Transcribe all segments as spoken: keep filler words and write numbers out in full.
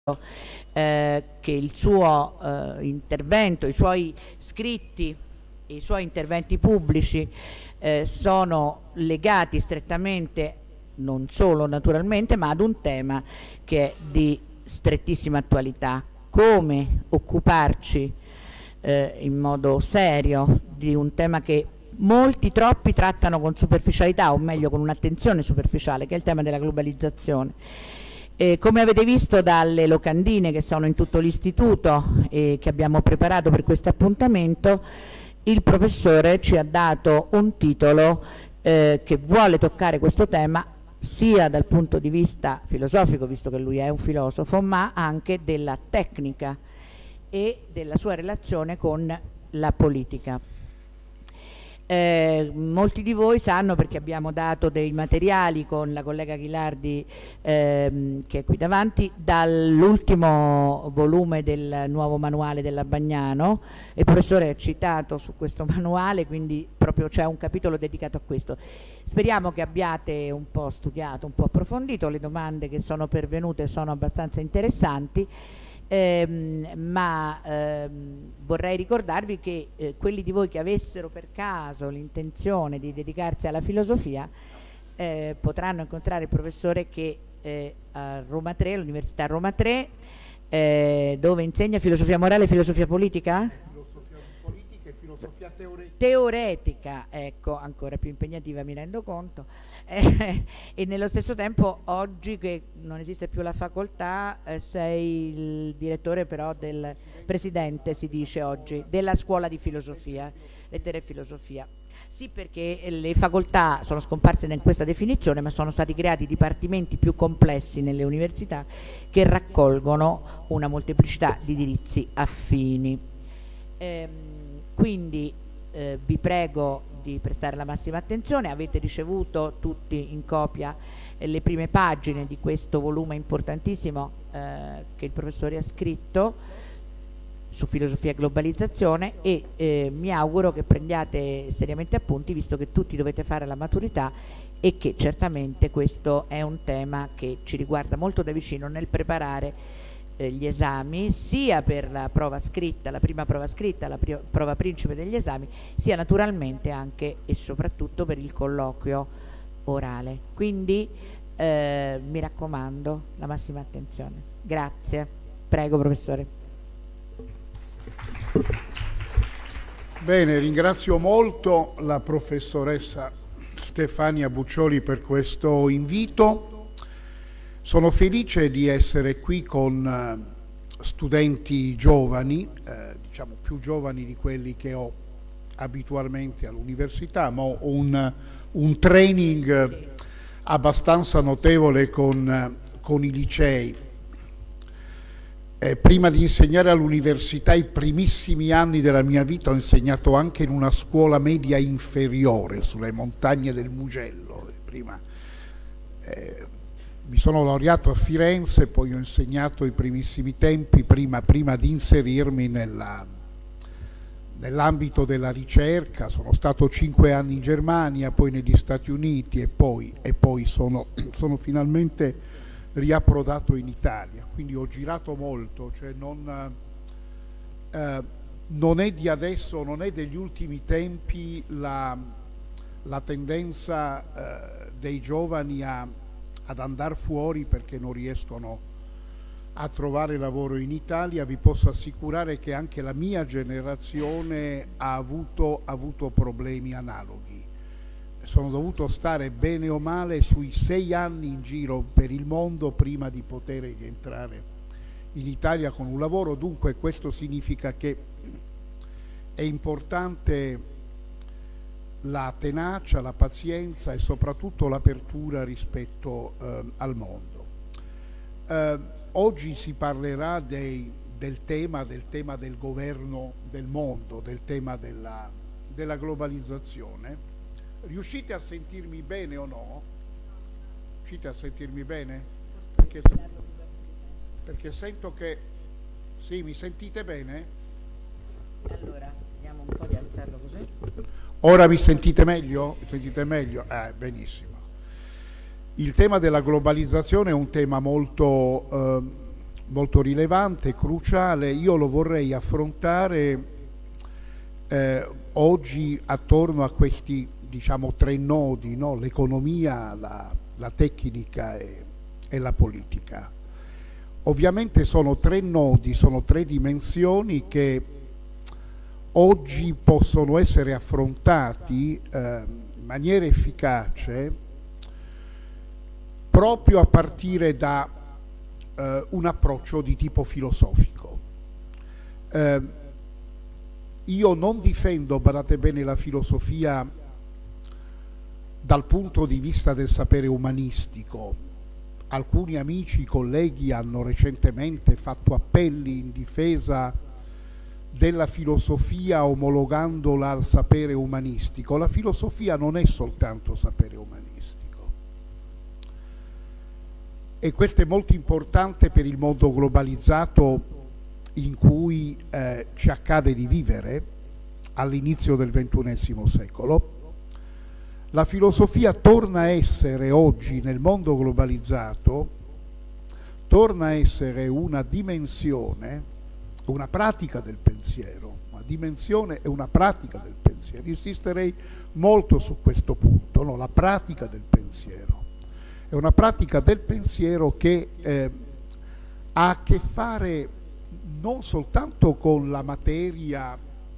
eh, che il suo eh, intervento, i suoi scritti, i suoi interventi pubblici eh, sono legati strettamente, non solo naturalmente, ma ad un tema che è di strettissima attualità: come occuparci eh, in modo serio di un tema che molti, troppi trattano con superficialità, o meglio con un'attenzione superficiale, che è il tema della globalizzazione. Eh, come avete visto dalle locandine che sono in tutto l'istituto e che abbiamo preparato per questo appuntamento, il professore ci ha dato un titolo eh, che vuole toccare questo tema sia dal punto di vista filosofico, visto che lui è un filosofo, ma anche della tecnica e della sua relazione con la politica. Eh, molti di voi sanno, perché abbiamo dato dei materiali con la collega Ghilardi ehm, che è qui davanti, dall'ultimo volume del nuovo manuale della Bagnano. Il professore è citato su questo manuale, quindi proprio c'è un capitolo dedicato a questo. Speriamo che abbiate un po' studiato, un po' approfondito. Le domande che sono pervenute sono abbastanza interessanti. Ehm, ma ehm, vorrei ricordarvi che eh, quelli di voi che avessero per caso l'intenzione di dedicarsi alla filosofia eh, potranno incontrare il professore che eh, a Roma tre, all'Università Roma tre, eh, dove insegna filosofia morale e filosofia politica? Filosofia politica e filosofia teoretica. Teoretica, ecco, ancora più impegnativa, mi rendo conto. Eh, e nello stesso tempo, oggi che non esiste più la facoltà, eh, sei il direttore però del presidente, si dice oggi, della scuola di filosofia, lettere e filosofia. Sì, perché le facoltà sono scomparse in questa definizione, ma sono stati creati dipartimenti più complessi nelle università che raccolgono una molteplicità di indirizzi affini. Ehm, quindi eh, vi prego di prestare la massima attenzione. Avete ricevuto tutti in copia eh, le prime pagine di questo volume importantissimo eh, che il professore ha scritto su filosofia e globalizzazione, e eh, mi auguro che prendiate seriamente appunti, visto che tutti dovete fare la maturità e che certamente questo è un tema che ci riguarda molto da vicino nel preparare eh, gli esami, sia per la prova scritta, la prima prova scritta, la pri prova principe degli esami, sia naturalmente anche e soprattutto per il colloquio orale. Quindi eh, mi raccomando la massima attenzione. Grazie. Prego, professore. Bene, ringrazio molto la professoressa Stefania Buccioli per questo invito. Sono felice di essere qui con studenti giovani, eh, diciamo più giovani di quelli che ho abitualmente all'università, ma ho un, un training abbastanza notevole con, con i licei. Eh, prima di insegnare all'università, i primissimi anni della mia vita ho insegnato anche in una scuola media inferiore sulle montagne del Mugello. Prima eh, mi sono laureato a Firenze, poi ho insegnato i primissimi tempi prima, prima di inserirmi nella, nell'ambito della ricerca. Sono stato cinque anni in Germania, poi negli Stati Uniti e poi, e poi sono, sono finalmente riapprodato in Italia, quindi ho girato molto, cioè non, eh, non è di adesso, non è degli ultimi tempi la, la tendenza eh, dei giovani a, ad andare fuori perché non riescono a trovare lavoro in Italia. Vi posso assicurare che anche la mia generazione ha avuto, ha avuto problemi analoghi. Sono dovuto stare bene o male sui sei anni in giro per il mondo prima di poter rientrare in Italia con un lavoro. Dunque questo significa che è importante la tenacia, la pazienza e soprattutto l'apertura rispetto eh, al mondo. Eh, oggi si parlerà dei, del, tema, del tema del governo del mondo, del tema della, della globalizzazione. Riuscite a sentirmi bene o no? Riuscite a sentirmi bene? Perché, perché sento che... Sì, mi sentite bene? Allora, vediamo un po' di alzarlo così. Ora mi sentite meglio? Mi sentite meglio? Eh, benissimo. Il tema della globalizzazione è un tema molto, eh, molto rilevante, cruciale. Io lo vorrei affrontare eh, oggi attorno a questi, diciamo, tre nodi, no? L'economia, la, la tecnica e, e la politica. Ovviamente sono tre nodi, sono tre dimensioni che oggi possono essere affrontati eh, in maniera efficace proprio a partire da eh, un approccio di tipo filosofico. Eh, io non difendo, badate bene, la filosofia dal punto di vista del sapere umanistico. Alcuni amici, colleghi hanno recentemente fatto appelli in difesa della filosofia omologandola al sapere umanistico. La filosofia non è soltanto sapere umanistico, e questo è molto importante per il mondo globalizzato in cui eh, ci accade di vivere all'inizio del ventunesimo secolo. La filosofia torna a essere oggi nel mondo globalizzato, torna a essere una dimensione, una pratica del pensiero, una dimensione e una pratica del pensiero. Insisterei molto su questo punto, no? La pratica del pensiero. È una pratica del pensiero che eh, ha a che fare non soltanto con la materia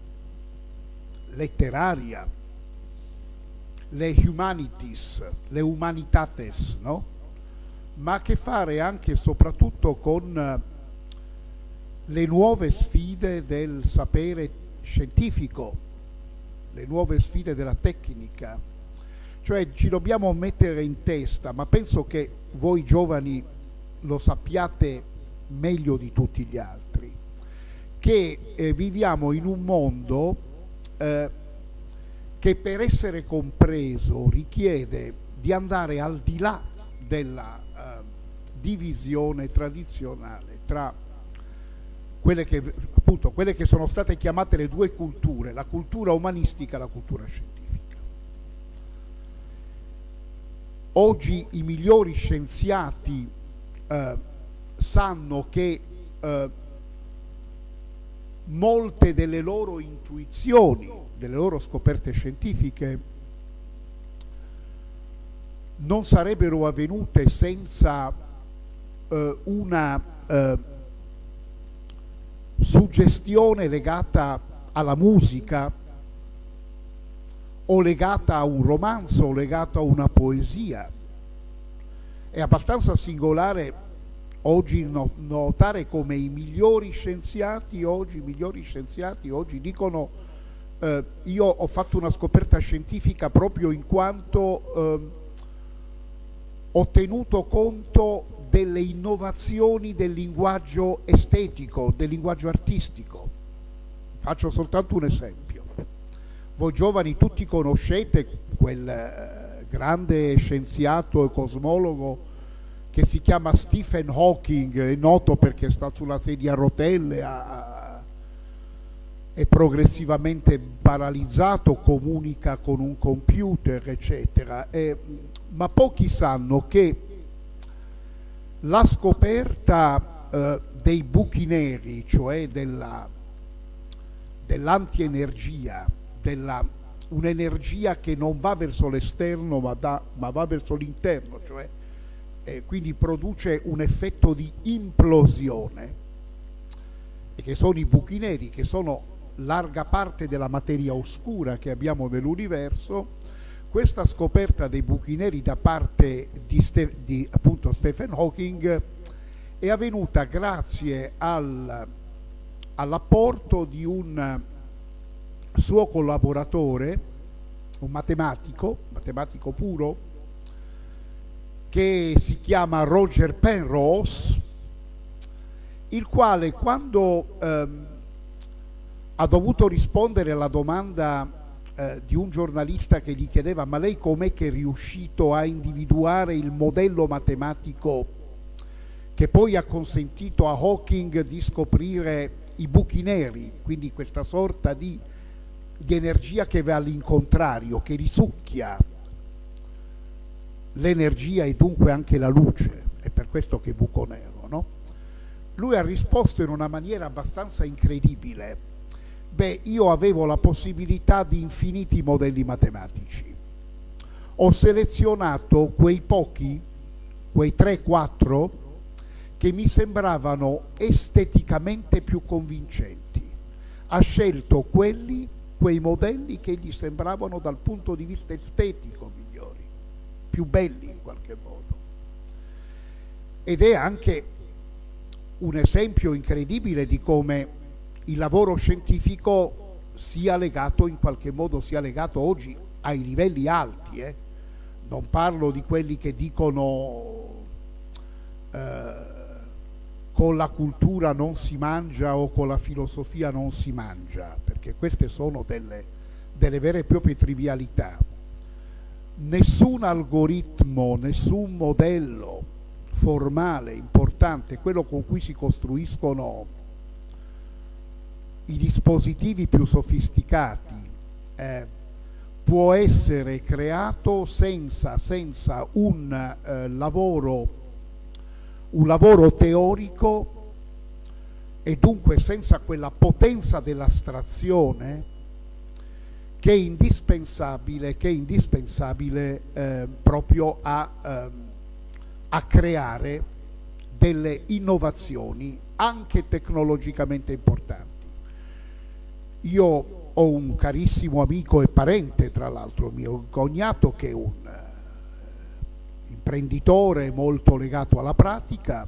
letteraria, le humanities, le humanitates, no? Ma ha a che fare anche e soprattutto con le nuove sfide del sapere scientifico, le nuove sfide della tecnica. Cioè ci dobbiamo mettere in testa, ma penso che voi giovani lo sappiate meglio di tutti gli altri, che eh, viviamo in un mondo eh, che per essere compreso richiede di andare al di là della eh, divisione tradizionale tra quelle che, appunto, quelle che sono state chiamate le due culture, la cultura umanistica e la cultura scientifica. Oggi i migliori scienziati eh, sanno che eh, molte delle loro intuizioni, delle loro scoperte scientifiche non sarebbero avvenute senza eh, una eh, suggestione legata alla musica o legata a un romanzo o legata a una poesia. È abbastanza singolare oggi no, notare come i migliori scienziati oggi, i migliori scienziati oggi dicono eh, io ho fatto una scoperta scientifica proprio in quanto eh, ho tenuto conto delle innovazioni del linguaggio estetico, del linguaggio artistico. Faccio soltanto un esempio. Voi giovani tutti conoscete quel eh, grande scienziato e cosmologo che si chiama Stephen Hawking, è noto perché sta sulla sedia a rotelle, ha, è progressivamente paralizzato, comunica con un computer, eccetera. E, ma pochi sanno che la scoperta eh, dei buchi neri, cioè della, dell'antienergia, della, un'energia che non va verso l'esterno ma, da, ma va verso l'interno, cioè eh, quindi produce un effetto di implosione, e che sono i buchi neri, che sono larga parte della materia oscura che abbiamo nell'universo. Questa scoperta dei buchi neri da parte di, Ste di appunto Stephen Hawking è avvenuta grazie al, all'apporto di un suo collaboratore, un matematico, matematico puro, che si chiama Roger Penrose, il quale quando ehm, ha dovuto rispondere alla domanda eh, di un giornalista che gli chiedeva ma lei com'è che è riuscito a individuare il modello matematico che poi ha consentito a Hawking di scoprire i buchi neri, quindi questa sorta di, di energia che va all'incontrario, che risucchia l'energia e dunque anche la luce, è per questo che è buco nero, no? lui ha risposto in una maniera abbastanza incredibile. Beh, io avevo la possibilità di infiniti modelli matematici. Ho selezionato quei pochi, quei tre quattro, che mi sembravano esteticamente più convincenti. Ha scelto quelli, quei modelli che gli sembravano dal punto di vista estetico migliori, più belli in qualche modo. Ed è anche un esempio incredibile di come il lavoro scientifico sia legato, in qualche modo, sia legato oggi ai livelli alti. Eh? Non parlo di quelli che dicono eh, con la cultura non si mangia o con la filosofia non si mangia, perché queste sono delle, delle vere e proprie trivialità. Nessun algoritmo, nessun modello formale, importante, quello con cui si costruiscono i dispositivi più sofisticati, eh, può essere creato senza, senza un eh, lavoro un lavoro teorico e dunque senza quella potenza dell'astrazione che è indispensabile, che è indispensabile eh, proprio a, eh, a creare delle innovazioni anche tecnologicamente importanti. Io ho un carissimo amico e parente, tra l'altro mio cognato, che è un imprenditore molto legato alla pratica.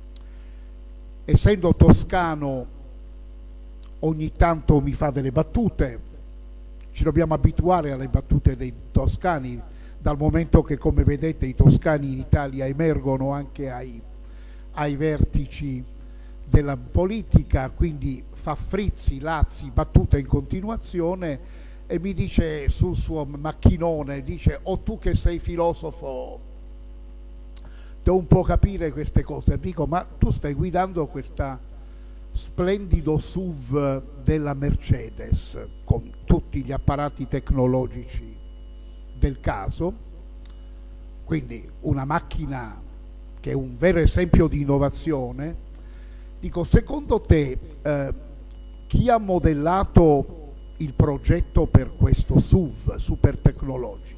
Essendo toscano ogni tanto mi fa delle battute, ci dobbiamo abituare alle battute dei toscani, dal momento che, come vedete, i toscani in Italia emergono anche ai, ai vertici della politica, quindi fa frizzi, lazzi, battute in continuazione, e mi dice sul suo macchinone, dice: o tu che sei filosofo devo un po' capire queste cose. Dico: ma tu stai guidando questa splendido S U V della Mercedes con tutti gli apparati tecnologici del caso, quindi una macchina che è un vero esempio di innovazione. Dico: secondo te eh, chi ha modellato il progetto per questo S U V super tecnologico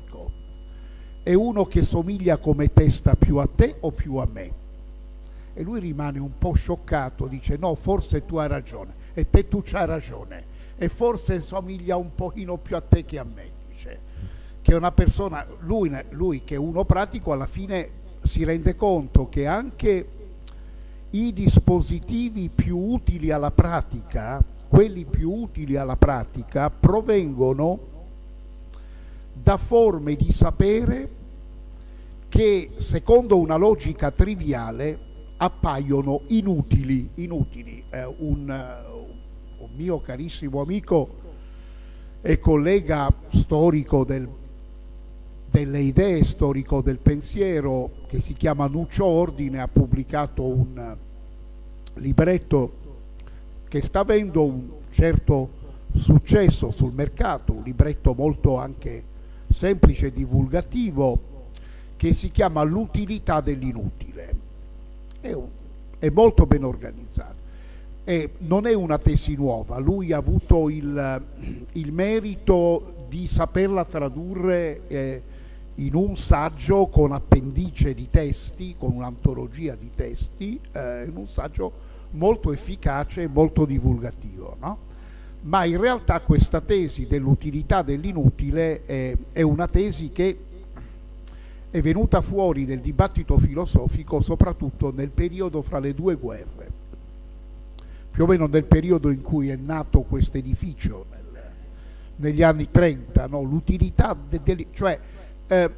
è uno che somiglia come testa più a te o più a me? E lui rimane un po' scioccato, dice: no, forse tu hai ragione, e te tu c'hai ragione, e forse somiglia un pochino più a te che a me. Dice che è una persona, lui, lui che è uno pratico, alla fine si rende conto che anche i dispositivi più utili alla pratica, quelli più utili alla pratica, provengono da forme di sapere che, secondo una logica triviale, appaiono inutili. inutili. Eh, un, uh, un mio carissimo amico e collega storico del, delle idee, storico del pensiero, che si chiama Nuccio Ordine, ha pubblicato un libretto che sta avendo un certo successo sul mercato, un libretto molto anche semplice e divulgativo, che si chiama L'utilità dell'inutile. È, è molto ben organizzato e non è una tesi nuova. Lui ha avuto il, il merito di saperla tradurre eh, in un saggio con appendice di testi, con un'antologia di testi, eh, in un saggio molto efficace e molto divulgativo, no? Ma in realtà questa tesi dell'utilità dell'inutile è, è una tesi che è venuta fuori nel dibattito filosofico soprattutto nel periodo fra le due guerre, più o meno nel periodo in cui è nato questo edificio, nel, negli anni trenta, no? L'utilità, de, de, cioè eh,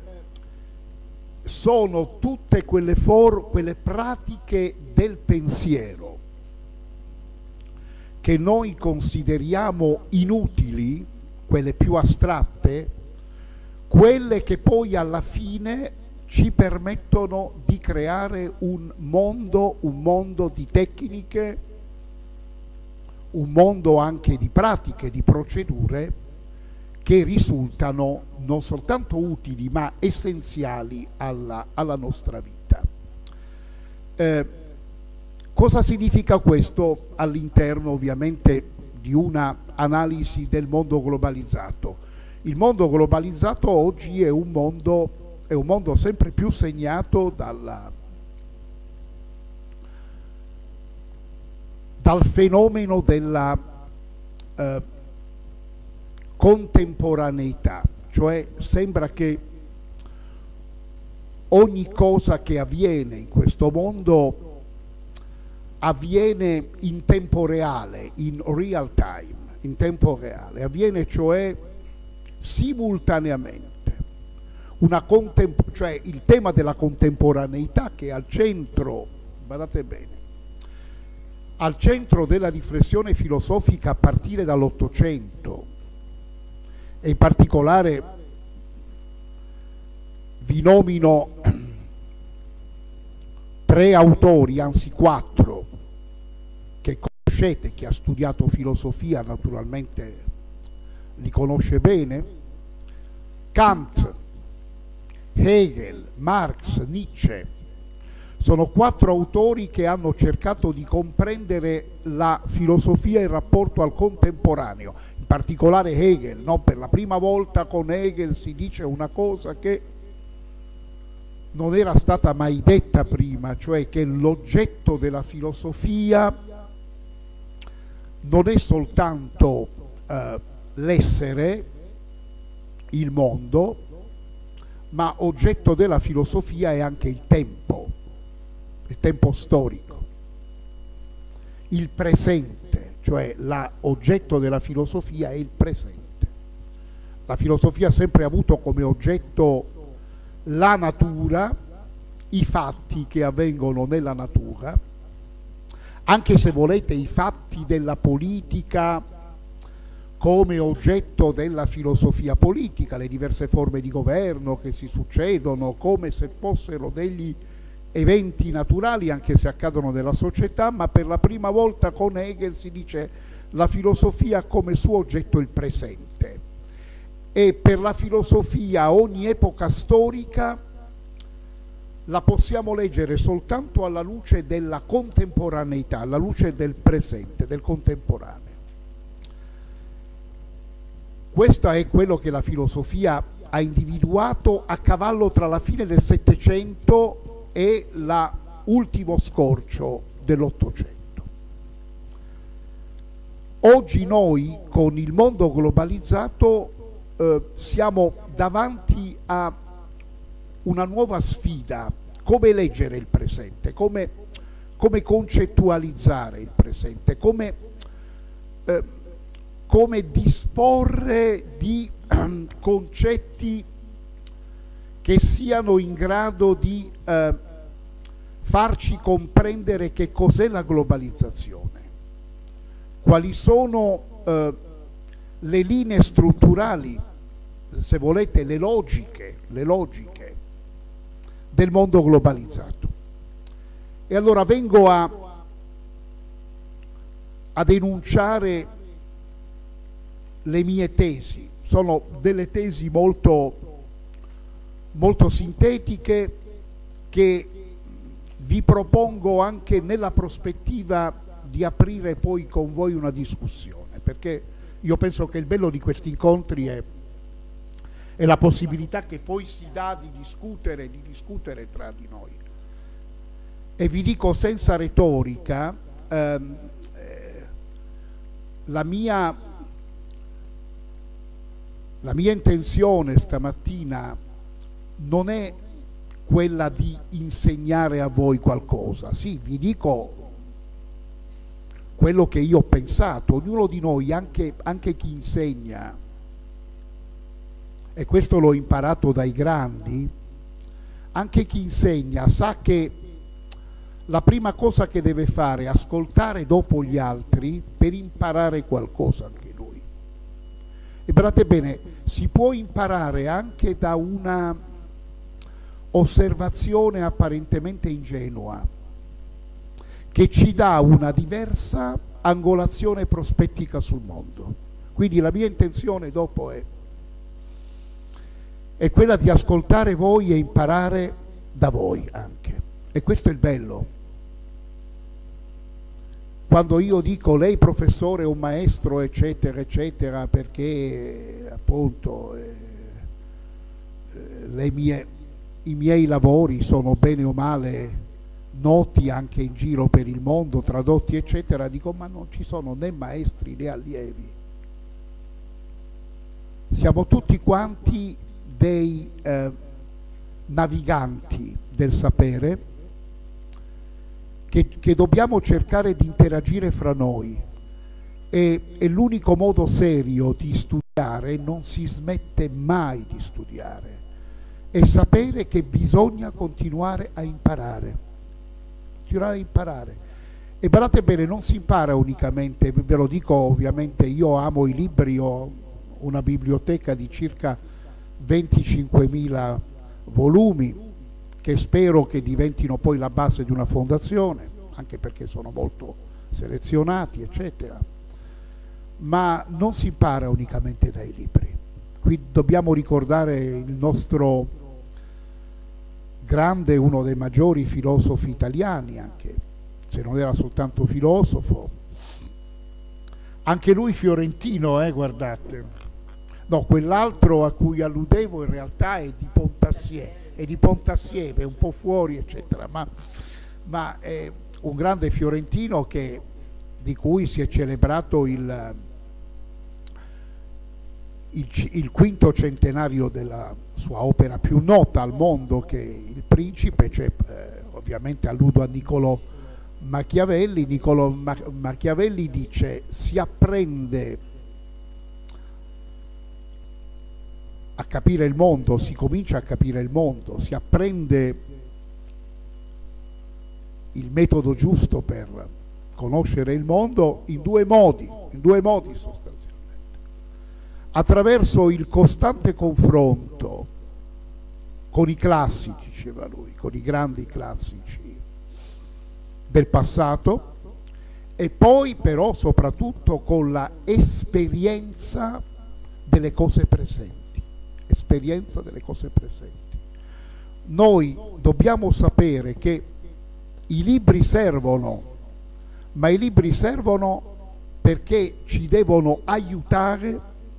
sono tutte quelle, for, quelle pratiche del pensiero che noi consideriamo inutili, quelle più astratte, quelle che poi alla fine ci permettono di creare un mondo, un mondo di tecniche, un mondo anche di pratiche, di procedure che risultano non soltanto utili ma essenziali alla, alla nostra vita. Eh, Cosa significa questo all'interno ovviamente di una analisi del mondo globalizzato? Il mondo globalizzato oggi è un mondo, è un mondo sempre più segnato dalla, dal fenomeno della eh, contemporaneità, cioè sembra che ogni cosa che avviene in questo mondo avviene in tempo reale, in real time, in tempo reale, avviene cioè simultaneamente. Una contempor- cioè il tema della contemporaneità che è al centro, guardate bene, al centro della riflessione filosofica a partire dall'Ottocento, e in particolare vi nomino tre autori, anzi quattro, che conoscete, chi ha studiato filosofia naturalmente li conosce bene: Kant, Hegel, Marx, Nietzsche. Sono quattro autori che hanno cercato di comprendere la filosofia in rapporto al contemporaneo, in particolare Hegel, no? Per la prima volta con Hegel si dice una cosa che non era stata mai detta prima, cioè che l'oggetto della filosofia non è soltanto eh, l'essere, il mondo, ma oggetto della filosofia è anche il tempo, il tempo storico, il presente, cioè l'oggetto della filosofia è il presente. La filosofia ha sempre avuto come oggetto la natura, i fatti che avvengono nella natura, anche se volete i fatti della politica come oggetto della filosofia politica, le diverse forme di governo che si succedono come se fossero degli eventi naturali, anche se accadono nella società, ma per la prima volta con Hegel si dice la filosofia ha come suo oggetto il presente. E per la filosofia ogni epoca storica la possiamo leggere soltanto alla luce della contemporaneità, alla luce del presente, del contemporaneo. Questo è quello che la filosofia ha individuato a cavallo tra la fine del Settecento e l'ultimo scorcio dell'Ottocento. Oggi noi, con il mondo globalizzato, Eh, siamo davanti a una nuova sfida: come leggere il presente, come, come concettualizzare il presente, come, eh, come disporre di eh, concetti che siano in grado di eh, farci comprendere che cos'è la globalizzazione, quali sono eh, le linee strutturali, se volete le logiche, le logiche del mondo globalizzato. E allora vengo a, a denunciare le mie tesi. Sono delle tesi molto, molto sintetiche che vi propongo anche nella prospettiva di aprire poi con voi una discussione, perché io penso che il bello di questi incontri è, è la possibilità che poi si dà di discutere, di discutere tra di noi. E vi dico senza retorica, ehm, eh, la mia, la mia intenzione stamattina non è quella di insegnare a voi qualcosa. Sì, vi dico quello che io ho pensato. Ognuno di noi, anche, anche chi insegna, e questo l'ho imparato dai grandi, anche chi insegna sa che la prima cosa che deve fare è ascoltare dopo gli altri per imparare qualcosa anche lui. E guardate bene, si può imparare anche da una osservazione apparentemente ingenua, che ci dà una diversa angolazione prospettica sul mondo. Quindi la mia intenzione dopo è, è quella di ascoltare voi e imparare da voi anche. E questo è il bello. quando io dico lei professore o maestro eccetera eccetera, perché appunto eh, le mie, i miei lavori sono bene o male noti anche in giro per il mondo, tradotti eccetera, dico ma non ci sono né maestri né allievi, siamo tutti quanti dei eh, naviganti del sapere che, che dobbiamo cercare di interagire fra noi, e, e l'unico modo serio di studiare, non si smette mai di studiare, è sapere che bisogna continuare a imparare, continuare a imparare. E guardate bene, non si impara unicamente, ve lo dico ovviamente, io amo i libri, ho una biblioteca di circa venticinquemila volumi, che spero che diventino poi la base di una fondazione, anche perché sono molto selezionati, eccetera. Ma non si impara unicamente dai libri. Qui dobbiamo ricordare il nostro grande, uno dei maggiori filosofi italiani, anche se non era soltanto filosofo, anche lui fiorentino, eh, guardate. No, quell'altro a cui alludevo in realtà è di Pontassier, è di Pontassieve, un po' fuori eccetera, ma, ma è un grande fiorentino che, di cui si è celebrato il, il, il quinto centenario della sua opera più nota al mondo, che è Il Principe, cioè, eh, ovviamente alludo a Niccolò Machiavelli. Niccolò Ma Machiavelli dice: si apprende a capire il mondo, si comincia a capire il mondo, si apprende il metodo giusto per conoscere il mondo in due modi, in due modi sostanzialmente. Attraverso il costante confronto con i classici, diceva lui, con i grandi classici del passato, e poi però soprattutto con la esperienza delle cose presenti. Esperienza delle cose presenti. Noi dobbiamo sapere che i libri servono, ma i libri servono perché ci devono aiutare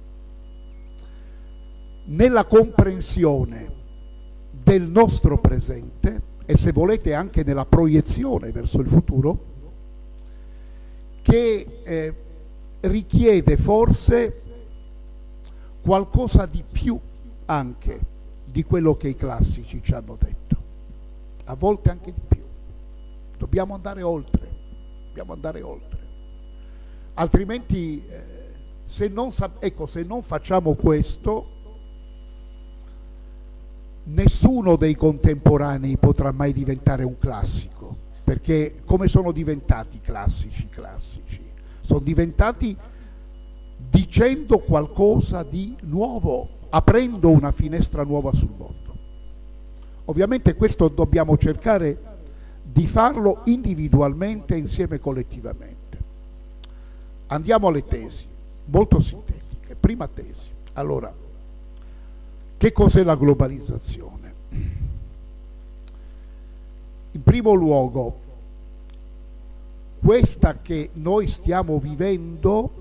nella comprensione del nostro presente e, se volete, anche nella proiezione verso il futuro, che eh, richiede forse qualcosa di più anche di quello che i classici ci hanno detto, a volte anche di più. Dobbiamo andare oltre, dobbiamo andare oltre, altrimenti eh, se non, ecco, se non facciamo questo, nessuno dei contemporanei potrà mai diventare un classico, perché come sono diventati classici classici? Sono diventati dicendo qualcosa di nuovo, aprendo una finestra nuova sul mondo. Ovviamente questo dobbiamo cercare di farlo individualmente, insieme collettivamente. Andiamo alle tesi, molto sintetiche. Prima tesi. Allora, che cos'è la globalizzazione? In primo luogo, questa che noi stiamo vivendo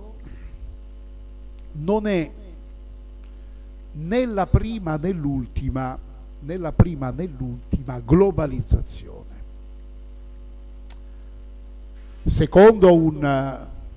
non è né la prima né l'ultima, né la prima né l'ultima globalizzazione. Secondo un,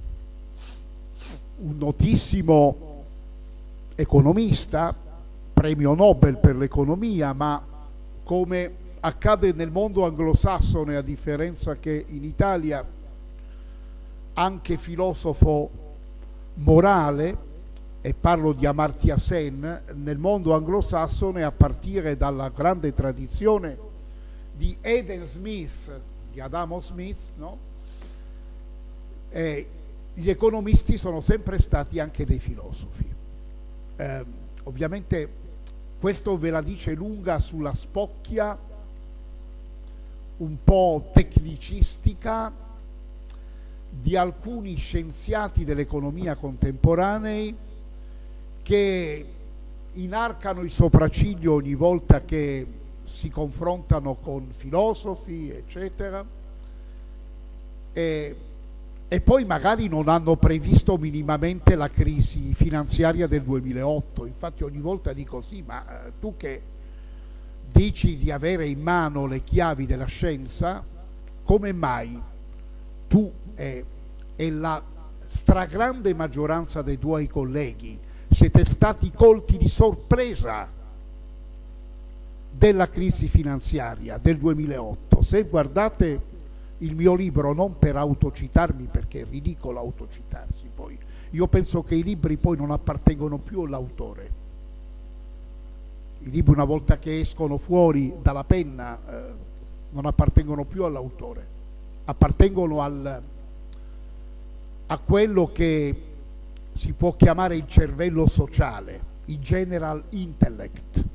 un notissimo economista, premio Nobel per l'economia, ma come accade nel mondo anglosassone, a differenza che in Italia, anche filosofo morale, e parlo di Amartya Sen, nel mondo anglosassone, a partire dalla grande tradizione di Adam Smith, di Adamo Smith, no? Eh, gli economisti sono sempre stati anche dei filosofi. Eh, ovviamente questo ve la dice lunga sulla spocchia un po' tecnicistica di alcuni scienziati dell'economia contemporanei, che inarcano il sopracciglio ogni volta che si confrontano con filosofi, eccetera, e e poi magari non hanno previsto minimamente la crisi finanziaria del duemilaotto. Infatti ogni volta dico sì, ma eh, tu che dici di avere in mano le chiavi della scienza, come mai tu e, e la stragrande maggioranza dei tuoi colleghi siete stati colti di sorpresa della crisi finanziaria del duemilaotto? Se guardate il mio libro, non per autocitarmi, perché è ridicolo autocitarsi, poi io penso che i libri poi non appartengono più all'autore. I libri, una volta che escono fuori dalla penna, eh, non appartengono più all'autore, appartengono al, a quello che si può chiamare il cervello sociale, il general intellect.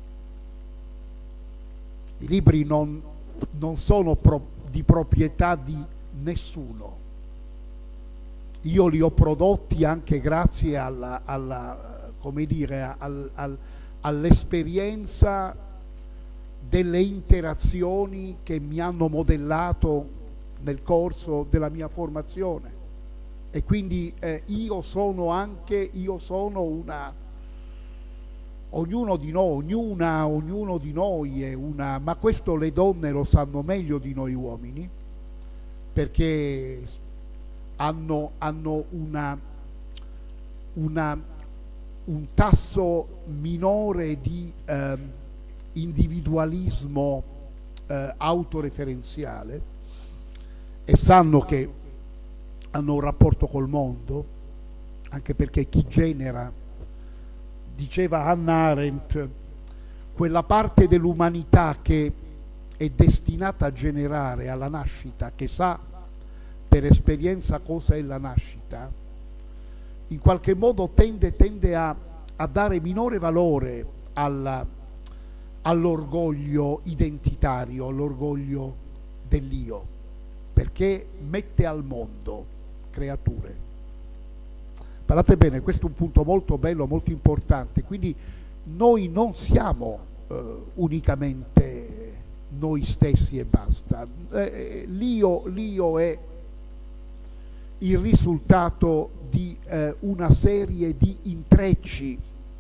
I libri non, non sono pro, di proprietà di nessuno. Io li ho prodotti anche grazie alla, alla come dire, al, al, all'esperienza delle interazioni che mi hanno modellato nel corso della mia formazione, e quindi eh, io sono anche, io sono una, ognuno di noi, ognuna, ognuno di noi è una, ma questo le donne lo sanno meglio di noi uomini, perché hanno, hanno una, una, un tasso minore di eh, individualismo eh, autoreferenziale, e sanno che hanno un rapporto col mondo, anche perché chi genera, diceva Hannah Arendt, quella parte dell'umanità che è destinata a generare alla nascita, che sa per esperienza cosa è la nascita, in qualche modo tende, tende a, a dare minore valore alla, all'orgoglio identitario, all'orgoglio dell'io, perché mette al mondo creature. Guardate bene, questo è un punto molto bello, molto importante. Quindi noi non siamo eh, unicamente noi stessi e basta. Eh, l'io, l'io è il risultato di eh, una serie di intrecci,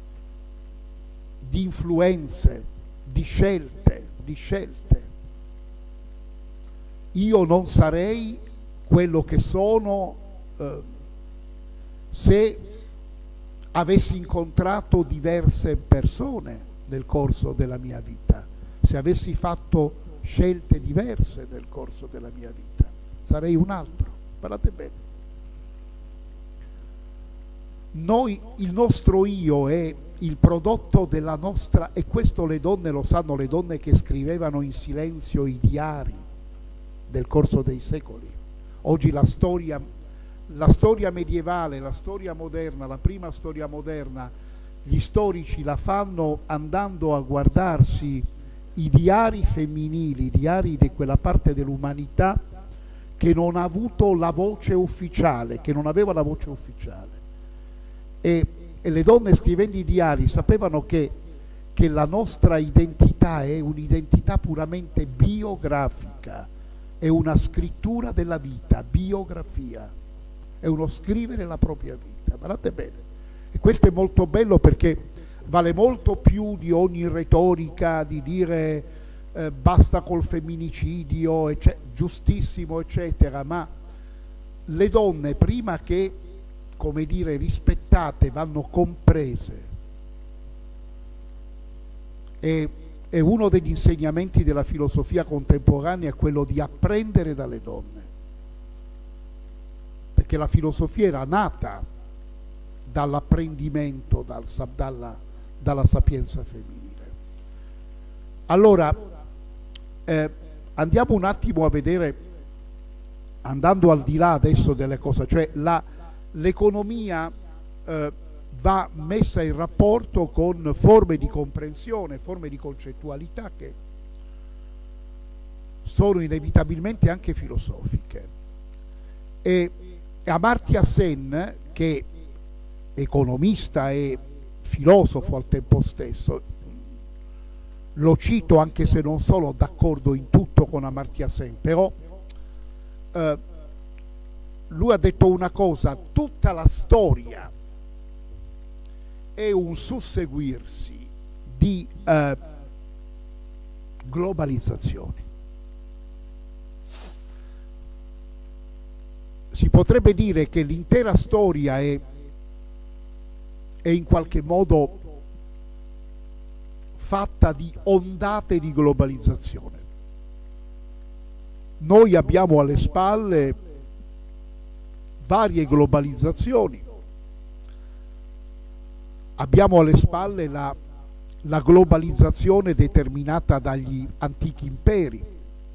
di influenze, di scelte, di scelte. Io non sarei quello che sono eh, se avessi incontrato diverse persone nel corso della mia vita, se avessi fatto scelte diverse nel corso della mia vita, sarei un altro. Guardate bene. Noi, il nostro io è il prodotto della nostra, e questo le donne lo sanno, le donne che scrivevano in silenzio i diari del corso dei secoli. Oggi la storia, la storia medievale, la storia moderna, la prima storia moderna, gli storici la fanno andando a guardarsi i diari femminili, i diari di quella parte dell'umanità che non ha avuto la voce ufficiale, che non aveva la voce ufficiale. E, e le donne scrivendo i diari sapevano che, che la nostra identità è un'identità puramente biografica, è una scrittura della vita, biografia, è uno scrivere la propria vita. Guardate bene, e questo è molto bello perché vale molto più di ogni retorica di dire eh, basta col femminicidio, ecce- giustissimo, eccetera, ma le donne prima che, come dire, rispettate, vanno comprese. E, e uno degli insegnamenti della filosofia contemporanea è quello di apprendere dalle donne, perché la filosofia era nata dall'apprendimento, dal, dalla, dalla sapienza femminile. Allora, eh, andiamo un attimo a vedere, andando al di là adesso delle cose, cioè la, l'economia eh, va messa in rapporto con forme di comprensione, forme di concettualità che sono inevitabilmente anche filosofiche. E Amartya Sen, che è economista e filosofo al tempo stesso, lo cito anche se non sono d'accordo in tutto con Amartya Sen, però eh, lui ha detto una cosa: tutta la storia è un susseguirsi di eh, globalizzazioni. Si potrebbe dire che l'intera storia è, è in qualche modo fatta di ondate di globalizzazione. Noi abbiamo alle spalle varie globalizzazioni, abbiamo alle spalle la, la globalizzazione determinata dagli antichi imperi,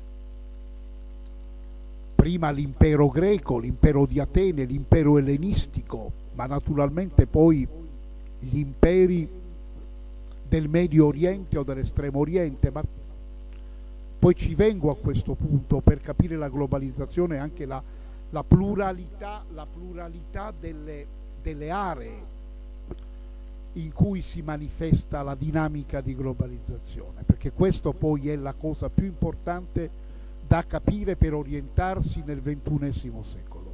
prima l'impero greco, l'impero di Atene, l'impero ellenistico, ma naturalmente poi gli imperi del Medio Oriente o dell'Estremo Oriente. Ma poi ci vengo a questo punto per capire la globalizzazione e anche la, la pluralità, la pluralità delle, delle aree in cui si manifesta la dinamica di globalizzazione, perché questo poi è la cosa più importante da capire per orientarsi nel ventunesimo secolo.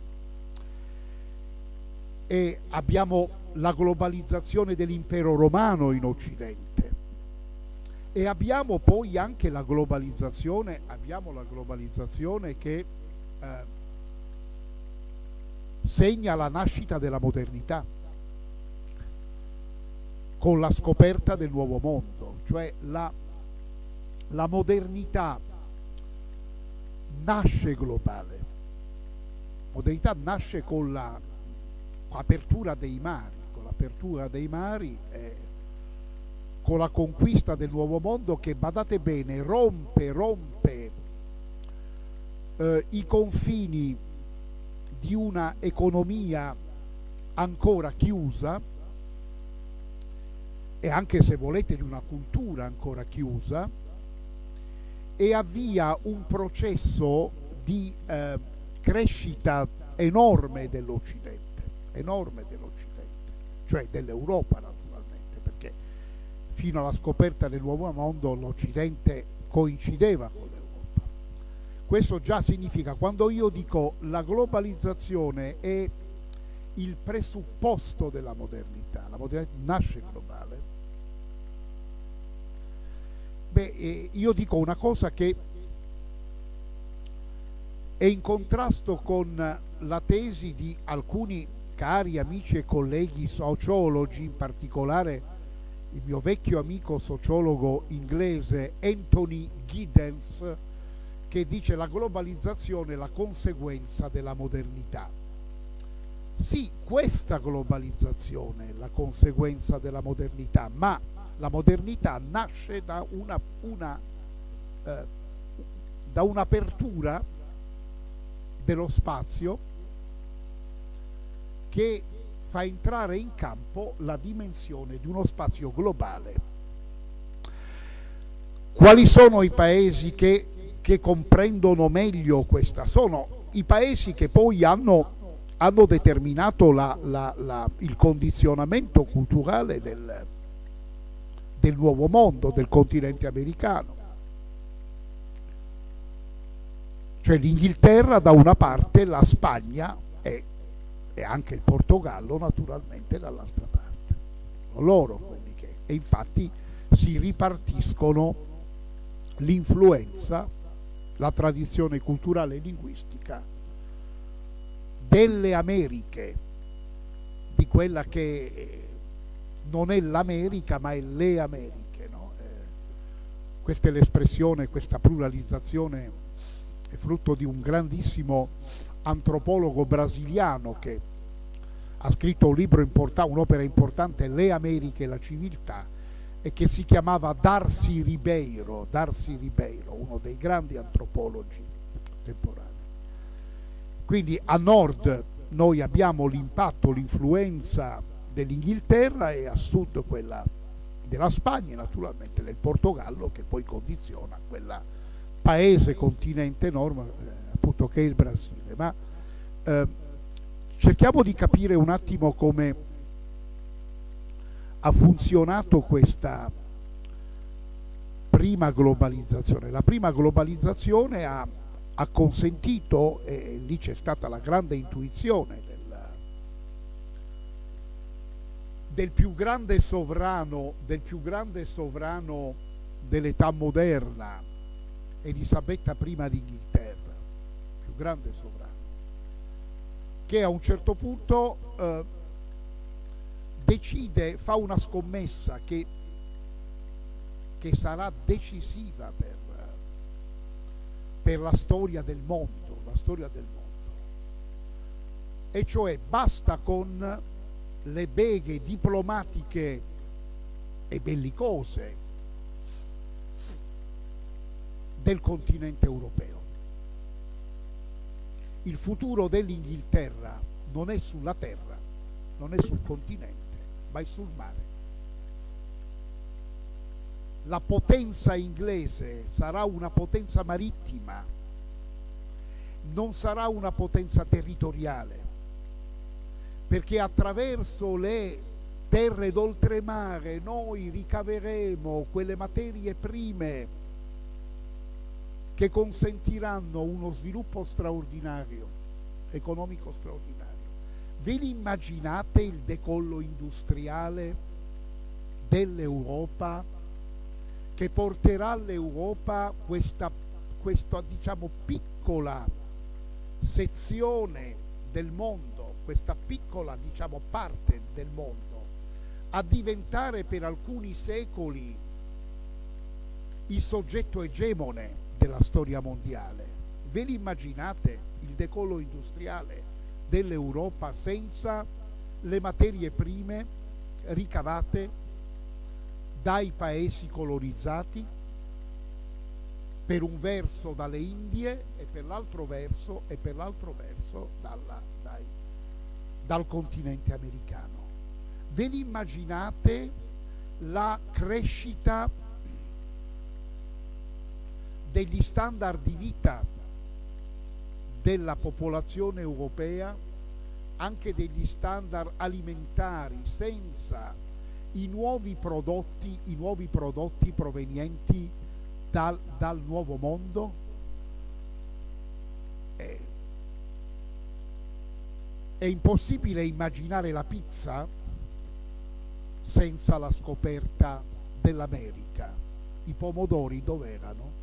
E abbiamo la globalizzazione dell'impero romano in Occidente e abbiamo poi anche la globalizzazione, abbiamo la globalizzazione che eh, segna la nascita della modernità con la scoperta del nuovo mondo, cioè la, la modernità nasce globale. Modernità nasce con la apertura dei mari, con l'apertura dei mari, eh, con la conquista del nuovo mondo che, badate bene, rompe, rompe eh, i confini di una economia ancora chiusa e anche, se volete, di una cultura ancora chiusa, e avvia un processo di eh, crescita enorme dell'Occidente, enorme dell'Occidente, cioè dell'Europa naturalmente, perché fino alla scoperta del nuovo mondo l'Occidente coincideva con l'Europa. Questo già significa, quando io dico la globalizzazione è il presupposto della modernità, la modernità nasce globale, beh, eh, io dico una cosa che è in contrasto con la tesi di alcuni cari amici e colleghi sociologi, in particolare il mio vecchio amico sociologo inglese Anthony Giddens, che dice la globalizzazione è la conseguenza della modernità. Sì, questa globalizzazione è la conseguenza della modernità, ma la modernità nasce da una, una, eh, da un'apertura dello spazio che fa entrare in campo la dimensione di uno spazio globale. Quali sono i paesi che, che comprendono meglio questa? Sono i paesi che poi hanno, hanno determinato la, la, la, il condizionamento culturale del del nuovo mondo, del continente americano. Cioè l'Inghilterra da una parte, la Spagna e, e anche il Portogallo naturalmente dall'altra parte. Sono loro quelli che... E infatti si ripartiscono l'influenza, la tradizione culturale e linguistica delle Americhe, di quella che non è l'America ma è le Americhe, no? Eh, questa è l'espressione, questa pluralizzazione è frutto di un grandissimo antropologo brasiliano che ha scritto un libro importante, un'opera importante, Le Americhe e la civiltà, e che si chiamava Darcy Ribeiro, Darcy Ribeiro, uno dei grandi antropologi contemporanei. Quindi a nord noi abbiamo l'impatto, l'influenza dell'Inghilterra e a sud quella della Spagna e naturalmente del Portogallo, che poi condiziona quella paese continente enorme eh, appunto che è il Brasile. Ma eh, cerchiamo di capire un attimo come ha funzionato questa prima globalizzazione. La prima globalizzazione ha, ha consentito, e lì c'è stata la grande intuizione del, del più grande sovrano, del più grande sovrano dell'età moderna, Elisabetta prima d'Inghilterra, più grande sovrano, che a un certo punto eh, decide, fa una scommessa che, che sarà decisiva per, per la storia del mondo, la storia del mondo. E cioè basta con le beghe diplomatiche e bellicose del continente europeo. Il futuro dell'Inghilterra non è sulla terra, non è sul continente, ma è sul mare. La potenza inglese sarà una potenza marittima, non sarà una potenza territoriale, perché attraverso le terre d'oltremare noi ricaveremo quelle materie prime che consentiranno uno sviluppo straordinario, economico straordinario. Ve l'immaginate il decollo industriale dell'Europa, che porterà all'Europa questa, questa diciamo piccola sezione del mondo, questa piccola diciamo parte del mondo, a diventare per alcuni secoli il soggetto egemone della storia mondiale? Ve l'immaginate il decollo industriale dell'Europa senza le materie prime ricavate dai paesi colonizzati, per un verso dalle Indie e per l'altro verso, e per l'altro verso dalla, dai, dal continente americano? Ve l'immaginate la crescita degli standard di vita della popolazione europea, anche degli standard alimentari, senza i nuovi prodotti, i nuovi prodotti provenienti dal, dal nuovo mondo? È, è impossibile immaginare la pizza senza la scoperta dell'America. I pomodori dov'erano?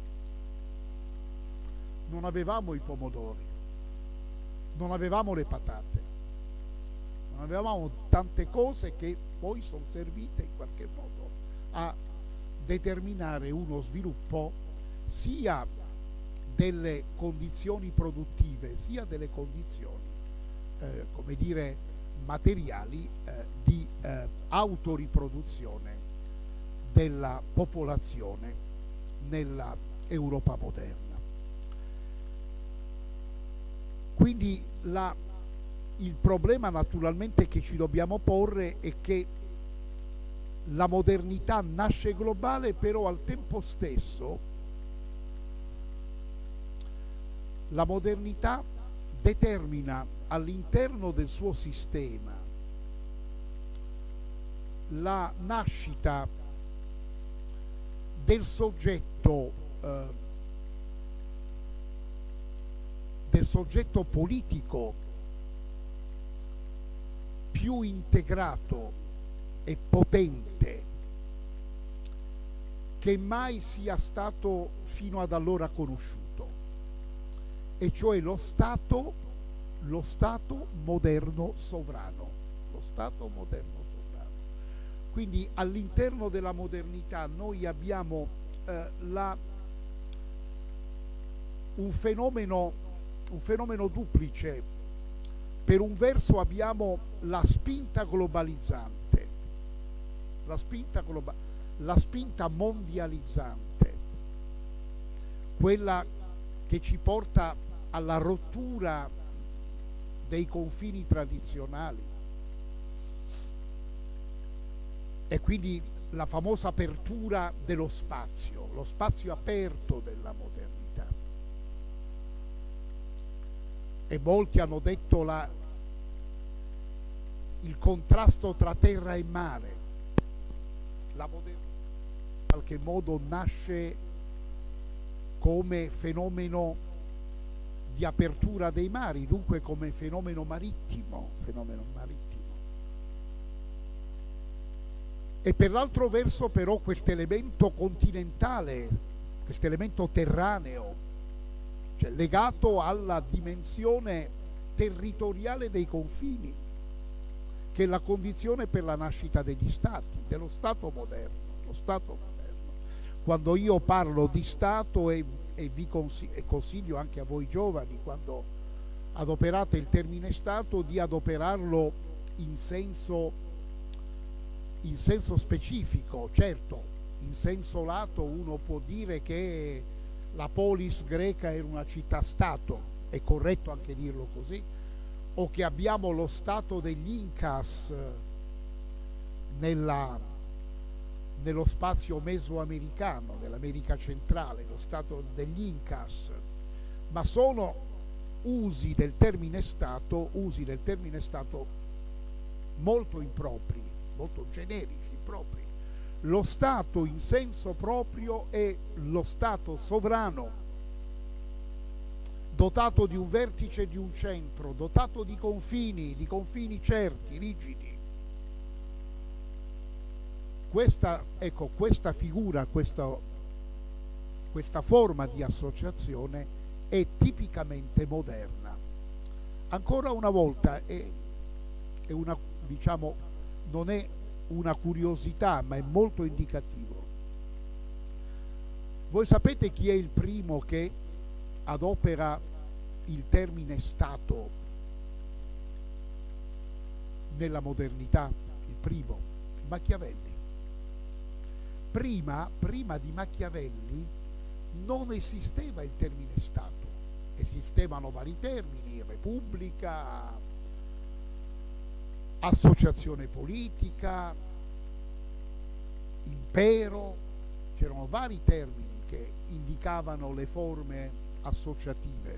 Non avevamo i pomodori, non avevamo le patate, non avevamo tante cose che poi sono servite in qualche modo a determinare uno sviluppo sia delle condizioni produttive sia delle condizioni, eh, come dire, materiali eh, di eh, autoriproduzione della popolazione nella Europa moderna. Quindi la, il problema naturalmente che ci dobbiamo porre è che la modernità nasce globale, però al tempo stesso la modernità determina all'interno del suo sistema la nascita del soggetto eh, del soggetto politico più integrato e potente che mai sia stato fino ad allora conosciuto, e cioè lo Stato, lo Stato moderno sovrano, lo Stato moderno sovrano. Quindi all'interno della modernità noi abbiamo eh, la, un fenomeno un fenomeno duplice. Per un verso abbiamo la spinta globalizzante, la spinta, globa- la spinta mondializzante, quella che ci porta alla rottura dei confini tradizionali, e quindi la famosa apertura dello spazio, lo spazio aperto della modernità. E molti hanno detto la, il contrasto tra terra e mare. La modernità in qualche modo nasce come fenomeno di apertura dei mari, dunque come fenomeno marittimo, fenomeno marittimo. E per l'altro verso però questo elemento continentale, questo elemento terraneo, cioè legato alla dimensione territoriale dei confini, che è la condizione per la nascita degli stati, dello Stato moderno. Lo Stato moderno. Quando io parlo di Stato e, e vi consiglio, e consiglio anche a voi giovani, quando adoperate il termine Stato, di adoperarlo in senso, in senso specifico. Certo, in senso lato uno può dire che la polis greca era una città-stato, è corretto anche dirlo così, o che abbiamo lo stato degli Incas nella, nello spazio mesoamericano, nell'America centrale, lo stato degli Incas, ma sono usi del termine Stato, usi del termine Stato molto impropri, molto generici, impropri. Lo Stato in senso proprio è lo Stato sovrano, dotato di un vertice e di un centro, dotato di confini, di confini certi, rigidi. Questa, ecco, questa figura, questa, questa forma di associazione è tipicamente moderna. Ancora una volta è, è una, diciamo, non è una curiosità, ma è molto indicativo. Voi sapete chi è il primo che adopera il termine Stato nella modernità? Il primo, Machiavelli. Prima, prima di Machiavelli non esisteva il termine Stato, esistevano vari termini: repubblica, associazione politica, impero, c'erano vari termini che indicavano le forme associative,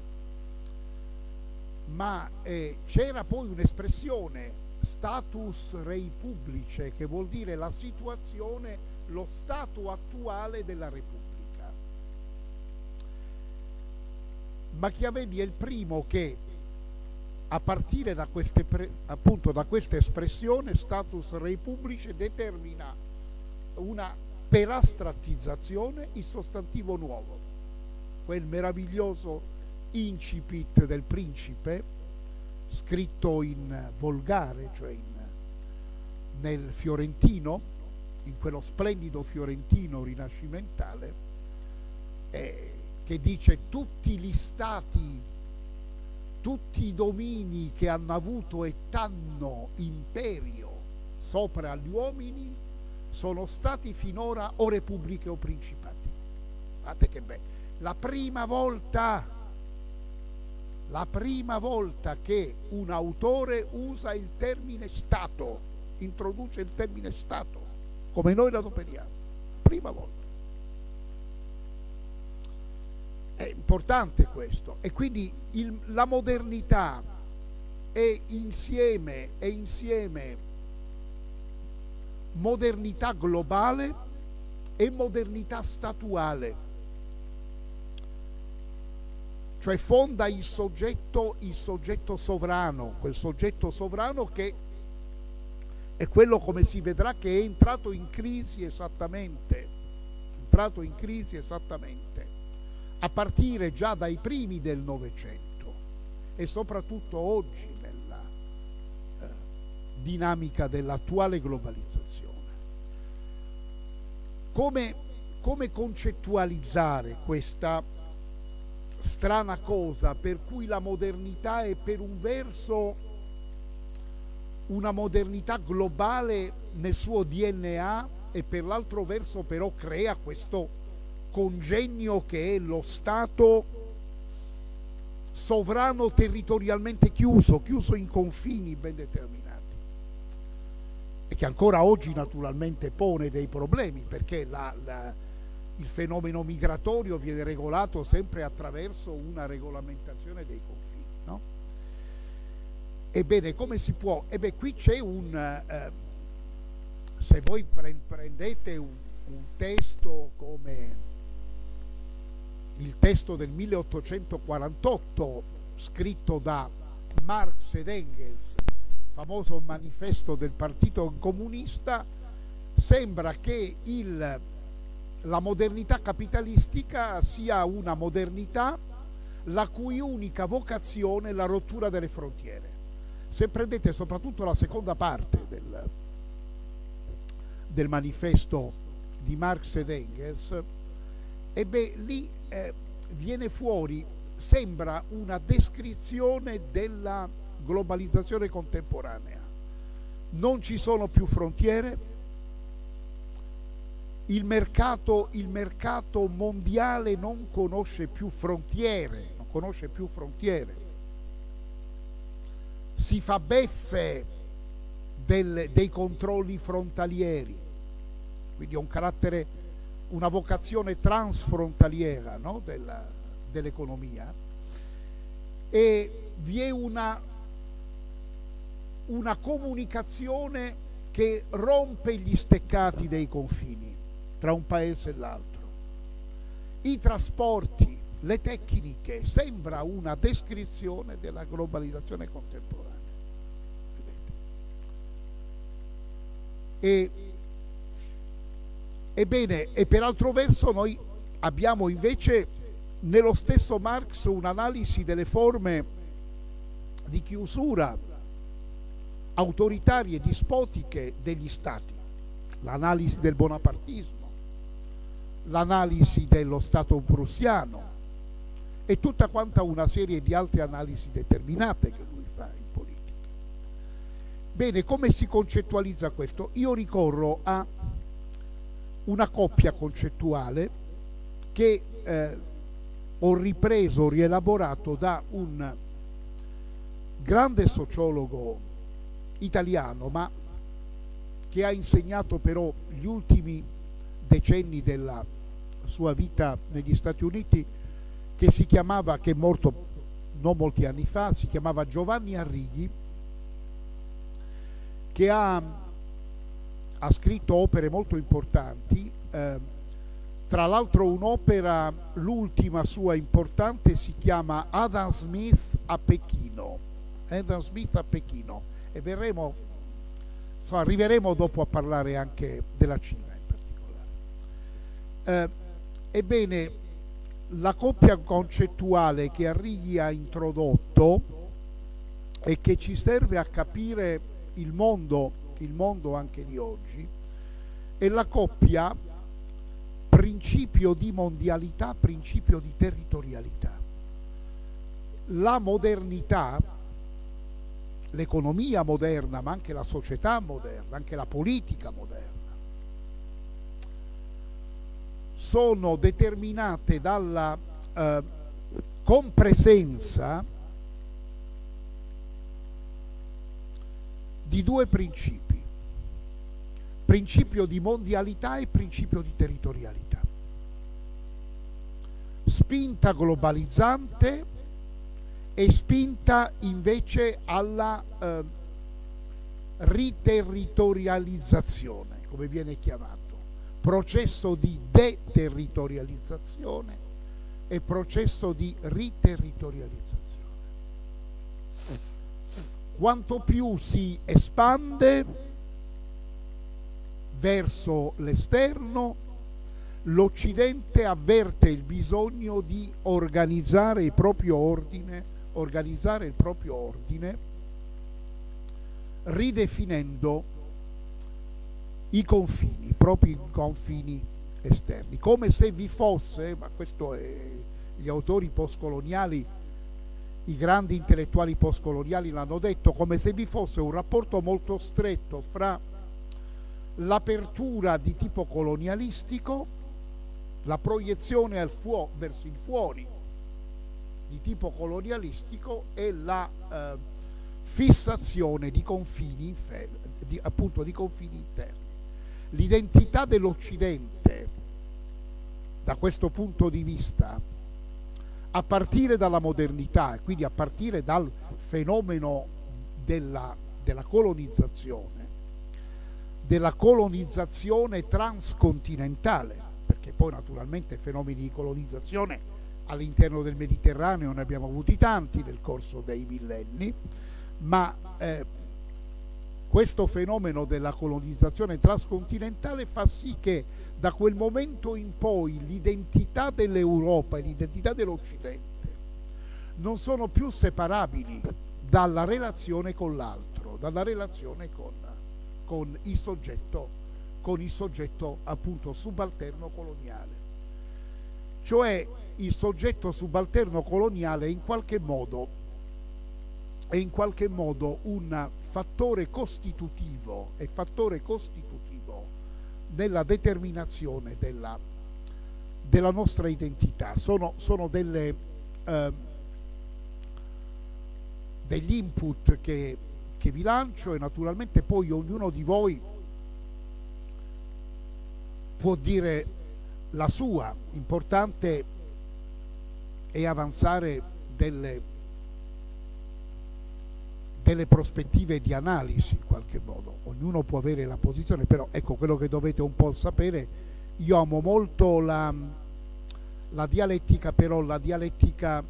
ma eh, c'era poi un'espressione, status rei publice, che vuol dire la situazione, lo stato attuale della Repubblica. Machiavelli è il primo che, a partire da queste pre, appunto da questa espressione status rei publice, determina una perastrattizzazione, il sostantivo nuovo, quel meraviglioso incipit del Principe, scritto in volgare, cioè in, nel fiorentino, in quello splendido fiorentino rinascimentale, eh, che dice: tutti gli stati, tutti i domini che hanno avuto e t'hanno imperio sopra gli uomini sono stati finora o repubbliche o principati. Guardate che bello. La prima volta, la prima volta che un autore usa il termine Stato, introduce il termine Stato, come noi lo adoperiamo. Prima volta. È importante questo. E quindi il, la modernità è insieme, è insieme modernità globale e modernità statuale, cioè fonda il soggetto, il soggetto sovrano, quel soggetto sovrano che è quello, come si vedrà, che è entrato in crisi esattamente, entrato in crisi esattamente a partire già dai primi del Novecento e soprattutto oggi nella eh, dinamica dell'attuale globalizzazione. Come, come concettualizzare questa strana cosa per cui la modernità è per un verso una modernità globale nel suo D N A e per l'altro verso però crea questo congegno che è lo Stato sovrano territorialmente chiuso, chiuso in confini ben determinati, e che ancora oggi naturalmente pone dei problemi, perché la, la, il fenomeno migratorio viene regolato sempre attraverso una regolamentazione dei confini, no? Ebbene, come si può? Ebbene, qui c'è un... Eh, se voi pre- prendete un, un testo come il testo del milleottocentoquarantotto scritto da Marx ed Engels, famoso manifesto del Partito Comunista, sembra che il, la modernità capitalistica sia una modernità la cui unica vocazione è la rottura delle frontiere. Se prendete soprattutto la seconda parte del, del manifesto di Marx ed Engels, e beh, lì eh, viene fuori, sembra una descrizione della globalizzazione contemporanea. Non ci sono più frontiere, il mercato, il mercato mondiale non conosce più frontiere, non conosce più frontiere. Si fa beffe del, dei controlli frontalieri, quindi ha un carattere, una vocazione transfrontaliera, no? Della, dell'economia, e vi è una, una comunicazione che rompe gli steccati dei confini tra un paese e l'altro. I trasporti, le tecniche, sembra una descrizione della globalizzazione contemporanea. E, ebbene, e per altro verso noi abbiamo invece nello stesso Marx un'analisi delle forme di chiusura autoritarie e dispotiche degli stati, l'analisi del bonapartismo, l'analisi dello Stato prussiano e tutta quanta una serie di altre analisi determinate che lui fa in politica. Bene, come si concettualizza questo? Io ricorro a una coppia concettuale che eh, ho ripreso, rielaborato da un grande sociologo italiano, ma che ha insegnato però gli ultimi decenni della sua vita negli Stati Uniti, che si chiamava, che è morto non molti anni fa, si chiamava Giovanni Arrighi, che ha, ha scritto opere molto importanti, eh, tra l'altro un'opera, l'ultima sua importante, si chiama Adam Smith a Pechino, Adam Smith a Pechino, e verremo, arriveremo dopo a parlare anche della Cina in particolare. Eh, ebbene, la coppia concettuale che Arrighi ha introdotto e che ci serve a capire il mondo, il mondo anche di oggi, è la coppia principio di mondialità, principio di territorialità. La modernità, l'economia moderna, ma anche la società moderna, anche la politica moderna, sono determinate dalla eh, compresenza di due principi: principio di mondialità e principio di territorialità. Spinta globalizzante e spinta invece alla eh, riterritorializzazione, come viene chiamato, processo di deterritorializzazione e processo di riterritorializzazione. Quanto più si espande verso l'esterno, l'Occidente avverte il bisogno di organizzare il proprio ordine, organizzare il proprio ordine, ridefinendo i confini, i propri confini esterni, come se vi fosse, ma questo è, gli autori postcoloniali, i grandi intellettuali postcoloniali l'hanno detto, come se vi fosse un rapporto molto stretto fra l'apertura di tipo colonialistico, la proiezione al fuo- verso il fuori di tipo colonialistico e la eh, fissazione di confini, infer- di, appunto di confini interni. L'identità dell'Occidente, da questo punto di vista, a partire dalla modernità, e quindi a partire dal fenomeno della, della colonizzazione, della colonizzazione transcontinentale, perché poi naturalmente fenomeni di colonizzazione all'interno del Mediterraneo ne abbiamo avuti tanti nel corso dei millenni, ma eh, questo fenomeno della colonizzazione transcontinentale fa sì che da quel momento in poi l'identità dell'Europa e l'identità dell'Occidente non sono più separabili dalla relazione con l'altro, dalla relazione con, con il soggetto, con il soggetto appunto subalterno coloniale. Cioè il soggetto subalterno coloniale in qualche modo è in qualche modo un fattore costitutivo, è fattore costitutivo della determinazione della, della nostra identità. Sono, sono delle, eh, degli input che, che vi lancio, e naturalmente poi ognuno di voi può dire la sua. Importante è avanzare delle delle prospettive di analisi in qualche modo. Ognuno può avere la posizione, però ecco quello che dovete un po' sapere: io amo molto la, la dialettica, però la dialettica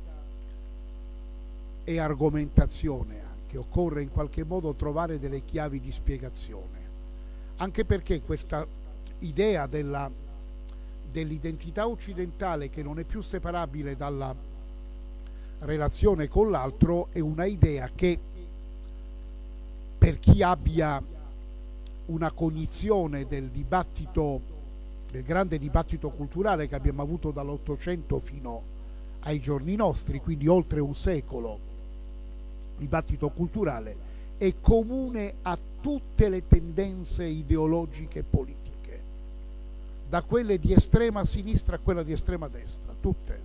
è argomentazione anche, occorre in qualche modo trovare delle chiavi di spiegazione, anche perché questa idea della, dell'identità occidentale che non è più separabile dalla relazione con l'altro è una idea che, per chi abbia una cognizione del dibattito, del grande dibattito culturale che abbiamo avuto dall'Ottocento fino ai giorni nostri, quindi oltre un secolo, dibattito culturale, è comune a tutte le tendenze ideologiche e politiche, da quelle di estrema sinistra a quella di estrema destra, tutte.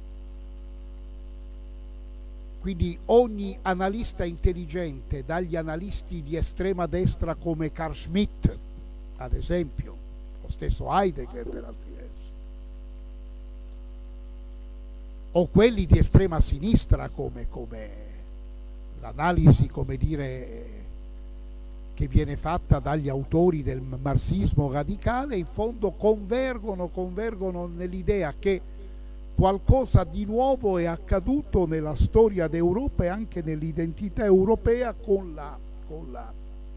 Quindi ogni analista intelligente, dagli analisti di estrema destra come Carl Schmitt, ad esempio, lo stesso Heidegger per altri versi, o quelli di estrema sinistra come, come l'analisi, come dire, che viene fatta dagli autori del marxismo radicale, in fondo convergono, convergono nell'idea che qualcosa di nuovo è accaduto nella storia d'Europa e anche nell'identità europea con la, con la,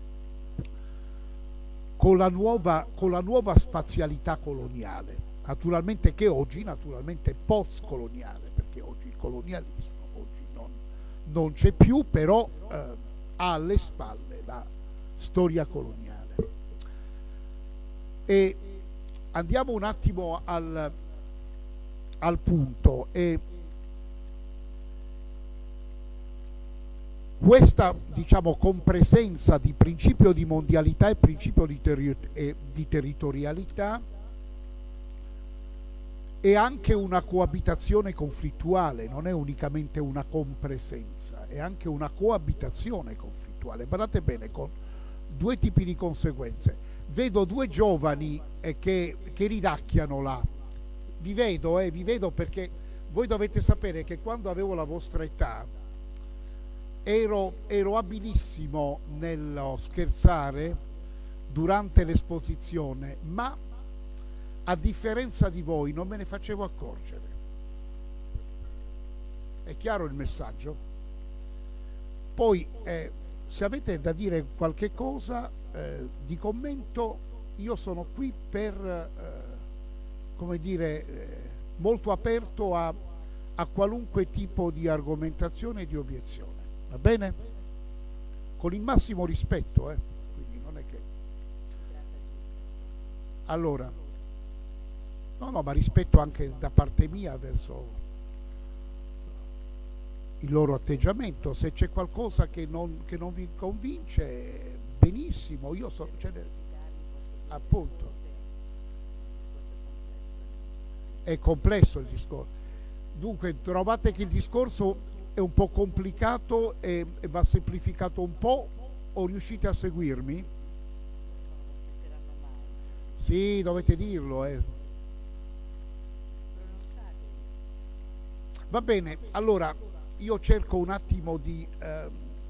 con la, nuova, con la nuova spazialità coloniale, naturalmente, che oggi naturalmente è post-coloniale, perché oggi il colonialismo oggi non, non c'è più, però eh, ha alle spalle la storia coloniale. E andiamo un attimo al al punto. E questa, diciamo, compresenza di principio di mondialità e principio di, terri e di territorialità è anche una coabitazione conflittuale, non è unicamente una compresenza, è anche una coabitazione conflittuale. Guardate bene, con due tipi di conseguenze. Vedo due giovani eh, che, che ridacchiano là. Vi vedo, eh, vi vedo perché voi dovete sapere che quando avevo la vostra età ero, ero abilissimo nello scherzare durante l'esposizione, ma a differenza di voi non me ne facevo accorgere. È chiaro il messaggio? Poi eh, se avete da dire qualche cosa eh, di commento, io sono qui per... Eh, come dire, eh, molto aperto a, a qualunque tipo di argomentazione e di obiezione, va bene? Con il massimo rispetto, eh? Quindi non è che... Allora, no, no, ma rispetto anche da parte mia verso il loro atteggiamento. Se c'è qualcosa che non, che non vi convince, benissimo, io sono... Cioè, appunto. È complesso il discorso, dunque trovate che il discorso è un po' complicato e, e va semplificato un po', o riuscite a seguirmi? Sì, dovete dirlo, eh. Va bene, allora io cerco un attimo di, eh,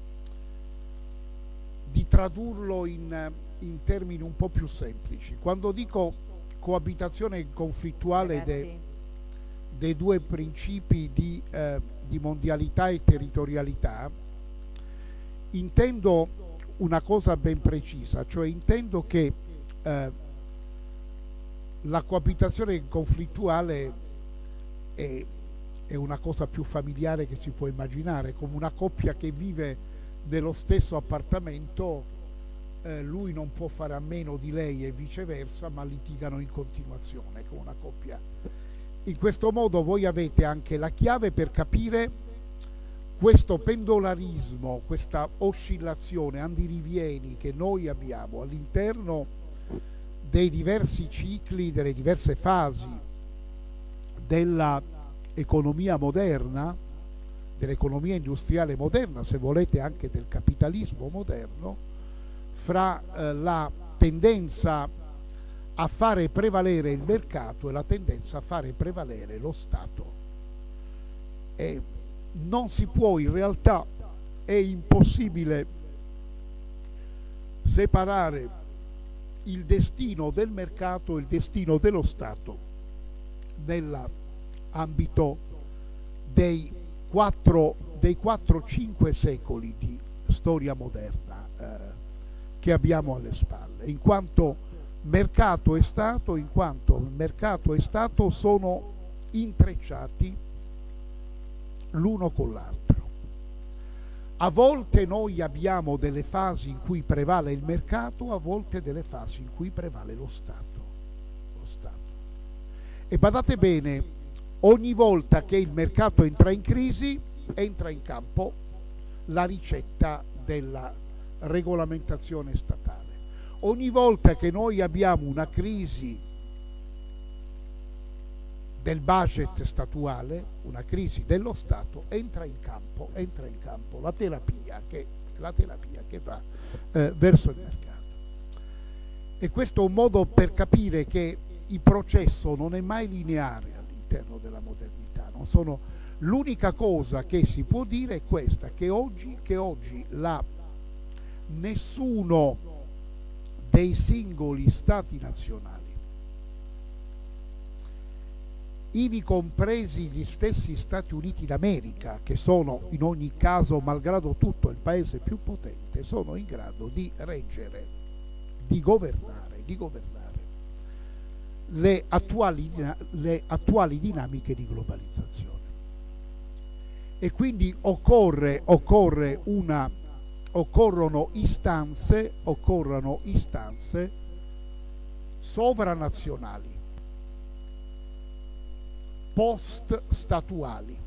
di tradurlo in, in termini un po' più semplici. Quando dico coabitazione conflittuale de, dei due principi di, eh, di mondialità e territorialità, intendo una cosa ben precisa, cioè intendo che eh, la coabitazione conflittuale è, è una cosa più familiare che si può immaginare, come una coppia che vive nello stesso appartamento, eh, lui non può fare a meno di lei e viceversa, ma litigano in continuazione come una coppia. In questo modo voi avete anche la chiave per capire questo pendolarismo, questa oscillazione, andirivieni che noi abbiamo all'interno dei diversi cicli, delle diverse fasi dell'economia moderna, dell'economia industriale moderna, se volete anche del capitalismo moderno, fra eh, la tendenza a fare prevalere il mercato e la tendenza a fare prevalere lo Stato. E non si può, in realtà è impossibile separare il destino del mercato e il destino dello Stato nell'ambito dei quattro, dei quattro cinque secoli di storia moderna eh, che abbiamo alle spalle, in quanto mercato e Stato, in quanto mercato e Stato sono intrecciati l'uno con l'altro. A volte noi abbiamo delle fasi in cui prevale il mercato, a volte delle fasi in cui prevale lo Stato. Lo Stato. E badate bene, ogni volta che il mercato entra in crisi, entra in campo la ricetta della regolamentazione statale. Ogni volta che noi abbiamo una crisi del budget statuale, una crisi dello Stato, entra in campo, entra in campo la terapia che, la terapia che va eh, verso il mercato. E questo è un modo per capire che il processo non è mai lineare all'interno della modernità. Non sono, l'unica cosa che si può dire è questa, che oggi, che oggi la, nessuno dei singoli stati nazionali, ivi compresi gli stessi Stati Uniti d'America, che sono in ogni caso, malgrado tutto, il paese più potente, sono in grado di reggere, di governare, di governare le attuali, le attuali dinamiche di globalizzazione. E quindi occorre, occorre una, occorrono istanze, occorrono istanze sovranazionali, post-statuali,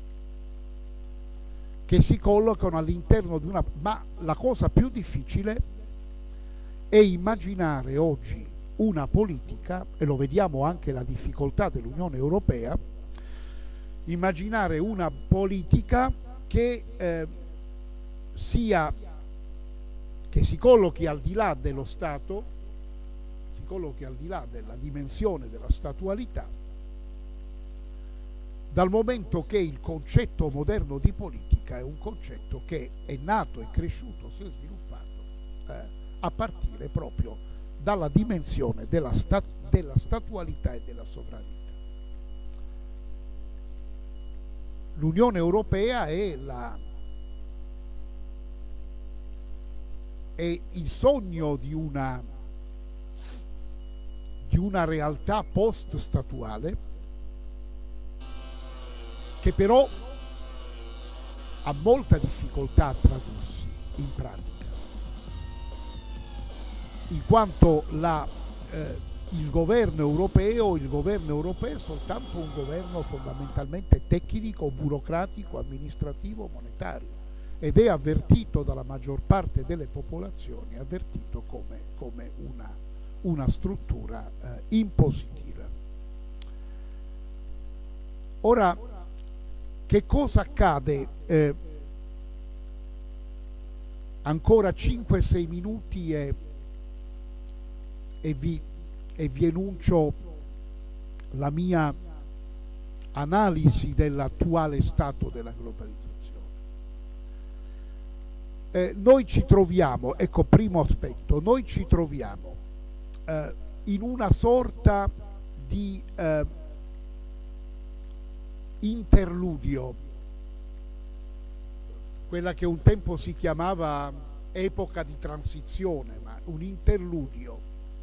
che si collocano all'interno di una... Ma la cosa più difficile è immaginare oggi una politica, e lo vediamo anche la difficoltà dell'Unione Europea, immaginare una politica che eh, sia, che si collochi al di là dello Stato, si collochi al di là della dimensione della statualità, dal momento che il concetto moderno di politica è un concetto che è nato, è cresciuto, si è sviluppato eh, a partire proprio dalla dimensione della, sta della statualità e della sovranità. L'Unione Europea è, la, è il sogno di una, di una realtà post-statuale, che però ha molta difficoltà a tradursi in pratica, in quanto la, eh, il governo europeo, il governo europeo è soltanto un governo fondamentalmente tecnico, burocratico, amministrativo, monetario, ed è avvertito dalla maggior parte delle popolazioni, è avvertito come, come una, una struttura eh, impositiva. Ora, che cosa accade? Eh, ancora cinque sei minuti e, e, vi, e vi enuncio la mia analisi dell'attuale stato della globalizzazione. Eh, noi ci troviamo, ecco, primo aspetto, noi ci troviamo eh, in una sorta di... Eh, interludio, quella che un tempo si chiamava epoca di transizione, ma un interludio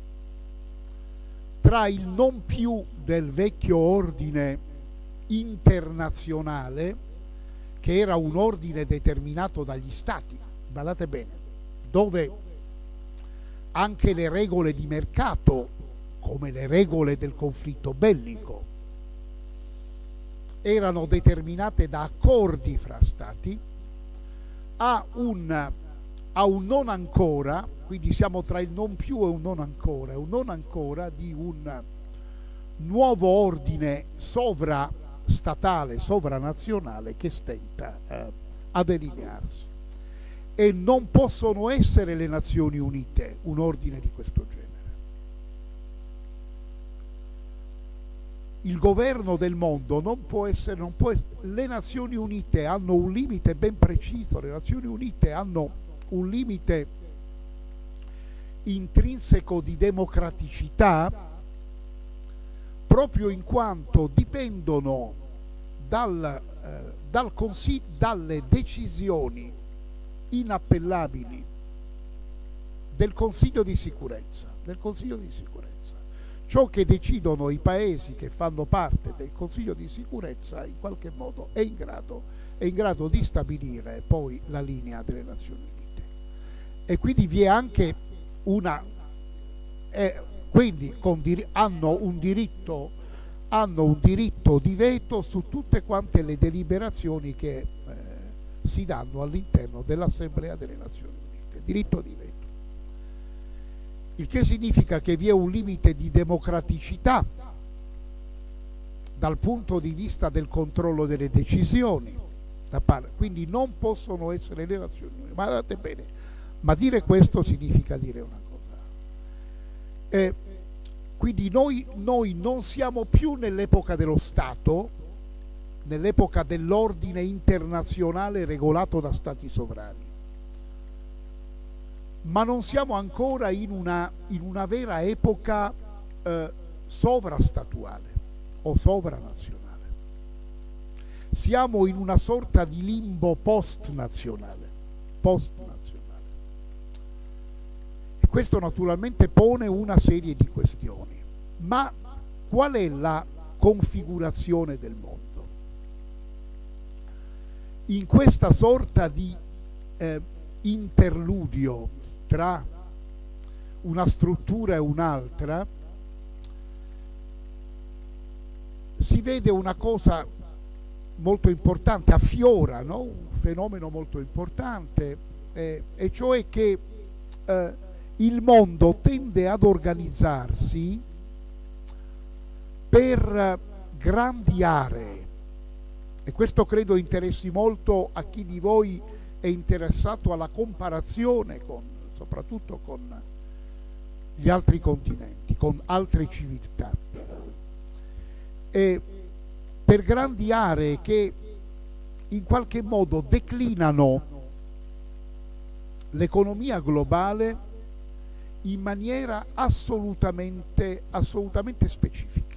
tra il non più del vecchio ordine internazionale, che era un ordine determinato dagli stati, guardate bene, dove anche le regole di mercato, come le regole del conflitto bellico, erano determinate da accordi fra stati, a un, a un non ancora, quindi siamo tra il non più e un non ancora, un non ancora di un nuovo ordine sovrastatale, sovranazionale che stenta eh, a delinearsi. E non possono essere le Nazioni Unite un ordine di questo genere. Il governo del mondo non può essere, non può essere, le Nazioni Unite hanno un limite ben preciso, le Nazioni Unite hanno un limite intrinseco di democraticità, proprio in quanto dipendono dal, eh, dal consiglio, dalle decisioni inappellabili del Consiglio di sicurezza, del Consiglio di sicurezza. Ciò che decidono i paesi che fanno parte del Consiglio di sicurezza in qualche modo è in grado, è in grado di stabilire poi la linea delle Nazioni Unite. E quindi vi è anche una eh, quindi con dir- hanno un diritto hanno un diritto di veto su tutte quante le deliberazioni che eh, si danno all'interno dell'Assemblea delle Nazioni Unite, diritto di veto. Il che significa che vi è un limite di democraticità dal punto di vista del controllo delle decisioni, da par- quindi non possono essere le Nazioni Unite. Ma guardate bene, ma dire questo significa dire una cosa. Eh, quindi noi, noi non siamo più nell'epoca dello Stato, nell'epoca dell'ordine internazionale regolato da Stati sovrani, ma non siamo ancora in una, in una vera epoca eh, sovrastatuale o sovranazionale. Siamo in una sorta di limbo post-nazionale, post-nazionale. E questo naturalmente pone una serie di questioni. Ma qual è la configurazione del mondo? In questa sorta di eh, interludio tra una struttura e un'altra si vede una cosa molto importante, affiora, no? Un fenomeno molto importante, eh, e cioè che eh, il mondo tende ad organizzarsi per eh, grandi aree, e questo credo interessi molto a chi di voi è interessato alla comparazione con, soprattutto con gli altri continenti, con altre civiltà. E per grandi aree che in qualche modo declinano l'economia globale in maniera assolutamente, assolutamente specifica.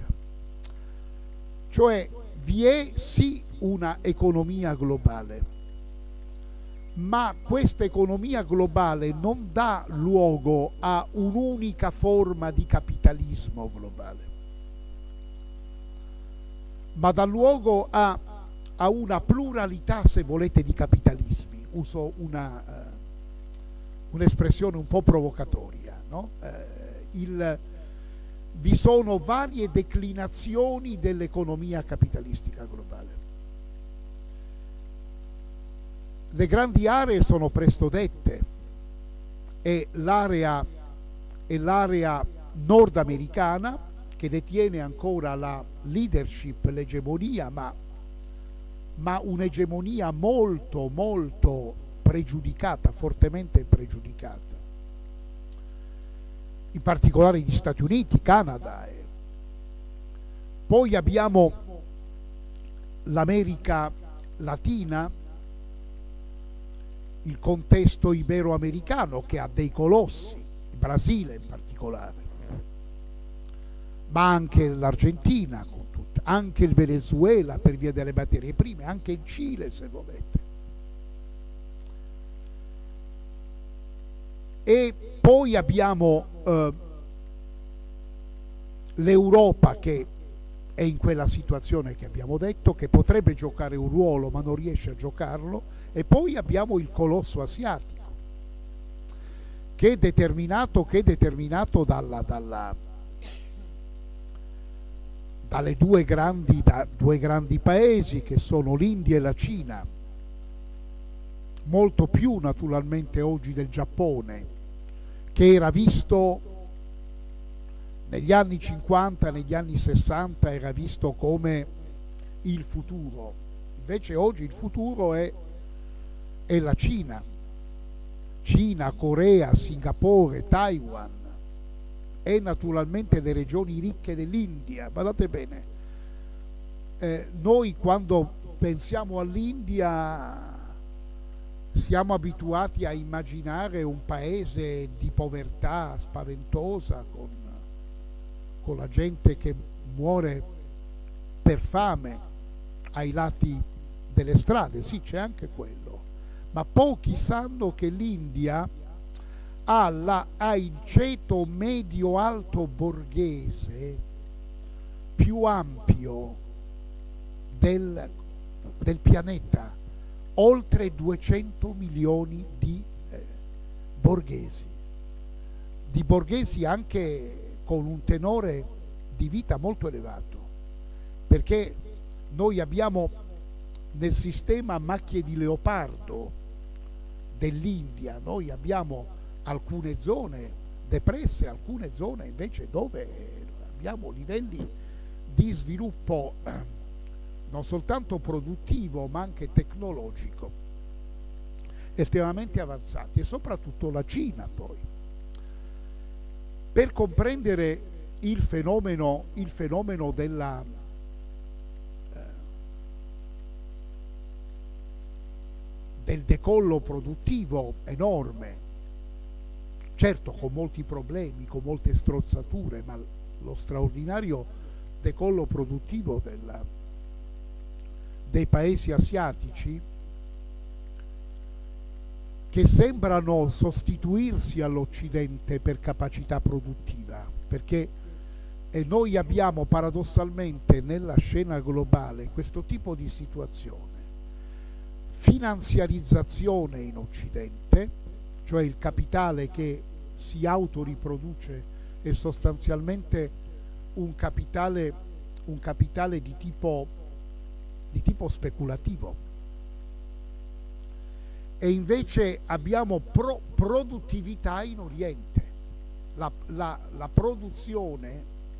Cioè vi è sì una economia globale, ma questa economia globale non dà luogo a un'unica forma di capitalismo globale, ma dà luogo a, a una pluralità, se volete, di capitalismi. Uso una, uh, un'espressione un po' provocatoria, no? Uh, il, vi sono varie declinazioni dell'economia capitalistica globale. Le grandi aree sono presto dette, e l'area, e l'area nordamericana, che detiene ancora la leadership, l'egemonia, ma, ma un'egemonia molto, molto pregiudicata, fortemente pregiudicata. In particolare gli Stati Uniti, Canada. E poi abbiamo l'America Latina, il contesto iberoamericano che ha dei colossi, il Brasile in particolare, ma anche l'Argentina con tutta. anche il Venezuela per via delle materie prime, anche il Cile se volete. E poi abbiamo eh, l'Europa che è in quella situazione che abbiamo detto, che potrebbe giocare un ruolo ma non riesce a giocarlo, e poi abbiamo il colosso asiatico che è determinato, che è determinato dalla, dalla, dalle due grandi, da, due grandi paesi che sono l'India e la Cina, molto più naturalmente oggi del Giappone, che era visto negli anni cinquanta, negli anni sessanta, era visto come il futuro. Invece oggi il futuro è, è la Cina. Cina, Corea, Singapore, Taiwan e naturalmente le regioni ricche dell'India. Guardate bene, eh, noi quando pensiamo all'India siamo abituati a immaginare un paese di povertà spaventosa, con, con la gente che muore per fame ai lati delle strade. Sì, c'è anche quello, ma pochi sanno che l'India ha, la, ha il ceto medio-alto borghese più ampio del, del pianeta, oltre duecento milioni di eh, borghesi, di borghesi anche con un tenore di vita molto elevato, perché noi abbiamo nel sistema macchie di leopardo dell'India, noi abbiamo alcune zone depresse, alcune zone invece dove abbiamo livelli di sviluppo eh, non soltanto produttivo ma anche tecnologico estremamente avanzati, e soprattutto la Cina. Poi, per comprendere il fenomeno, il fenomeno della eh, del decollo produttivo enorme, certo con molti problemi, con molte strozzature, ma lo straordinario decollo produttivo della, dei paesi asiatici, che sembrano sostituirsi all'Occidente per capacità produttiva, perché e noi abbiamo paradossalmente nella scena globale questo tipo di situazione: finanziarizzazione in Occidente, cioè il capitale che si autoriproduce è sostanzialmente un capitale, un capitale di tipo, di tipo speculativo, e invece abbiamo pro produttività in Oriente, la, la, la produzione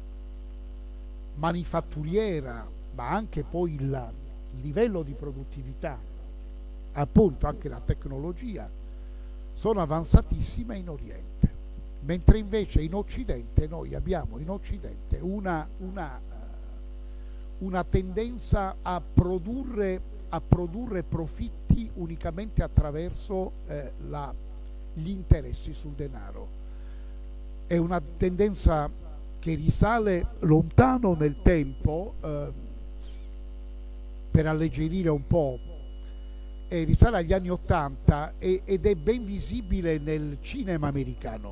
manifatturiera, ma anche poi il, il livello di produttività, appunto anche la tecnologia, sono avanzatissime in Oriente, mentre invece in Occidente noi abbiamo in Occidente una, una, una tendenza a produrre a produrre profitti unicamente attraverso eh, la, gli interessi sul denaro. È una tendenza che risale lontano nel tempo, eh, per alleggerire un po', e risale agli anni Ottanta e, ed è ben visibile nel cinema americano.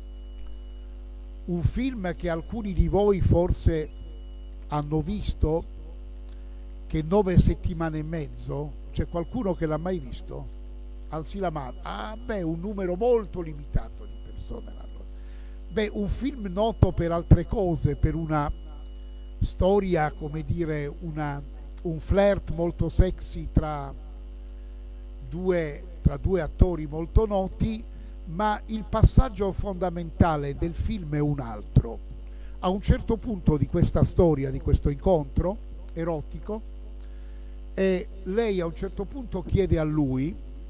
Un film che alcuni di voi forse hanno visto, che nove settimane e mezzo, c'è qualcuno che l'ha mai visto? Alzi la mano. Ah beh, un numero molto limitato di persone l'hanno. Beh, un film noto per altre cose, per una storia, come dire, una, un flirt molto sexy tra due, tra due attori molto noti, ma il passaggio fondamentale del film è un altro. A un certo punto di questa storia, di questo incontro erotico, e lei a un certo punto chiede a lui,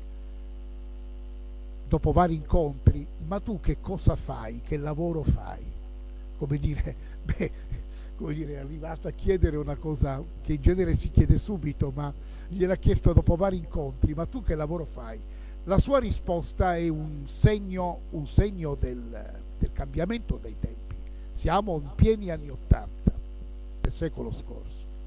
dopo vari incontri: ma tu che cosa fai, che lavoro fai? Come dire, beh, come dire, è arrivata a chiedere una cosa che in genere si chiede subito, ma gliel'ha chiesto dopo vari incontri: ma tu che lavoro fai? La sua risposta è un segno, un segno del, del cambiamento dei tempi. Siamo in pieni anni ottanta del secolo scorso.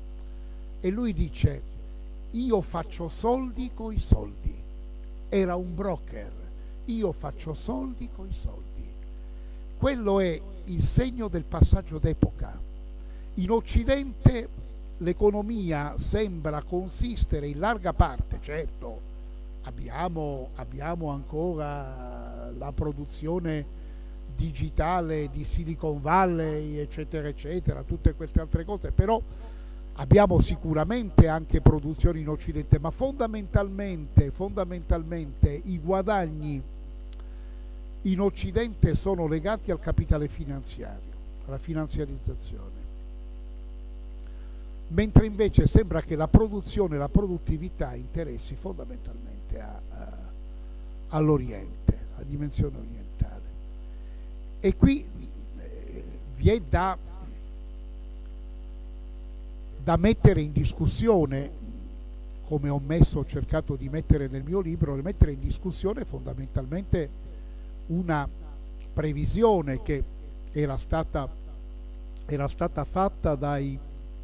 e lui dice: io faccio soldi coi soldi. Era un broker, io faccio soldi coi soldi. Quello è il segno del passaggio d'epoca. In Occidente l'economia sembra consistere in larga parte, certo, abbiamo, abbiamo ancora la produzione digitale di Silicon Valley, eccetera, eccetera, tutte queste altre cose, però abbiamo sicuramente anche produzioni in Occidente, ma fondamentalmente, fondamentalmente i guadagni in Occidente sono legati al capitale finanziario, alla finanziarizzazione. Mentre invece sembra che la produzione, la produttività interessi fondamentalmente a, a, all'Oriente, alla dimensione orientale. E qui eh, vi è da, da mettere in discussione, come ho messo, ho cercato di mettere nel mio libro, di mettere in discussione fondamentalmente una previsione che era stata, era stata fatta dai,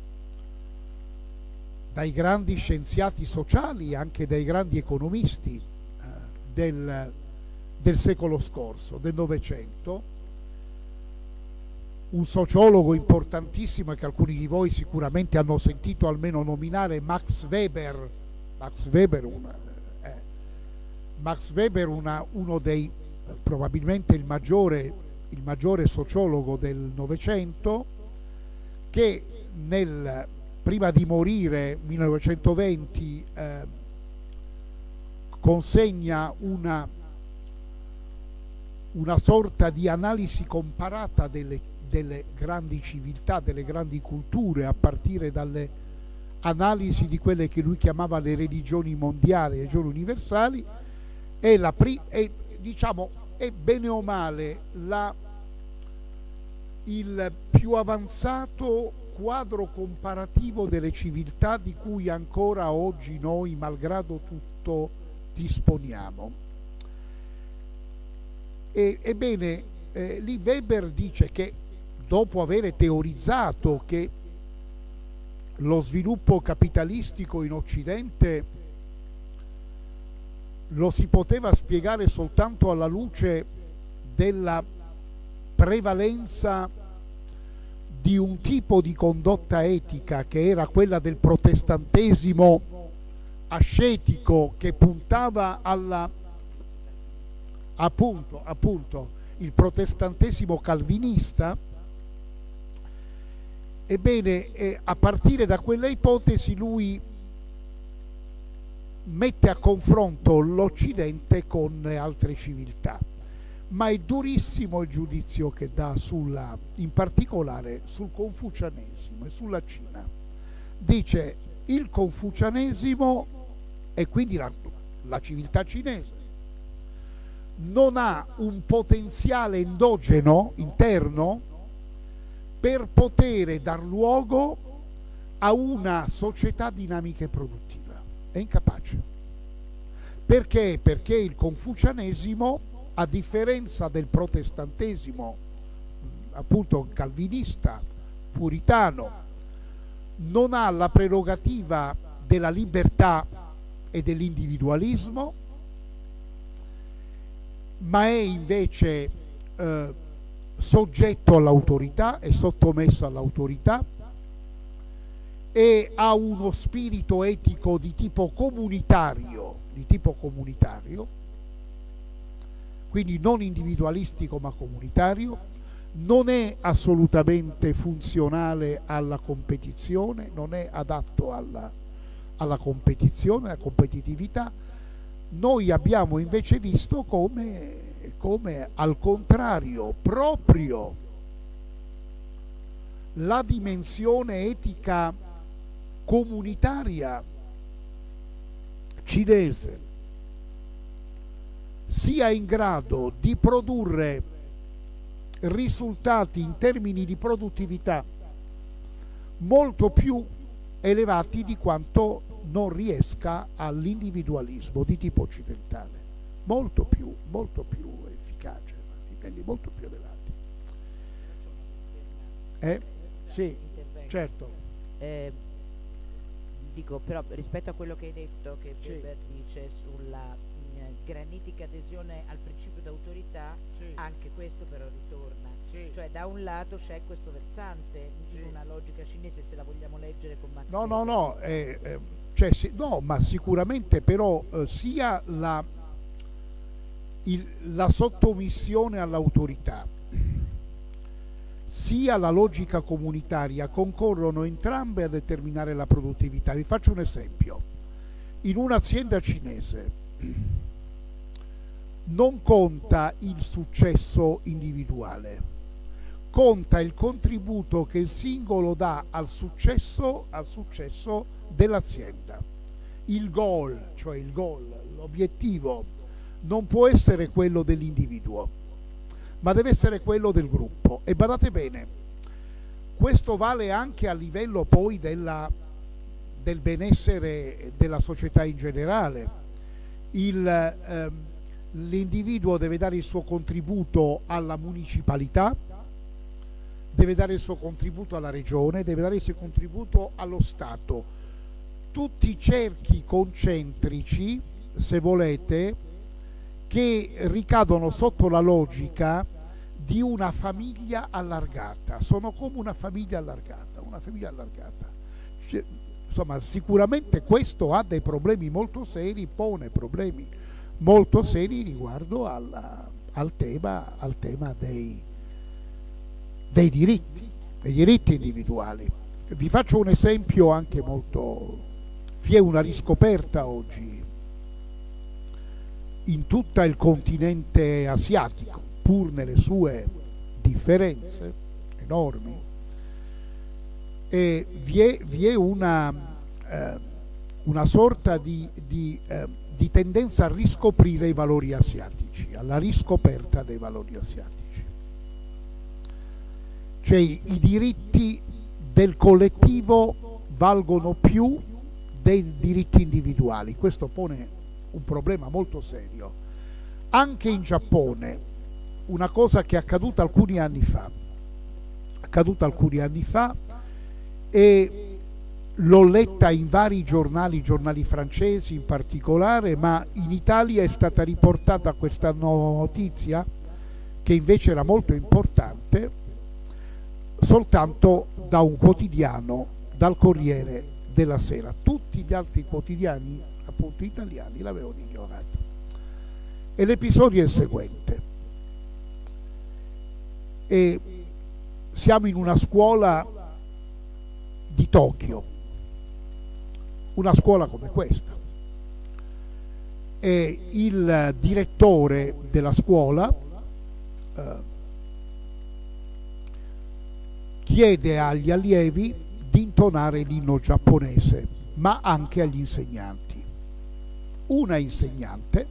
dai grandi scienziati sociali, anche dai grandi economisti eh, del, del secolo scorso, del Novecento. Un sociologo importantissimo che alcuni di voi sicuramente hanno sentito almeno nominare, Max Weber. Max Weber, una, eh, Max Weber una, uno dei probabilmente il maggiore, il maggiore sociologo del Novecento, che nel, prima di morire, millenovecentoventi, eh, consegna una, una sorta di analisi comparata delle, delle grandi civiltà, delle grandi culture, a partire dalle analisi di quelle che lui chiamava le religioni mondiali, le religioni universali, e la pri- e, diciamo, è bene o male la, il più avanzato quadro comparativo delle civiltà di cui ancora oggi noi, malgrado tutto, disponiamo. E, ebbene, eh, lì Weber dice che, dopo aver teorizzato che lo sviluppo capitalistico in Occidente lo si poteva spiegare soltanto alla luce della prevalenza di un tipo di condotta etica che era quella del protestantesimo ascetico, che puntava alla, appunto, appunto il protestantesimo calvinista. Ebbene, eh, a partire da quella ipotesi lui mette a confronto l'Occidente con altre civiltà, ma è durissimo il giudizio che dà sulla, in particolare sul confucianesimo e sulla Cina. Dice: il confucianesimo, e quindi la, la civiltà cinese, non ha un potenziale endogeno, interno, per poter dar luogo a una società dinamica e produttiva. È incapace. Perché? Perché il confucianesimo, a differenza del protestantesimo, appunto calvinista, puritano, non ha la prerogativa della libertà e dell'individualismo, ma è invece eh, soggetto all'autorità, è sottomesso all'autorità, e ha uno spirito etico di tipo comunitario, di tipo comunitario, quindi non individualistico ma comunitario, non è assolutamente funzionale alla competizione, non è adatto alla, alla competizione, alla competitività. Noi abbiamo invece visto come, come al contrario proprio la dimensione etica comunitaria cinese sia in grado di produrre risultati in termini di produttività molto più elevati di quanto non riesca all'individualismo di tipo occidentale, molto più, molto più efficace, a livelli molto più elevati. Eh? Sì, certo. Eh, dico, però rispetto a quello che hai detto, che Sì. Weber dice sulla mh, granitica adesione al principio d'autorità, Sì. anche questo però ritorna. Sì. Cioè da un lato c'è questo versante Sì. in una logica cinese, se la vogliamo leggere con Max No, no, Weber. no, eh, eh, cioè, sì, no, ma sicuramente però eh, sia la, il- la sottomissione all'autorità sia la logica comunitaria concorrono entrambe a determinare la produttività. Vi faccio un esempio. In un'azienda cinese non conta il successo individuale, conta il contributo che il singolo dà al successo, al successo dell'azienda. Il goal, cioè il goal, l'obiettivo, non può essere quello dell'individuo, ma deve essere quello del gruppo. E badate bene, questo vale anche a livello poi della, del benessere della società in generale. Il, ehm, l'individuo deve dare il suo contributo alla municipalità, deve dare il suo contributo alla regione, deve dare il suo contributo allo Stato. Tutti cerchi concentrici, se volete, che ricadono sotto la logica di una famiglia allargata. Sono come una famiglia allargata, una famiglia allargata. Cioè, insomma, sicuramente questo ha dei problemi molto seri, pone problemi molto seri riguardo alla, al tema, al tema dei, dei diritti, dei diritti individuali. Vi faccio un esempio anche molto... Vi è una riscoperta oggi in tutto il continente asiatico, pur nelle sue differenze enormi, e vi è, vi è una, eh, una sorta di, di, eh, di tendenza a riscoprire i valori asiatici, alla riscoperta dei valori asiatici. Cioè i diritti del collettivo valgono più dei diritti individuali. Questo pone un problema molto serio. Anche in Giappone, una cosa che è accaduta alcuni anni fa, accaduta alcuni anni fa e l'ho letta in vari giornali, giornali francesi in particolare, ma in Italia è stata riportata questa notizia che invece era molto importante soltanto da un quotidiano, dal Corriere della Sera. Tutti gli altri quotidiani, appunto italiani, l'avevano ignorata. E l'episodio è il seguente. E siamo in una scuola di Tokyo, una scuola come questa, e il direttore della scuola eh, chiede agli allievi di intonare l'inno giapponese, ma anche agli insegnanti. Una insegnante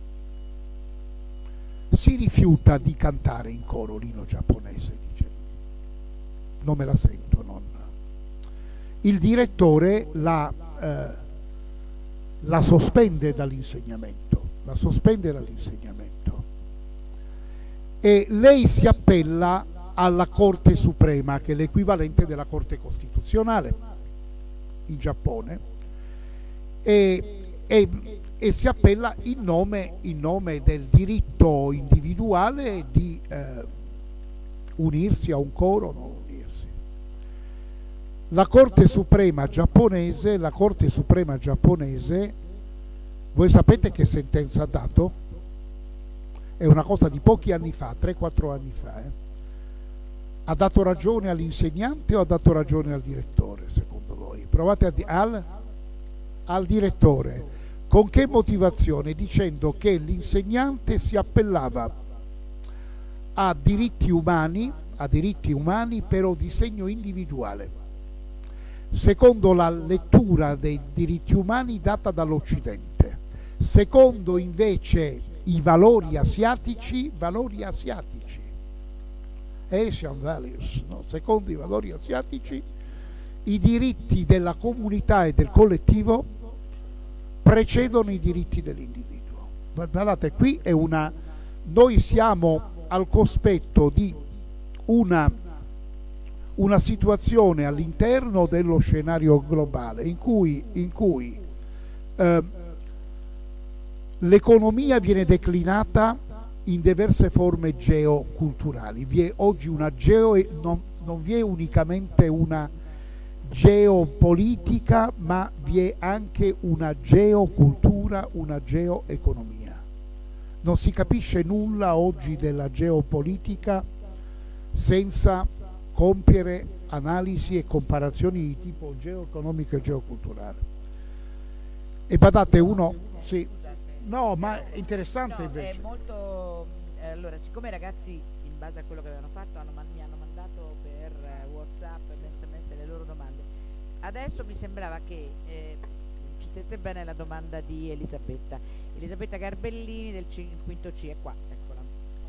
si rifiuta di cantare in coro l'inno giapponese, dice: non me la sento, non. Il direttore la, eh, la sospende dall'insegnamento, la sospende dall'insegnamento e lei si appella alla Corte Suprema, che è l'equivalente della Corte Costituzionale in Giappone, e, e, e si appella in nome, in nome del diritto individuale di eh, unirsi a un coro o non unirsi. La Corte Suprema giapponese, la Corte Suprema giapponese, voi sapete che sentenza ha dato? È una cosa di pochi anni fa, tre quattro anni fa, eh? Ha dato ragione all'insegnante o ha dato ragione al direttore, secondo voi? Provate a dire al, al direttore. Con che motivazione? Dicendo che l'insegnante si appellava a diritti umani, a diritti umani però di segno individuale, secondo la lettura dei diritti umani data dall'Occidente, secondo invece i valori asiatici, valori asiatici. Asian values, no? Secondo i valori asiatici, i diritti della comunità e del collettivo precedono i diritti dell'individuo. Guardate, qui è una... Noi siamo al cospetto di una, una situazione all'interno dello scenario globale in cui, in cui eh, l'economia viene declinata in diverse forme geoculturali. Vi è oggi una geo, non, non vi è unicamente una geopolitica, ma vi è anche una geocultura, una geoeconomia. Non si capisce nulla oggi della geopolitica senza compiere analisi e comparazioni di tipo geoeconomico e geoculturale. E badate, uno... Sì, no, ma è interessante, no, invece. È molto... Eh, allora, siccome i ragazzi, in base a quello che avevano fatto, hanno, mi hanno mandato per eh, WhatsApp, sms le loro domande. Adesso mi sembrava che eh, ci stesse bene la domanda di Elisabetta. Elisabetta Garbellini del C, quinto C, è qua, eccola.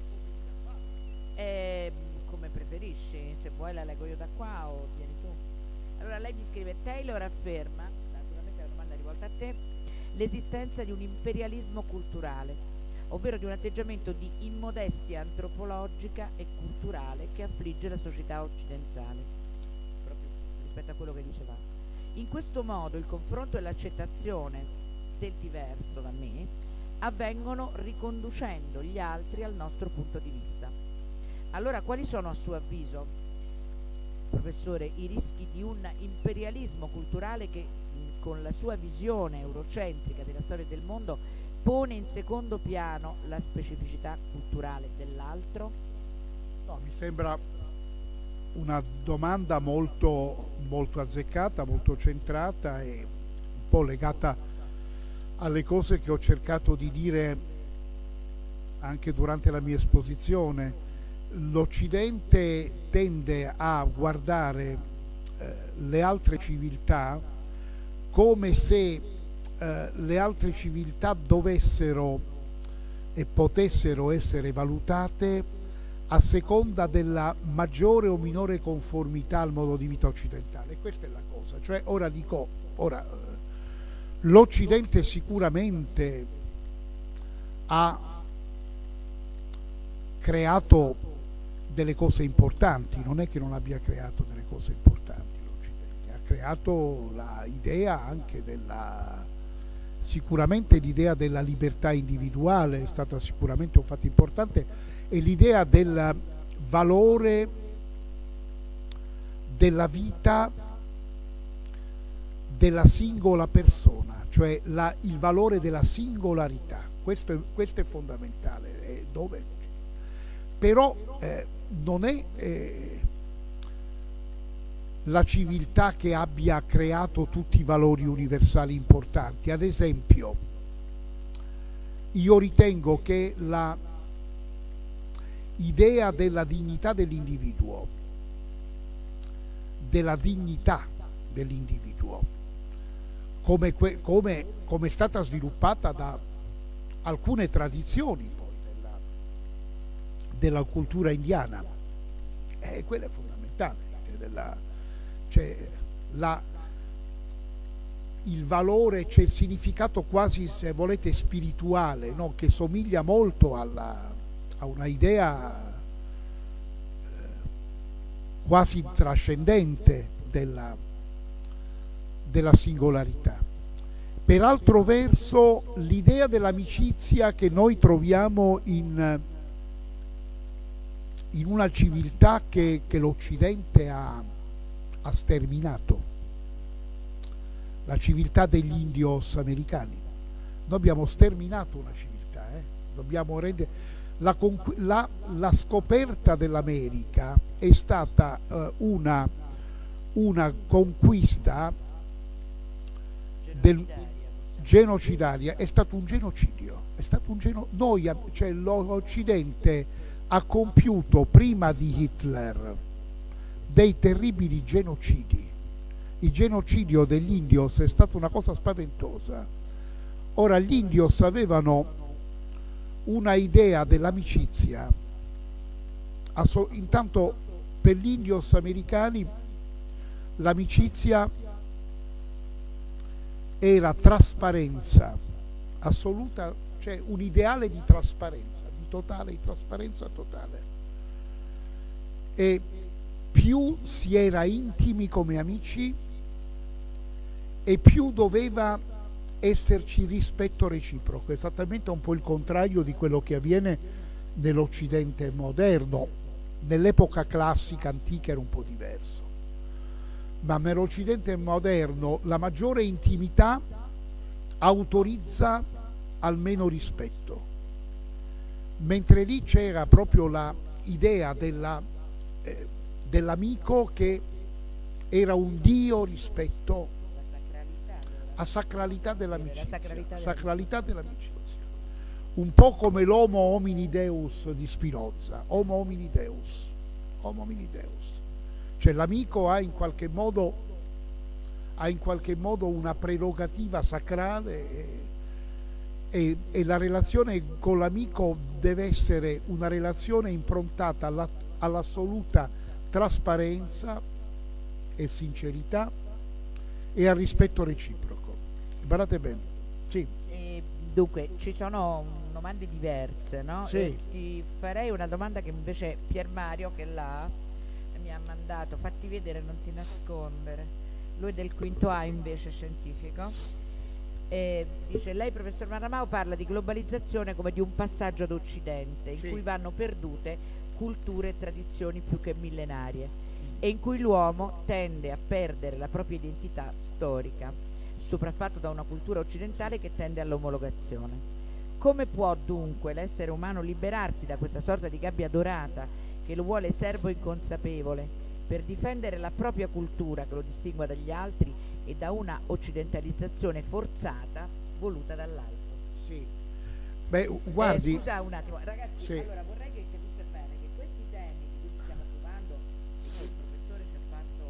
Eh, come preferisci, se vuoi la leggo io da qua o vieni tu. Allora lei mi scrive: Taylor afferma, naturalmente la domanda è rivolta a te, l'esistenza di un imperialismo culturale, ovvero di un atteggiamento di immodestia antropologica e culturale che affligge la società occidentale, proprio rispetto a quello che dicevamo. In questo modo il confronto e l'accettazione del diverso da me avvengono riconducendo gli altri al nostro punto di vista. Allora, quali sono a suo avviso, professore, i rischi di un imperialismo culturale che, con la sua visione eurocentrica della storia del mondo, pone in secondo piano la specificità culturale dell'altro? No, mi sembra una domanda molto, molto azzeccata, molto centrata e un po' legata alle cose che ho cercato di dire anche durante la mia esposizione. L'Occidente tende a guardare eh, le altre civiltà come se eh, le altre civiltà dovessero e potessero essere valutate a seconda della maggiore o minore conformità al modo di vita occidentale. E questa è la cosa. Cioè, ora dico, ora l'Occidente sicuramente ha creato delle cose importanti, non è che non abbia creato delle cose importanti l'Occidente, ha creato l'idea anche della, sicuramente l'idea della libertà individuale è stata sicuramente un fatto importante, e l'idea del valore della vita della singola persona, cioè la, il valore della singolarità. Questo è, questo è fondamentale, è dove, però eh, non è eh, la civiltà che abbia creato tutti i valori universali importanti. Ad esempio, io ritengo che la idea della dignità dell'individuo, della dignità dell'individuo, come, come, come è stata sviluppata da alcune tradizioni poi della, della cultura indiana, eh, quella è fondamentale, della, cioè, la, il valore, c'è il significato quasi, se volete, spirituale, no? Che somiglia molto alla a una idea eh, quasi trascendente della, della singolarità. Per altro verso, l'idea dell'amicizia che noi troviamo in, in una civiltà che, che l'Occidente ha, ha sterminato, la civiltà degli indios americani. Noi abbiamo sterminato una civiltà, eh? Dobbiamo rendere... La, la, la scoperta dell'America è stata uh, una, una conquista del, genocidaria, è stato un genocidio, è stato un geno, noi, cioè l'Occidente ha compiuto prima di Hitler dei terribili genocidi. Il genocidio degli indios è stata una cosa spaventosa. Ora, gli indios avevano una idea dell'amicizia, intanto per gli indios americani l'amicizia era trasparenza assoluta, cioè un ideale di trasparenza, di totale, di trasparenza totale. E più si era intimi come amici e più doveva esserci rispetto reciproco, esattamente un po' il contrario di quello che avviene nell'Occidente moderno. Nell'epoca classica antica era un po' diverso, ma nell'Occidente moderno la maggiore intimità autorizza almeno rispetto, mentre lì c'era proprio l'idea della, eh, dell'amico che era un dio rispetto a sacralità dell'amicizia, sacralità, sacralità dell'amicizia, un po' come l'homo homini deus di Spinoza, homo homini deus, homo homini deus, cioè l'amico ha in qualche modo ha in qualche modo una prerogativa sacrale e, e, e la relazione con l'amico deve essere una relazione improntata alla, all'assoluta trasparenza e sincerità e al rispetto reciproco. Guardate bene. Sì. E dunque, ci sono domande diverse, no? Sì. E ti farei una domanda che invece Pier Mario, che là, mi ha mandato, fatti vedere, non ti nascondere. Lui è del quinto A invece, scientifico. E dice: lei, professor Maramao, parla di globalizzazione come di un passaggio ad Occidente, in Sì. cui vanno perdute culture e tradizioni più che millenarie, e in cui l'uomo tende a perdere la propria identità storica, sopraffatto da una cultura occidentale che tende all'omologazione. Come può dunque l'essere umano liberarsi da questa sorta di gabbia dorata che lo vuole servo inconsapevole, per difendere la propria cultura che lo distingua dagli altri e da una occidentalizzazione forzata voluta dall'alto? Sì. Beh, guardi. Eh, scusa un attimo, ragazzi, sì. allora vorrei che capite bene che questi temi di cui stiamo occupando, di cui il professore ci ha fatto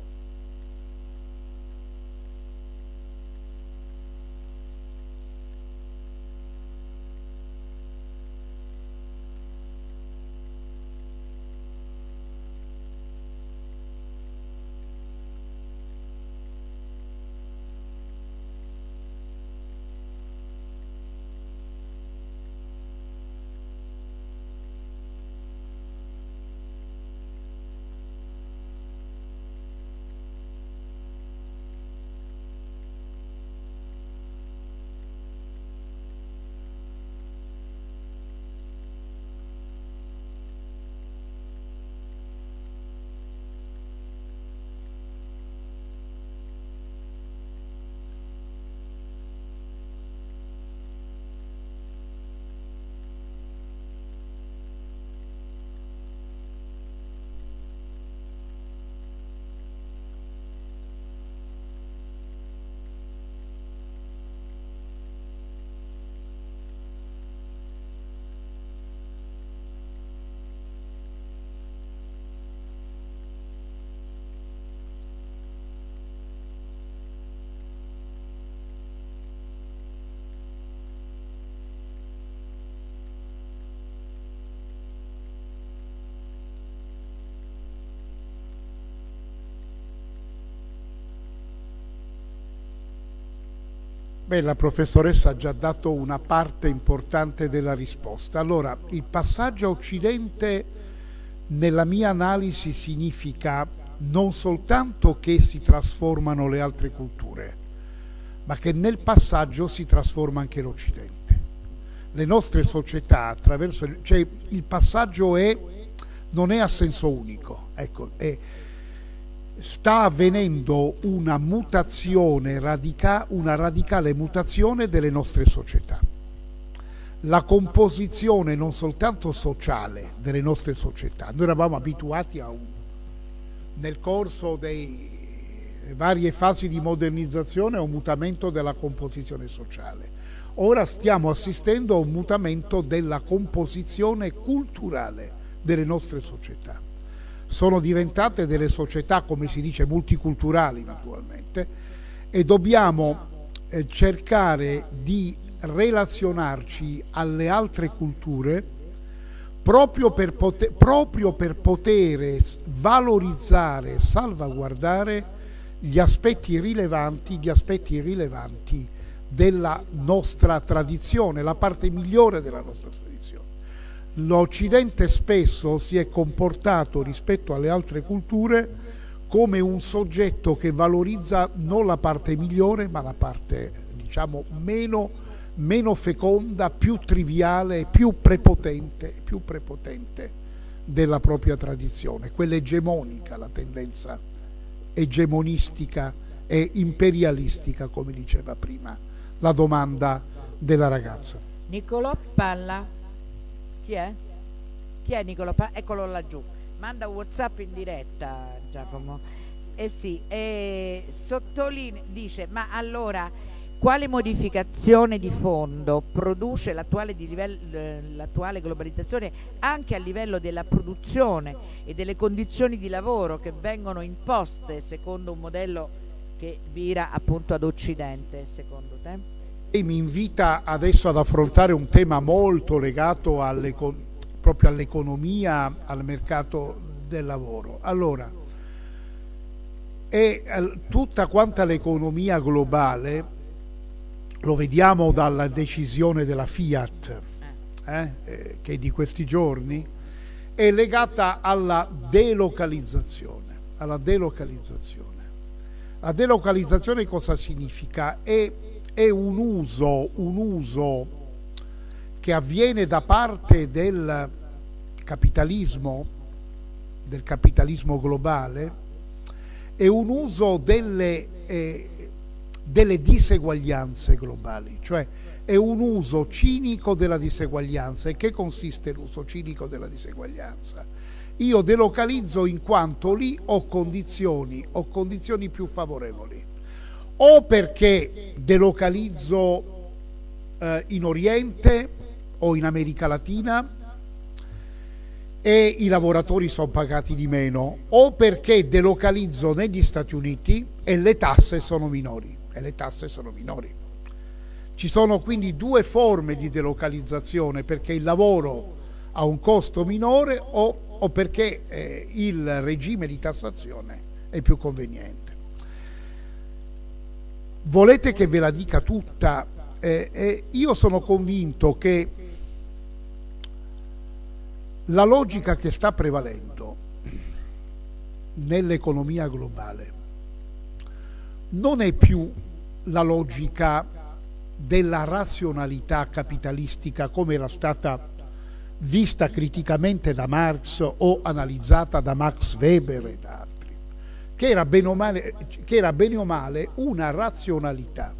Beh, la professoressa ha già dato una parte importante della risposta. Allora, il passaggio a Occidente nella mia analisi significa non soltanto che si trasformano le altre culture, ma che nel passaggio si trasforma anche l'Occidente. Le nostre società, attraverso, cioè il passaggio è, non è a senso unico, ecco, è, sta avvenendo una mutazione, radica, una radicale mutazione delle nostre società. La composizione non soltanto sociale delle nostre società, noi eravamo abituati a un, nel corso delle varie fasi di modernizzazione a un mutamento della composizione sociale. Ora stiamo assistendo a un mutamento della composizione culturale delle nostre società. Sono diventate delle società, come si dice, multiculturali naturalmente, e dobbiamo eh, cercare di relazionarci alle altre culture proprio per, poter, proprio per poter valorizzare, salvaguardare gli aspetti rilevanti, gli aspetti rilevanti della nostra tradizione, la parte migliore della nostra tradizione. l'Occidente spesso si è comportato rispetto alle altre culture come un soggetto che valorizza non la parte migliore, ma la parte, diciamo, meno, meno feconda, più triviale, più prepotente, più prepotente della propria tradizione, quella egemonica, la tendenza egemonistica e imperialistica, come diceva prima la domanda della ragazza. Niccolò Palla, chi è? Chi è Niccolò Palla? Eccolo laggiù, manda un WhatsApp in diretta, Giacomo. Eh sì, e sottolinea, dice, ma allora quale modificazione di fondo produce l'attuale, di livello, l'attuale globalizzazione anche a livello della produzione e delle condizioni di lavoro che vengono imposte secondo un modello che vira appunto ad Occidente, secondo te? E mi invita adesso ad affrontare un tema molto legato alle, proprio all'economia, al mercato del lavoro. Allora, è tutta quanta l'economia globale, lo vediamo dalla decisione della Fiat, eh, eh, che di questi giorni, è legata alla delocalizzazione, alla delocalizzazione. La delocalizzazione cosa significa? È, è un uso, un uso che avviene da parte del capitalismo, del capitalismo globale, è un uso delle, eh, delle diseguaglianze globali, cioè è un uso cinico della diseguaglianza. E che consiste l'uso cinico della diseguaglianza? Io delocalizzo in quanto lì ho condizioni, ho condizioni più favorevoli, o perché delocalizzo eh, in Oriente o in America Latina e i lavoratori sono pagati di meno, o perché delocalizzo negli Stati Uniti e le tasse sono minori, e le tasse sono minori. Ci sono quindi due forme di delocalizzazione, perché il lavoro ha un costo minore o, o perché eh, il regime di tassazione è più conveniente. Volete che ve la dica tutta? Eh, eh, io sono convinto che la logica che sta prevalendo nell'economia globale non è più la logica della razionalità capitalistica come era stata vista criticamente da Marx o analizzata da Max Weber e da altri, che era bene o male, che era bene o male una razionalità.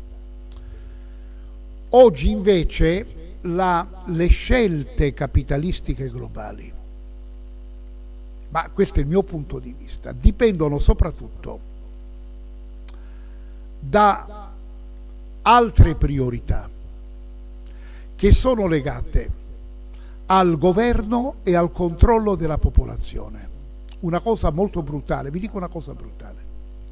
Oggi invece La, le scelte capitalistiche globali, ma questo è il mio punto di vista, dipendono soprattutto da altre priorità che sono legate al governo e al controllo della popolazione. Una cosa molto brutale, vi dico una cosa brutale.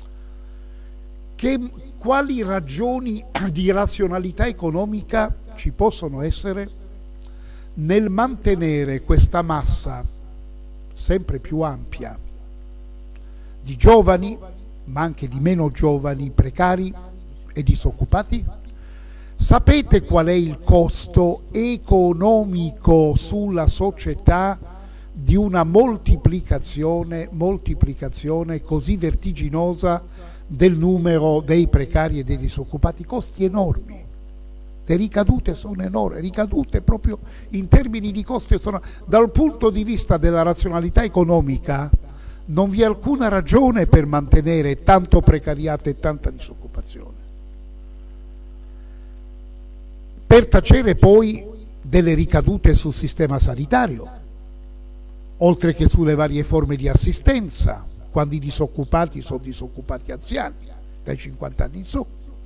Che, quali ragioni di razionalità economica ci possono essere nel mantenere questa massa sempre più ampia di giovani, ma anche di meno giovani, precari e disoccupati? Sapete qual è il costo economico sulla società di una moltiplicazione, moltiplicazione così vertiginosa del numero dei precari e dei disoccupati? Costi enormi. Le ricadute sono enormi, ricadute proprio in termini di costi. Sono, dal punto di vista della razionalità economica non vi è alcuna ragione per mantenere tanto precariato e tanta disoccupazione. Per tacere poi delle ricadute sul sistema sanitario, oltre che sulle varie forme di assistenza, quando i disoccupati sono disoccupati anziani, dai cinquanta anni in su.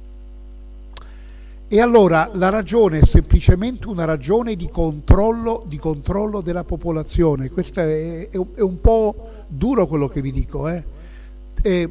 E allora la ragione è semplicemente una ragione di controllo, di controllo della popolazione. Questo è, è, è un po' duro quello che vi dico. Eh? E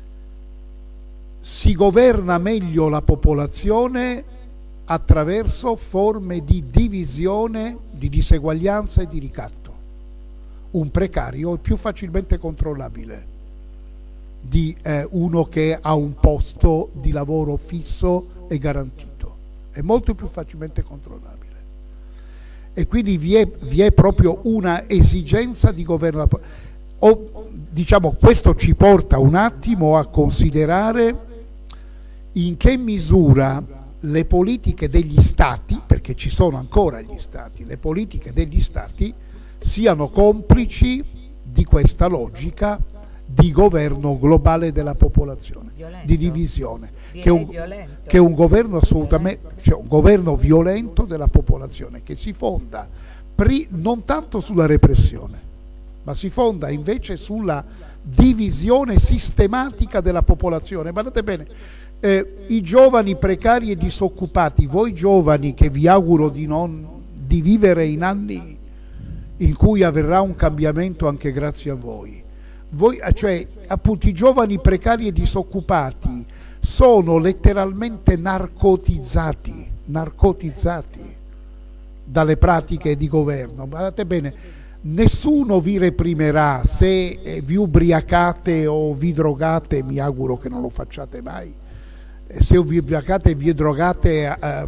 si governa meglio la popolazione attraverso forme di divisione, di diseguaglianza e di ricatto. Un precario è più facilmente controllabile di eh, uno che ha un posto di lavoro fisso e garantito. È molto più facilmente controllabile. e quindi vi è, vi è proprio una esigenza di governo. O, diciamo, questo ci porta un attimo a considerare in che misura le politiche degli stati, perché ci sono ancora gli stati, le politiche degli stati siano complici di questa logica di governo globale della popolazione, violento, di divisione, che è, un, che è un governo assolutamente, cioè un governo violento della popolazione, che si fonda pri, non tanto sulla repressione, ma si fonda invece sulla divisione sistematica della popolazione. Guardate bene, eh, i giovani precari e disoccupati, voi giovani che vi auguro di, non, di vivere in anni in cui avverrà un cambiamento anche grazie a voi, Voi, cioè appunto i giovani precari e disoccupati sono letteralmente narcotizzati, narcotizzati dalle pratiche di governo. Guardate bene, nessuno vi reprimerà se vi ubriacate o vi drogate, mi auguro che non lo facciate mai, se vi ubriacate e vi drogate eh,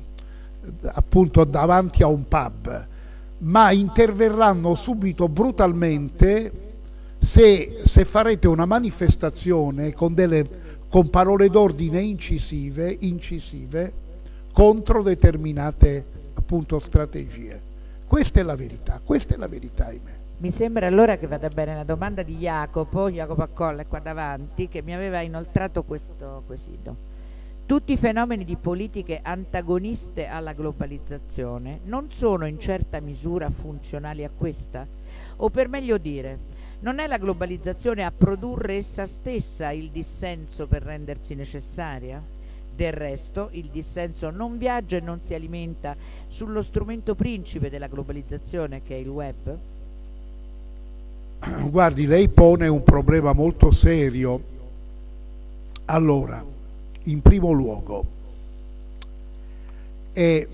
appunto davanti a un pub, ma interverranno subito brutalmente Se, se farete una manifestazione con, delle, con parole d'ordine incisive, incisive contro determinate appunto strategie. Questa è la verità, questa è la verità, ahimè. Mi sembra allora che vada bene la domanda di Jacopo, Jacopo Accolla qua davanti, che mi aveva inoltrato questo quesito. Tutti i fenomeni di politiche antagoniste alla globalizzazione non sono in certa misura funzionali a questa? O per meglio dire, non è la globalizzazione a produrre essa stessa il dissenso per rendersi necessaria? Del resto, il dissenso non viaggia e non si alimenta sullo strumento principe della globalizzazione, che è il web? Guardi, lei pone un problema molto serio. Allora, in primo luogo, è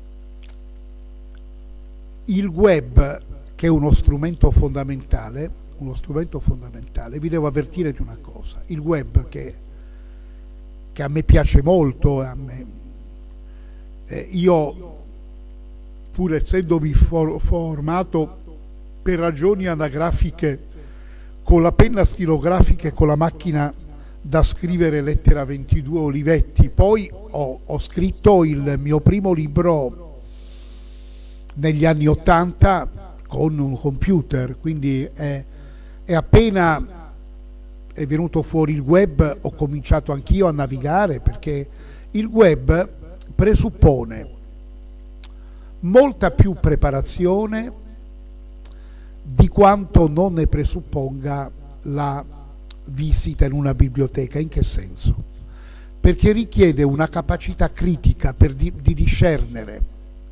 il web, che è uno strumento fondamentale, uno strumento fondamentale, vi devo avvertire di una cosa: il web, che, che a me piace molto, a me, eh, io pur essendomi for, formato per ragioni anagrafiche con la penna stilografica e con la macchina da scrivere lettera ventidue Olivetti, poi ho, ho scritto il mio primo libro negli anni ottanta con un computer, quindi è E appena è venuto fuori il web ho cominciato anch'io a navigare, perché il web presuppone molta più preparazione di quanto non ne presupponga la visita in una biblioteca. In che senso? Perché richiede una capacità critica per di, di discernere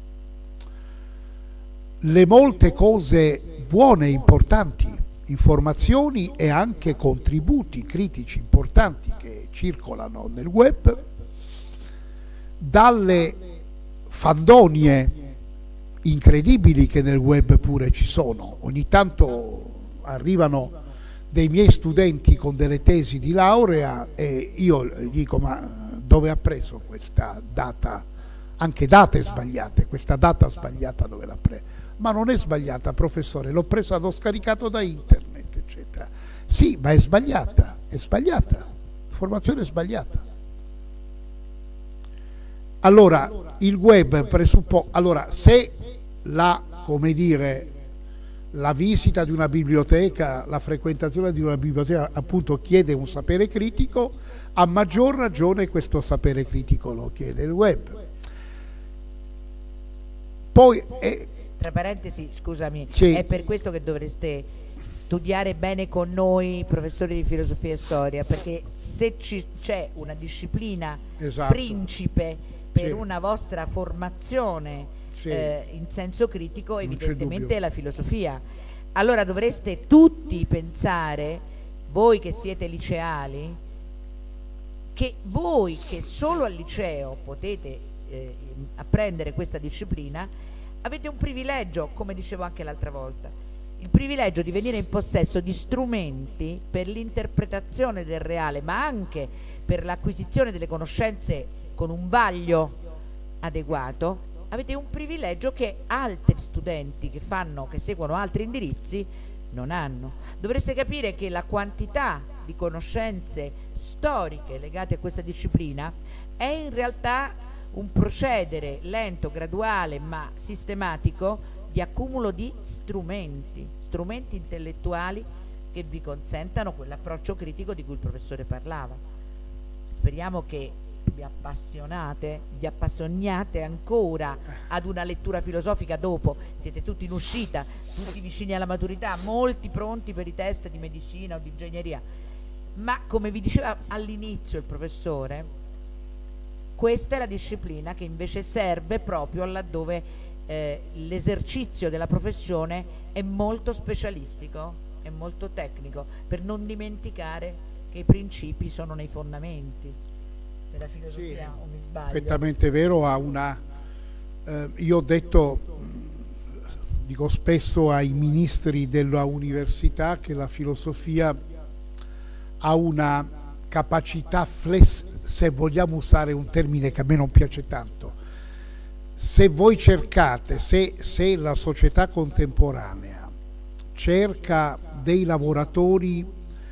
le molte cose buone e importanti, informazioni e anche contributi critici importanti che circolano nel web, dalle fandonie incredibili che nel web pure ci sono. Ogni tanto arrivano dei miei studenti con delle tesi di laurea e io gli dico: ma dove ha preso questa data? Anche date sbagliate, questa data sbagliata dove l'ha presa? Ma non è sbagliata, professore, l'ho presa, l'ho scaricato da internet, eccetera. Sì, ma è sbagliata, è sbagliata, l'informazione è sbagliata. Allora, il web presuppone, allora, se la, come dire, la visita di una biblioteca, la frequentazione di una biblioteca appunto chiede un sapere critico, a maggior ragione questo sapere critico lo chiede il web. Poi è, tra parentesi, scusami, sì, è per questo che dovreste studiare bene con noi, professori di filosofia e storia, perché se c'è una disciplina, esatto, principe per, sì, una vostra formazione, sì, eh, in senso critico, evidentemente è la filosofia. Allora dovreste tutti pensare, voi che siete liceali, che voi che solo al liceo potete eh, apprendere questa disciplina, avete un privilegio, come dicevo anche l'altra volta, il privilegio di venire in possesso di strumenti per l'interpretazione del reale, ma anche per l'acquisizione delle conoscenze con un vaglio adeguato, avete un privilegio che altri studenti che fanno, che seguono altri indirizzi non hanno. Dovreste capire che la quantità di conoscenze storiche legate a questa disciplina è in realtà un procedere lento, graduale ma sistematico di accumulo di strumenti, strumenti intellettuali che vi consentano quell'approccio critico di cui il professore parlava. Speriamo che vi appassionate, vi appassioniate ancora ad una lettura filosofica dopo. Siete tutti in uscita, tutti vicini alla maturità, molti pronti per i test di medicina o di ingegneria, ma come vi diceva all'inizio il professore, questa è la disciplina che invece serve proprio laddove eh, l'esercizio della professione è molto specialistico, è molto tecnico, per non dimenticare che i principi sono nei fondamenti della filosofia. Sì, o mi sbaglio? Perfettamente vero. Ha una eh, io ho detto, dico spesso ai ministri della università, che la filosofia ha una capacità fless, se vogliamo usare un termine che a me non piace tanto, se voi cercate, se, se la società contemporanea cerca dei lavoratori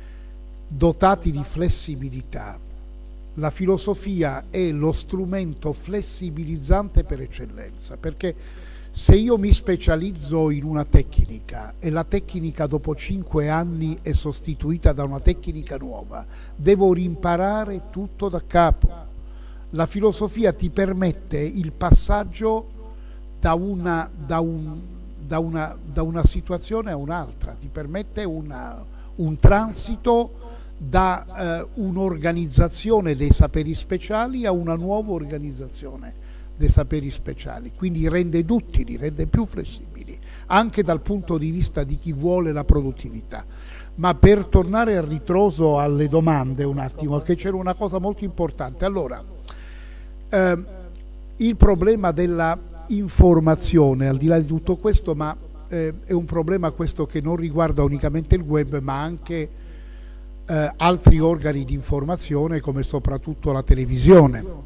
dotati di flessibilità, la filosofia è lo strumento flessibilizzante per eccellenza, perché se io mi specializzo in una tecnica e la tecnica dopo cinque anni è sostituita da una tecnica nuova, devo rimparare tutto da capo. La filosofia ti permette il passaggio da una, da un, da una, da una situazione a un'altra, ti permette una, un transito da eh, un'organizzazione dei saperi speciali a una nuova organizzazione dei saperi speciali, quindi rende duttili, rende più flessibili, anche dal punto di vista di chi vuole la produttività. Ma per tornare a ritroso alle domande un attimo, che c'era una cosa molto importante. Allora, eh, il problema della informazione, al di là di tutto questo, ma eh, è un problema questo che non riguarda unicamente il web, ma anche eh, altri organi di informazione, come soprattutto la televisione.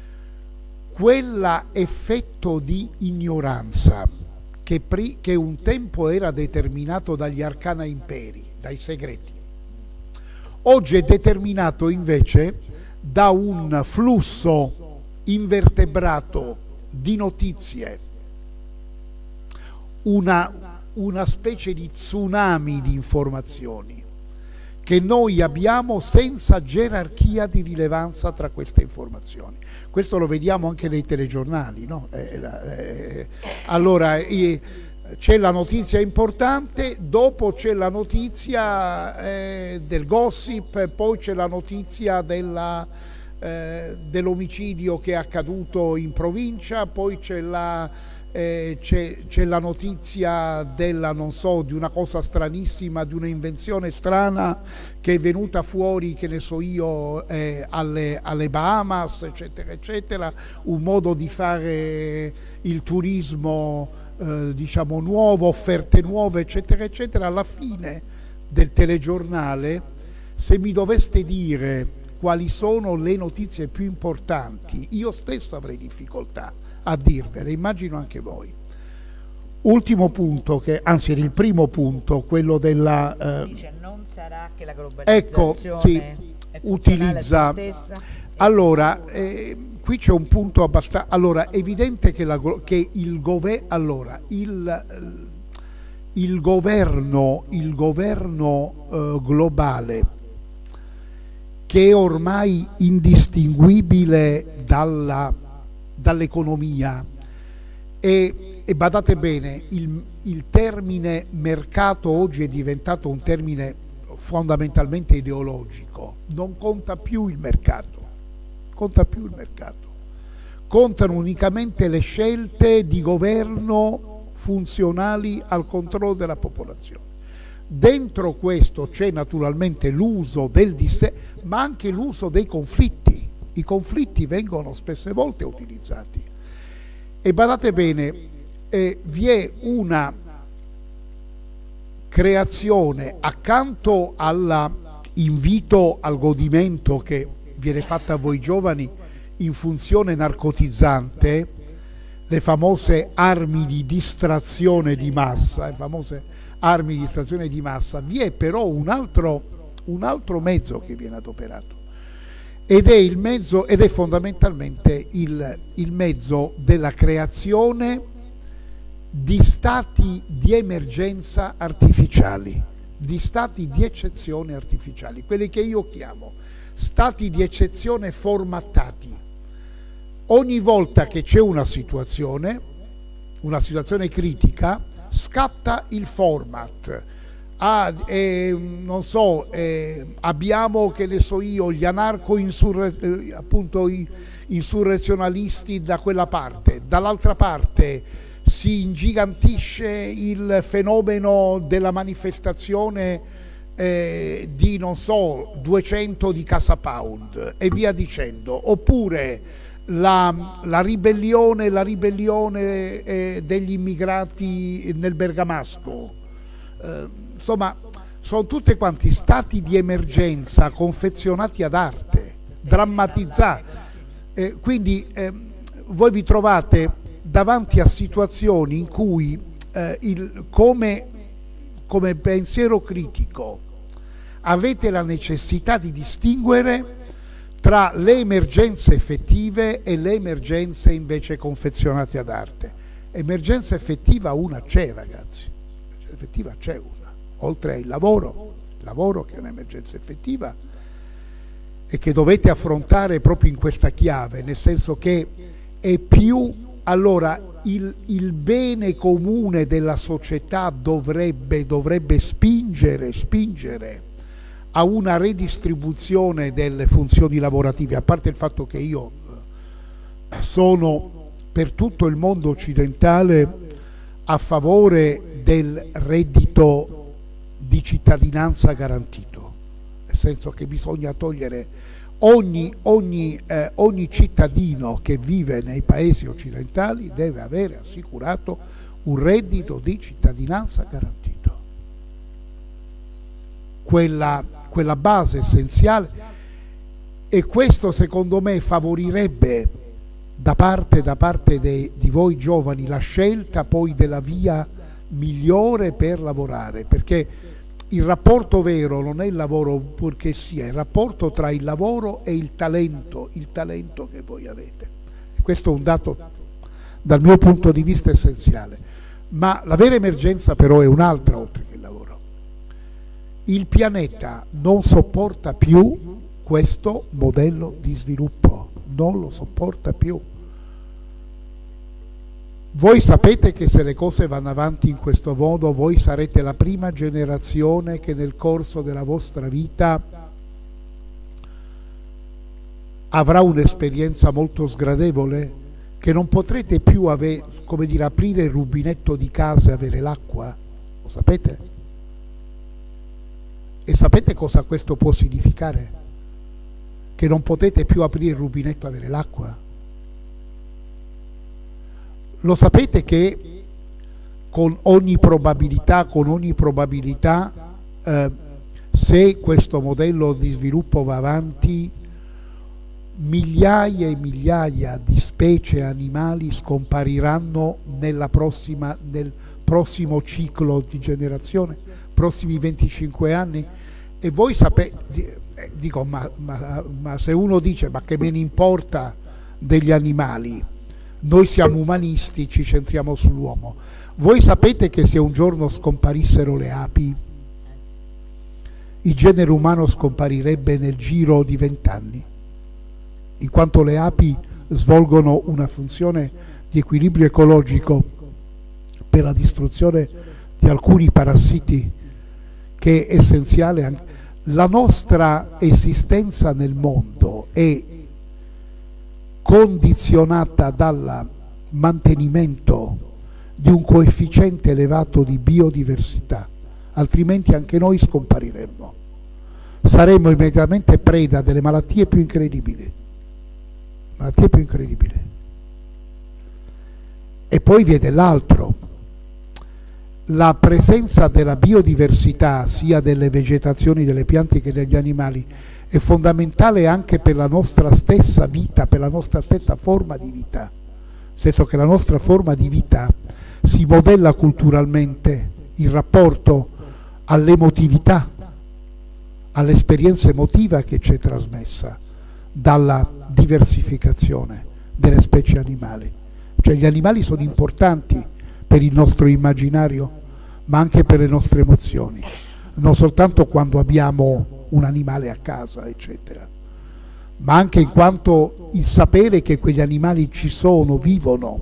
Quell'effetto di ignoranza che, pri, che un tempo era determinato dagli arcana imperi, dai segreti, oggi è determinato invece da un flusso invertebrato di notizie, una, una specie di tsunami di informazioni che noi abbiamo senza gerarchia di rilevanza tra queste informazioni. Questo lo vediamo anche nei telegiornali, no? Eh, eh, allora eh, c'è la notizia importante, dopo c'è la notizia eh, del gossip, poi c'è la notizia della, eh, dell'omicidio che è accaduto in provincia, poi c'è la Eh, c'è, c'è la notizia della, non so, di una cosa stranissima, di un'invenzione strana che è venuta fuori, che ne so io, eh, alle, alle Bahamas, eccetera, eccetera, un modo di fare il turismo, eh, diciamo, nuovo, offerte nuove, eccetera, eccetera. Alla fine del telegiornale, se mi doveste dire quali sono le notizie più importanti, io stesso avrei difficoltà a dirvele, immagino anche voi. Ultimo punto, che anzi era il primo punto, quello della... Eh, Dice, non sarà che la globalizzazione ecco, sì, utilizza... Allora, eh, qui c'è un punto abbastanza... Allora, è evidente che, la, che il, gove, allora, il, il governo, il governo eh, globale, che è ormai indistinguibile dalla... dall'economia e, e badate bene, il, il termine mercato oggi è diventato un termine fondamentalmente ideologico, non conta più il mercato, conta più il mercato, contano unicamente le scelte di governo funzionali al controllo della popolazione. Dentro questo c'è naturalmente l'uso del disse, ma anche l'uso dei conflitti. I conflitti vengono spesse volte utilizzati e badate bene, eh, vi è una creazione accanto all'invito al godimento che viene fatta a voi giovani in funzione narcotizzante, le famose armi di distrazione di massa, le famose armi di distrazione di massa, vi è però un altro, un altro mezzo che viene adoperato, ed è il mezzo, ed è fondamentalmente il, il mezzo della creazione di stati di emergenza artificiali, di stati di eccezione artificiali, quelli che io chiamo stati di eccezione formattati. Ogni volta che c'è una situazione, una situazione critica, scatta il format. Ah, eh, non so, eh, abbiamo, che ne so io, gli anarco-insurre- eh, appunto i insurrezionalisti da quella parte, dall'altra parte si ingigantisce il fenomeno della manifestazione eh, di, non so, duecento di Casa Pound e via dicendo, oppure La, la ribellione, la ribellione eh, degli immigrati nel Bergamasco, eh, insomma sono tutti quanti stati di emergenza confezionati ad arte, drammatizzati, eh, quindi eh, voi vi trovate davanti a situazioni in cui eh, il, come, come pensiero critico avete la necessità di distinguere tra le emergenze effettive e le emergenze invece confezionate ad arte. Emergenza effettiva una c'è, ragazzi, emergenza effettiva c'è una, oltre al lavoro, il lavoro che è un'emergenza effettiva e che dovete affrontare proprio in questa chiave, nel senso che è più, allora il, il bene comune della società dovrebbe, dovrebbe spingere, spingere a una redistribuzione delle funzioni lavorative, a parte il fatto che io sono per tutto il mondo occidentale a favore del reddito di cittadinanza garantito, nel senso che bisogna togliere ogni, ogni, eh, ogni cittadino che vive nei paesi occidentali deve avere assicurato un reddito di cittadinanza garantito. Quella quella base essenziale, e questo secondo me favorirebbe da parte, da parte de, di voi giovani la scelta poi della via migliore per lavorare, perché il rapporto vero non è il lavoro purché sia, è il rapporto tra il lavoro e il talento, il talento che voi avete. E questo è un dato dal mio punto di vista essenziale, ma la vera emergenza però è un'altra oltre che il lavoro. Il pianeta non sopporta più questo modello di sviluppo, non lo sopporta più. Voi sapete che se le cose vanno avanti in questo modo, voi sarete la prima generazione che nel corso della vostra vita avrà un'esperienza molto sgradevole, che non potrete più ave- come dire, aprire il rubinetto di casa e avere l'acqua. Lo sapete? E sapete cosa questo può significare? Che non potete più aprire il rubinetto e avere l'acqua? Lo sapete che con ogni probabilità, con ogni probabilità, eh, se questo modello di sviluppo va avanti, migliaia e migliaia di specie animali scompariranno nella prossima, nel prossimo ciclo di generazione, prossimi venticinque anni. E voi sapete, dico, ma, ma, ma se uno dice ma che me ne importa degli animali, noi siamo umanisti, ci centriamo sull'uomo. Voi sapete che se un giorno scomparissero le api, il genere umano scomparirebbe nel giro di vent'anni, in quanto le api svolgono una funzione di equilibrio ecologico per la distruzione di alcuni parassiti che è essenziale. Anche la nostra esistenza nel mondo è condizionata dal mantenimento di un coefficiente elevato di biodiversità, altrimenti anche noi scompariremmo, saremmo immediatamente preda delle malattie più incredibili, malattie più incredibili. E poi vi è dell'altro. La presenza della biodiversità, sia delle vegetazioni, delle piante che degli animali, è fondamentale anche per la nostra stessa vita, per la nostra stessa forma di vita. senso che la nostra forma di vita si modella culturalmente in rapporto all'emotività, all'esperienza emotiva che ci è trasmessa dalla diversificazione delle specie animali. Cioè gli animali sono importanti per il nostro immaginario, ma anche per le nostre emozioni, non soltanto quando abbiamo un animale a casa, eccetera, ma anche in quanto il sapere che quegli animali ci sono, vivono,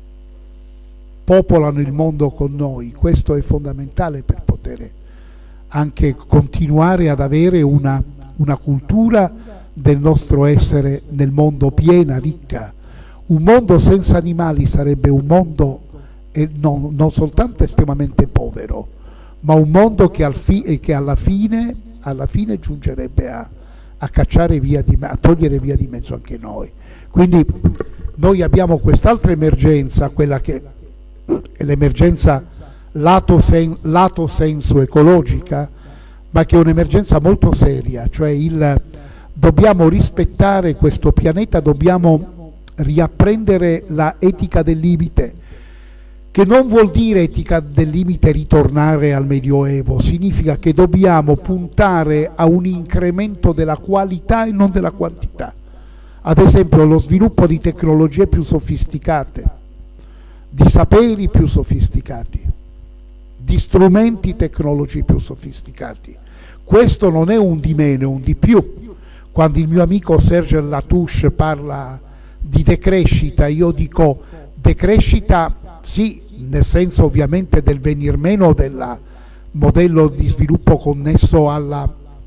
popolano il mondo con noi, questo è fondamentale per poter anche continuare ad avere una, una cultura del nostro essere nel mondo piena, ricca. Un mondo senza animali sarebbe un mondo eh, non, non soltanto estremamente povero, ma un mondo che, al fi che alla, fine, alla fine giungerebbe a, a cacciare via di a togliere via di mezzo anche noi. Quindi noi abbiamo quest'altra emergenza, quella che è l'emergenza lato, sen lato senso ecologica, ma che è un'emergenza molto seria, cioè il dobbiamo rispettare questo pianeta, dobbiamo riapprendere la etica del limite, che non vuol dire etica del limite ritornare al Medioevo, significa che dobbiamo puntare a un incremento della qualità e non della quantità. Ad esempio lo sviluppo di tecnologie più sofisticate, di saperi più sofisticati, di strumenti tecnologici più sofisticati. Questo non è un di meno, è un di più. Quando il mio amico Serge Latouche parla di decrescita, io dico decrescita sì, nel senso ovviamente del venir meno del modello di sviluppo connesso alla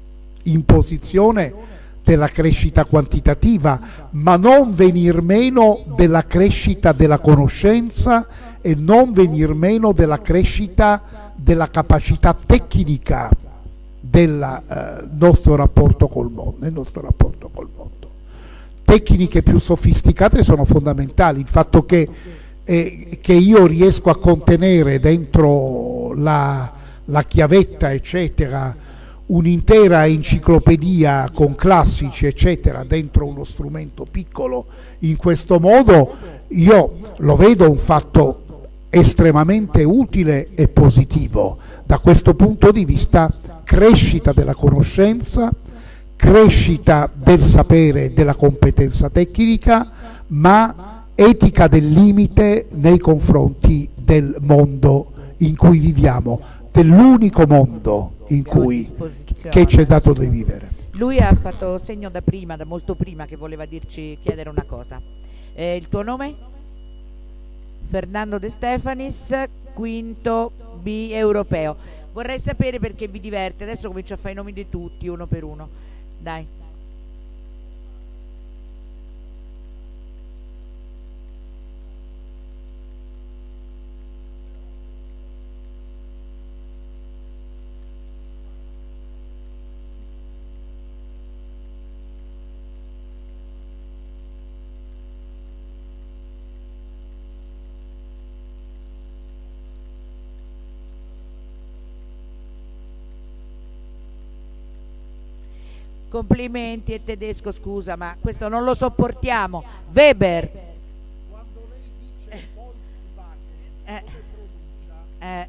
imposizione della crescita quantitativa, ma non venir meno della crescita della conoscenza e non venir meno della crescita della capacità tecnica del eh, nostro rapporto col mondo, nel nostro rapporto col mondo. Tecniche più sofisticate sono fondamentali, il fatto che, eh, che io riesco a contenere dentro la, la chiavetta, eccetera, un'intera enciclopedia con classici, eccetera, dentro uno strumento piccolo, in questo modo io lo vedo un fatto estremamente utile e positivo. Da questo punto di vista, crescita della conoscenza, crescita del sapere, della competenza tecnica, ma etica del limite nei confronti del mondo in cui viviamo, dell'unico mondo in cui che ci è dato di vivere. Lui ha fatto segno da prima, da molto prima, che voleva dirci, chiedere una cosa. Eh, il tuo nome? Fernando De Stefanis, quinto B europeo. Vorrei sapere perché vi diverte. Adesso comincio a fare i nomi di tutti, uno per uno. Dai. Complimenti, è tedesco, scusa, ma questo non lo sopportiamo. Weber. Quando lei dice Volkswagen, eh. eh.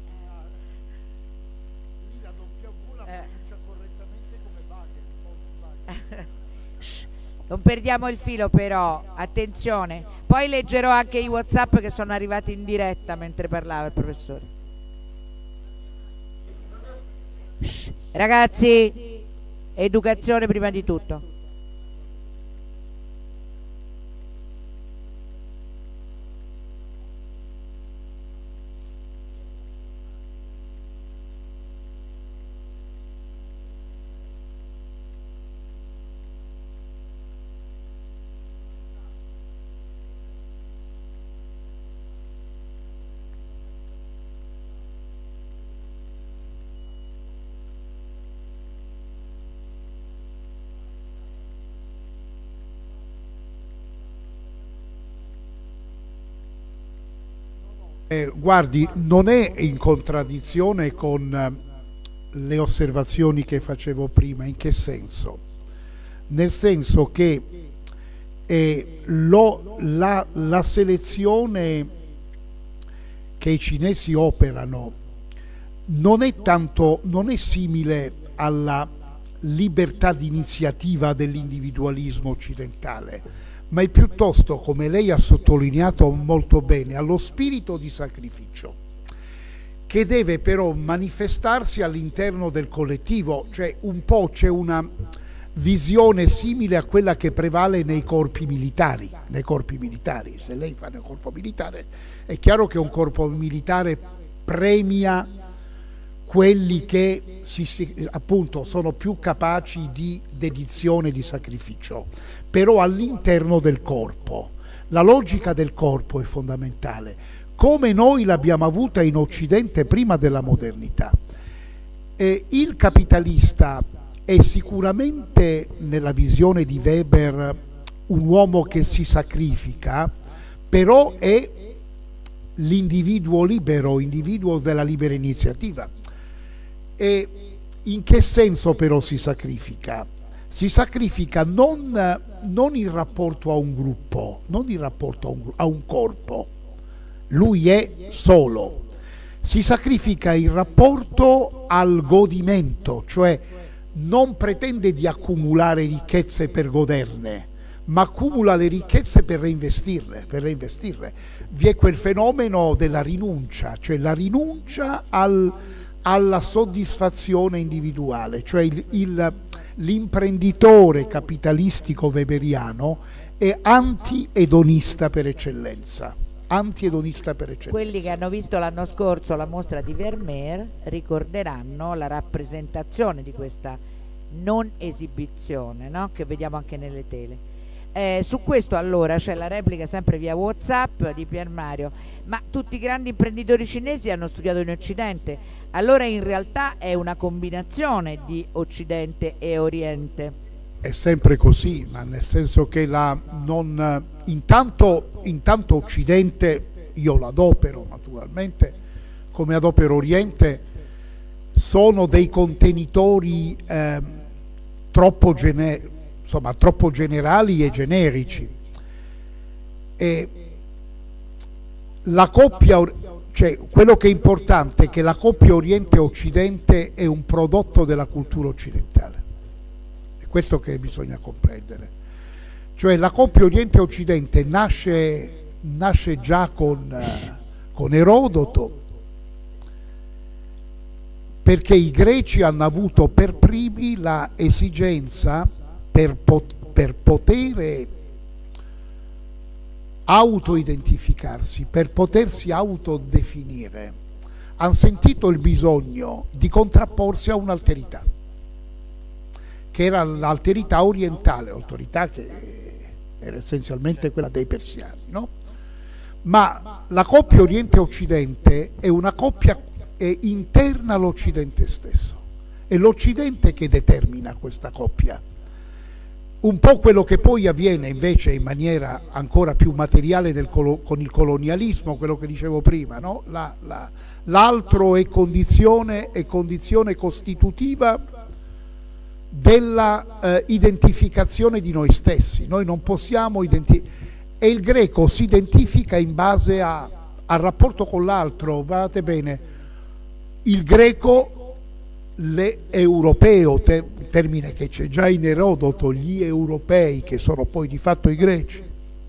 lì la doppia V la pronuncia correttamente come Wagen, Volkswagen. Non perdiamo il filo però, attenzione. Poi leggerò anche i WhatsApp che sono arrivati in diretta mentre parlava il professore. Shh. Ragazzi, educazione prima di tutto. Eh, guardi, non è in contraddizione con eh, le osservazioni che facevo prima. In che senso? Nel senso che e lo, la, la selezione che i cinesi operano non è tanto, non è simile alla libertà di iniziativa dell'individualismo occidentale, ma è piuttosto, come lei ha sottolineato molto bene, allo spirito di sacrificio, che deve però manifestarsi all'interno del collettivo, cioè un po' c'è una visione simile a quella che prevale nei corpi militari, nei corpi militari. Se lei fa nel corpo militare, è chiaro che un corpo militare premia quelli che si, si, appunto sono più capaci di dedizione, di sacrificio, però all'interno del corpo. La logica del corpo è fondamentale, come noi l'abbiamo avuta in Occidente prima della modernità. Eh, il capitalista è sicuramente, nella visione di Weber, un uomo che si sacrifica, però è l'individuo libero, individuo della libera iniziativa. E in che senso però si sacrifica? Si sacrifica non, non in rapporto a un gruppo, non in rapporto a un, a un corpo, lui è solo. Si sacrifica in rapporto al godimento, cioè non pretende di accumulare ricchezze per goderne, ma accumula le ricchezze per reinvestirle, per reinvestirle. Vi è quel fenomeno della rinuncia, cioè la rinuncia al, alla soddisfazione individuale, cioè il, il, l'imprenditore capitalistico weberiano è anti-edonista per eccellenza. Anti-edonista per eccellenza. Quelli che hanno visto l'anno scorso la mostra di Vermeer ricorderanno la rappresentazione di questa non esibizione, no? Che vediamo anche nelle tele. Eh, su questo allora c'è la replica sempre via WhatsApp di Pier Mario: ma tutti i grandi imprenditori cinesi hanno studiato in Occidente, allora in realtà è una combinazione di Occidente e Oriente. È sempre così, ma nel senso che la non intanto, intanto Occidente, io l'adopero naturalmente come adopero Oriente, sono dei contenitori eh, troppo, gene, insomma, troppo generali e generici. E la coppia, cioè quello che è importante è che la coppia Oriente-Occidente è un prodotto della cultura occidentale. Questo che bisogna comprendere, cioè la coppia Oriente-Occidente nasce, nasce già con, uh, con Erodoto, perché i greci hanno avuto per primi la esigenza per, pot- per poter autoidentificarsi, per potersi autodefinire, hanno sentito il bisogno di contrapporsi a un'alterità, che era l'alterità orientale, l'alterità che era essenzialmente quella dei persiani, no? Ma la coppia Oriente-Occidente è una coppia è interna all'Occidente stesso, è l'Occidente che determina questa coppia. Un po' quello che poi avviene invece in maniera ancora più materiale del colo- con il colonialismo, quello che dicevo prima, no? La, la, l'altro è condizione, è condizione costitutiva della eh, identificazione di noi stessi. Noi non possiamo identificare, e il greco si identifica in base a, al rapporto con l'altro. Guardate bene, il greco, le europeo, ter, termine che c'è già in Erodoto, gli europei, che sono poi di fatto i greci,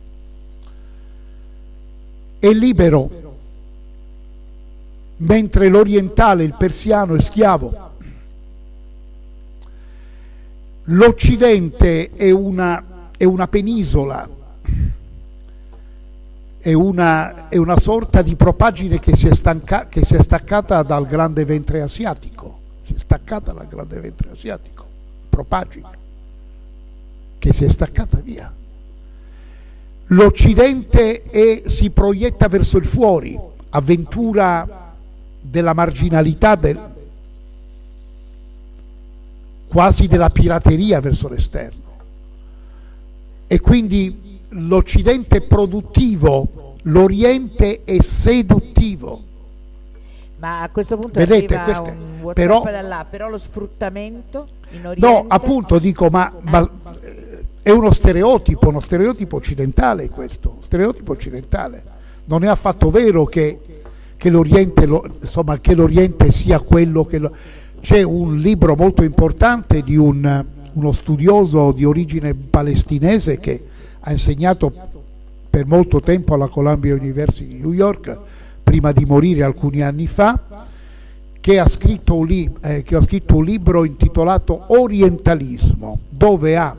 è libero, mentre l'orientale, il persiano, è schiavo. L'Occidente è una, è una penisola, è una, è una sorta di propaggine che si, è stanca, che si è staccata dal grande ventre asiatico, si è staccata dal grande ventre asiatico, propagine, che si è staccata via. L'Occidente è, si proietta verso il fuori, avventura della marginalità, del, quasi della pirateria verso l'esterno, e quindi l'Occidente è produttivo, l'Oriente è seduttivo. Ma a questo punto vedete, arriva queste, un WhatsApp però, da là, però lo sfruttamento in Oriente... No, appunto dico, ma, eh. ma è uno stereotipo, uno stereotipo occidentale questo, stereotipo occidentale. Non è affatto vero che, che l'Oriente insomma, che l'Oriente sia quello che... Lo, c'è un libro molto importante di un, uno studioso di origine palestinese che ha insegnato per molto tempo alla Columbia University di New York, prima di morire alcuni anni fa, che ha scritto un, li- eh, che ha scritto un libro intitolato Orientalismo, dove ha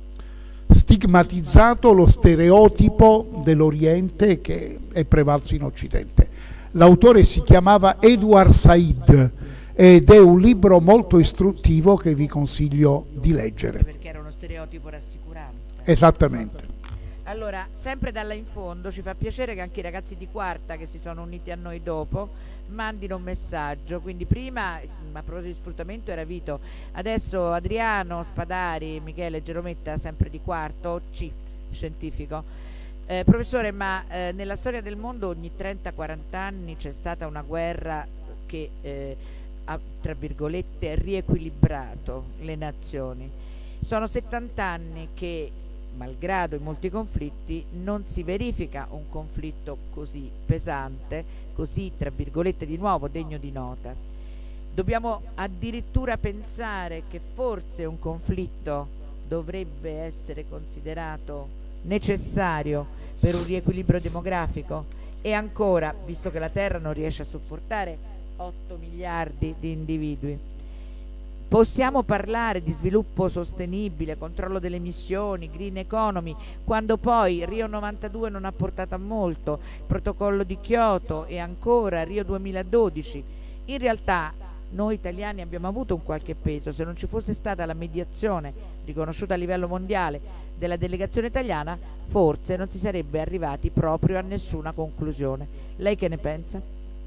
stigmatizzato lo stereotipo dell'Oriente che è prevalso in Occidente. L'autore si chiamava Edward Said ed è un libro molto istruttivo che vi consiglio di leggere. Perché era uno stereotipo rassicurante. Esattamente. Allora, sempre da là in fondo, ci fa piacere che anche i ragazzi di quarta che si sono uniti a noi dopo mandino un messaggio. Quindi prima, a proposito di sfruttamento, era Vito, adesso Adriano Spadari, Michele Gerometta, sempre di quarto, C, scientifico. Eh, professore, ma eh, nella storia del mondo ogni trenta quaranta anni c'è stata una guerra che eh, ha, tra virgolette, riequilibrato le nazioni. Sono settanta anni che, malgrado i molti conflitti, non si verifica un conflitto così pesante, così, tra virgolette, di nuovo degno di nota. Dobbiamo addirittura pensare che forse un conflitto dovrebbe essere considerato necessario per un riequilibrio demografico, e ancora, visto che la Terra non riesce a sopportare otto miliardi di individui. Possiamo parlare di sviluppo sostenibile, controllo delle emissioni, green economy, quando poi Rio novantadue non ha portato a molto, protocollo di Kyoto e ancora Rio duemiladodici. In realtà noi italiani abbiamo avuto un qualche peso. Se non ci fosse stata la mediazione riconosciuta a livello mondiale della delegazione italiana, forse non si sarebbe arrivati proprio a nessuna conclusione. Lei che ne pensa?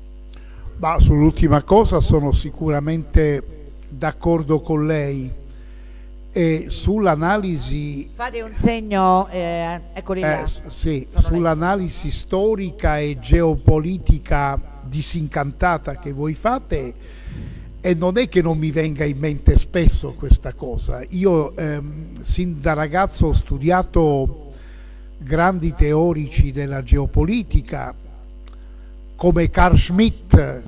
Ma sull'ultima cosa sono sicuramente d'accordo con lei, e sull'analisi fate un segno, eh, eccoli là. Eh, sì, sull'analisi storica e geopolitica disincantata che voi fate, e non è che non mi venga in mente spesso questa cosa. Io ehm, sin da ragazzo ho studiato grandi teorici della geopolitica come Carl Schmitt,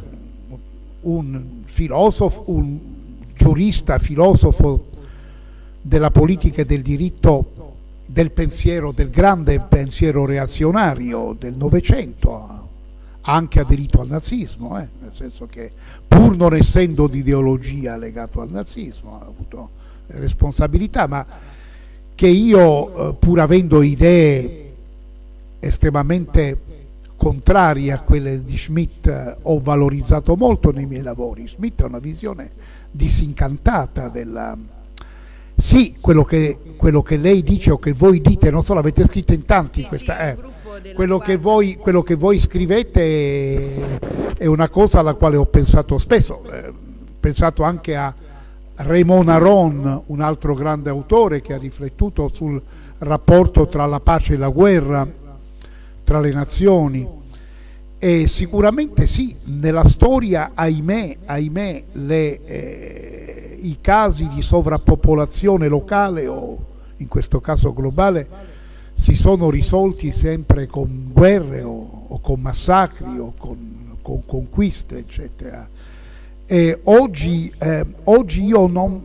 un filosofo, un giurista, filosofo della politica e del diritto, del pensiero, del grande pensiero reazionario del Novecento, ha anche aderito al nazismo, eh, nel senso che pur non essendo di ideologia legato al nazismo ha avuto responsabilità, ma che io, eh, pur avendo idee estremamente contrarie a quelle di Schmitt, ho valorizzato molto nei miei lavori. Schmitt ha una visione disincantata della... Sì, quello che, quello che lei dice o che voi dite, non so, l'avete scritto in tanti, sì, questa, sì, eh, quello, che voi, quello che voi scrivete è, è una cosa alla quale ho pensato spesso, eh, ho pensato anche a Raymond Aron, un altro grande autore che ha riflettuto sul rapporto tra la pace e la guerra, tra le nazioni, e sicuramente sì, nella storia, ahimè, ahimè le, eh, i casi di sovrappopolazione locale o in questo caso globale si sono risolti sempre con guerre o, o con massacri o con, con conquiste, eccetera. E oggi, eh, oggi io non...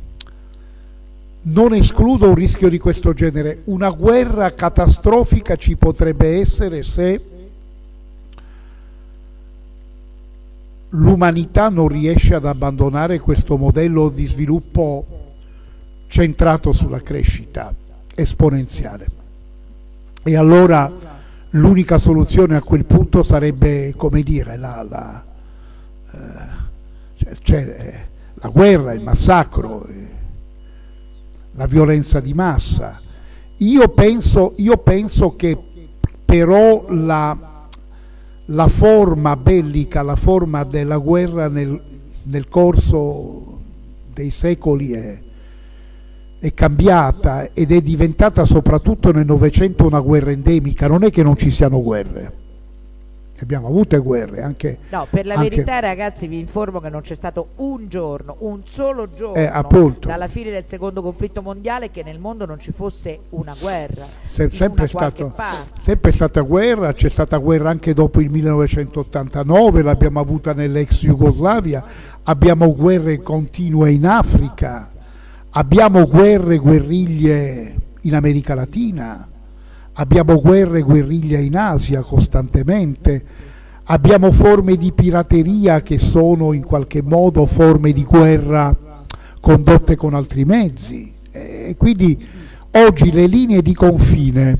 non escludo un rischio di questo genere. Una guerra catastrofica ci potrebbe essere se l'umanità non riesce ad abbandonare questo modello di sviluppo centrato sulla crescita esponenziale. E allora l'unica soluzione a quel punto sarebbe, come dire, la, la, eh, cioè, cioè, la guerra, il massacro, eh, la violenza di massa. Io penso, io penso che però la, la forma bellica, la forma della guerra nel, nel corso dei secoli è, è cambiata ed è diventata soprattutto nel Novecento una guerra endemica. Non è che non ci siano guerre, abbiamo avute guerre anche... No, per la anche, verità ragazzi vi informo che non c'è stato un giorno, un solo giorno eh, appunto, dalla fine del secondo conflitto mondiale che nel mondo non ci fosse una guerra, se, in sempre, una stato, parte. sempre stata guerra, c'è stata guerra anche dopo il millenovecentottantanove, l'abbiamo avuta nell'ex Jugoslavia, abbiamo guerre continue in Africa, abbiamo guerre, guerriglie in America Latina, abbiamo guerre e guerriglie in Asia costantemente, abbiamo forme di pirateria che sono in qualche modo forme di guerra condotte con altri mezzi, e quindi oggi le linee di confine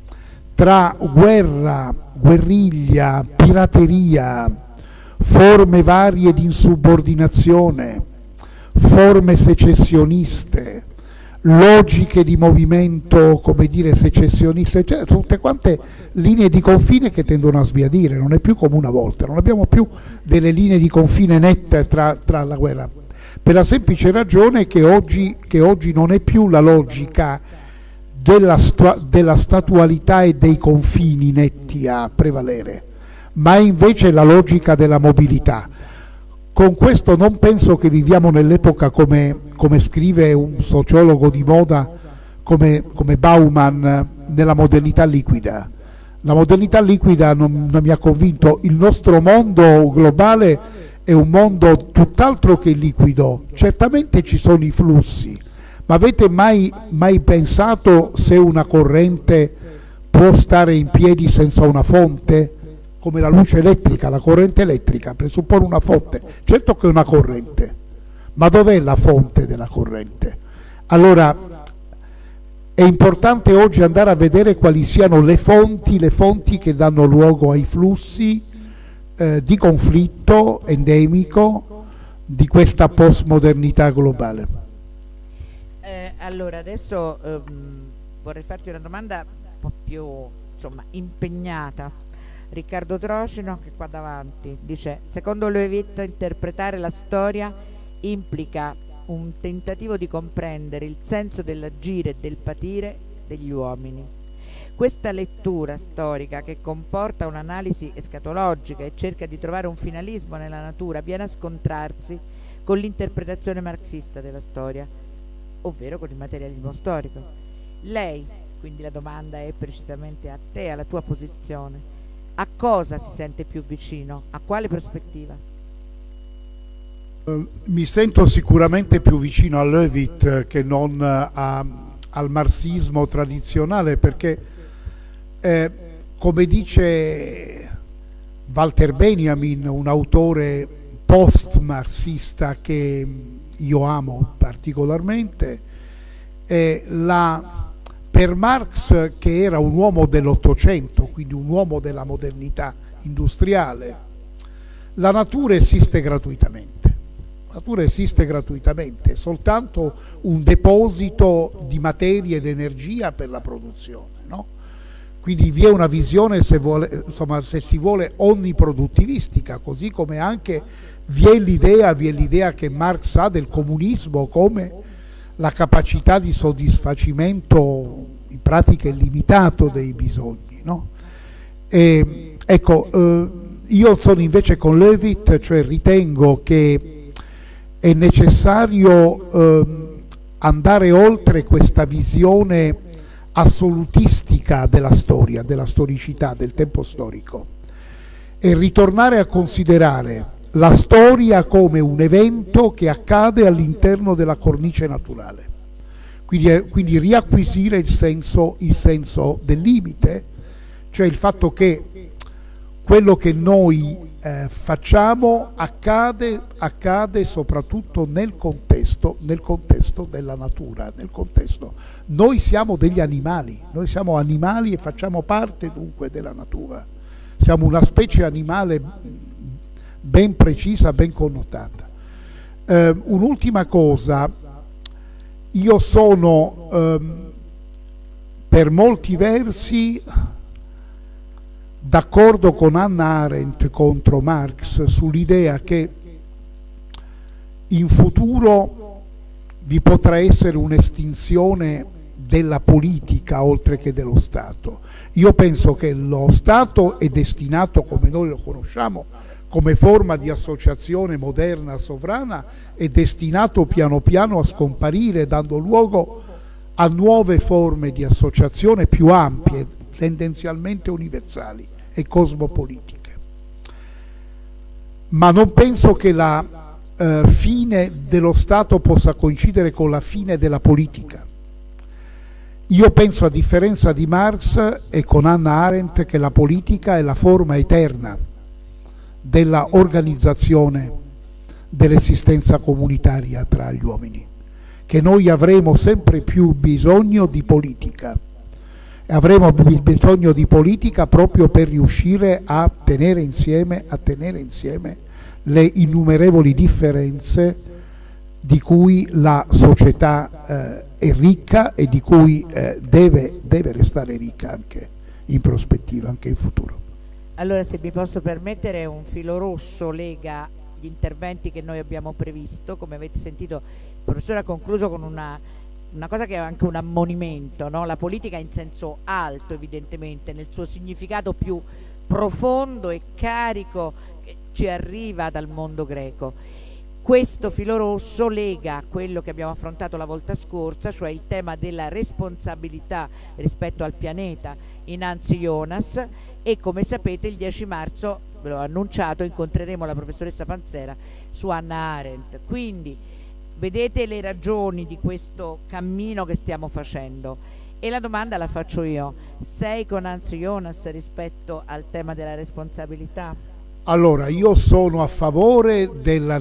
tra guerra, guerriglia, pirateria, forme varie di insubordinazione, forme secessioniste, logiche di movimento, come dire, secessioniste, cioè, tutte quante linee di confine che tendono a sbiadire, non è più come una volta, non abbiamo più delle linee di confine nette tra, tra la guerra, per la semplice ragione che oggi, che oggi non è più la logica della, stua, della statualità e dei confini netti a prevalere, ma è invece la logica della mobilità. Con questo non penso che viviamo nell'epoca, come, come scrive un sociologo di moda come, come Bauman, nella modernità liquida. La modernità liquida non, non mi ha convinto. Il nostro mondo globale è un mondo tutt'altro che liquido. Certamente ci sono i flussi, ma avete mai, mai pensato se una corrente può stare in piedi senza una fonte? Come la luce elettrica, la corrente elettrica presuppone una fonte, certo che è una corrente, ma dov'è la fonte della corrente? Allora è importante oggi andare a vedere quali siano le fonti, le fonti che danno luogo ai flussi eh, di conflitto endemico di questa postmodernità globale. Eh, allora adesso ehm, vorrei farti una domanda un po' più, insomma, impegnata. Riccardo Trocino, che qua davanti, dice: secondo Levitt interpretare la storia implica un tentativo di comprendere il senso dell'agire e del patire degli uomini. Questa lettura storica, che comporta un'analisi escatologica e cerca di trovare un finalismo nella natura, viene a scontrarsi con l'interpretazione marxista della storia, ovvero con il materialismo storico. Lei, quindi la domanda è precisamente a te, alla tua posizione, a cosa si sente più vicino? A quale prospettiva? Uh, mi sento sicuramente più vicino a Levitt che non uh, a, al marxismo tradizionale, perché eh, come dice Walter Benjamin, un autore post-marxista che io amo particolarmente, eh, la per Marx, che era un uomo dell'Ottocento, quindi un uomo della modernità industriale, la natura esiste gratuitamente. La natura esiste gratuitamente, è soltanto un deposito di materia ed energia per la produzione, no? Quindi vi è una visione, se, vuole, insomma, se si vuole, onniproduttivistica, così come anche vi è l'idea, vi è l'idea che Marx ha del comunismo come la capacità di soddisfacimento in pratica illimitato dei bisogni, no? E, ecco, eh, io sono invece con Levitt, cioè ritengo che è necessario eh, andare oltre questa visione assolutistica della storia, della storicità, del tempo storico, e ritornare a considerare la storia come un evento che accade all'interno della cornice naturale, quindi, quindi riacquisire il senso, il senso del limite, cioè il fatto che quello che noi eh, facciamo accade, accade soprattutto nel contesto, nel contesto della natura, nel contesto. Noi siamo degli animali, noi siamo animali e facciamo parte dunque della natura, siamo una specie animale ben precisa, ben connotata. Eh, un'ultima cosa, io sono ehm, per molti versi d'accordo con Hannah Arendt contro Marx sull'idea che in futuro vi potrà essere un'estinzione della politica oltre che dello Stato. Io penso che lo Stato è destinato, come noi lo conosciamo, come forma di associazione moderna sovrana, è destinato piano piano a scomparire, dando luogo a nuove forme di associazione più ampie, tendenzialmente universali e cosmopolitiche. Ma non penso che la eh, fine dello Stato possa coincidere con la fine della politica. Io penso, a differenza di Marx e con Hannah Arendt, che la politica è la forma eterna della organizzazione dell'esistenza comunitaria tra gli uomini, che noi avremo sempre più bisogno di politica. Avremo bisogno di politica proprio per riuscire a tenere insieme, a tenere insieme le innumerevoli differenze di cui la società eh, è ricca e di cui eh, deve, deve restare ricca anche in prospettiva, anche in futuro. Allora, se mi posso permettere, un filo rosso lega gli interventi che noi abbiamo previsto. Come avete sentito, il professore ha concluso con una, una cosa che è anche un ammonimento, no? La politica in senso alto, evidentemente, nel suo significato più profondo e carico che ci arriva dal mondo greco. Questo filo rosso lega quello che abbiamo affrontato la volta scorsa, cioè il tema della responsabilità rispetto al pianeta innanzi Jonas, e come sapete il dieci marzo, ve l'ho annunciato, incontreremo la professoressa Panzera su Hannah Arendt. Quindi vedete le ragioni di questo cammino che stiamo facendo, e la domanda la faccio io: sei con Hans Jonas rispetto al tema della responsabilità? Allora, io sono a favore della,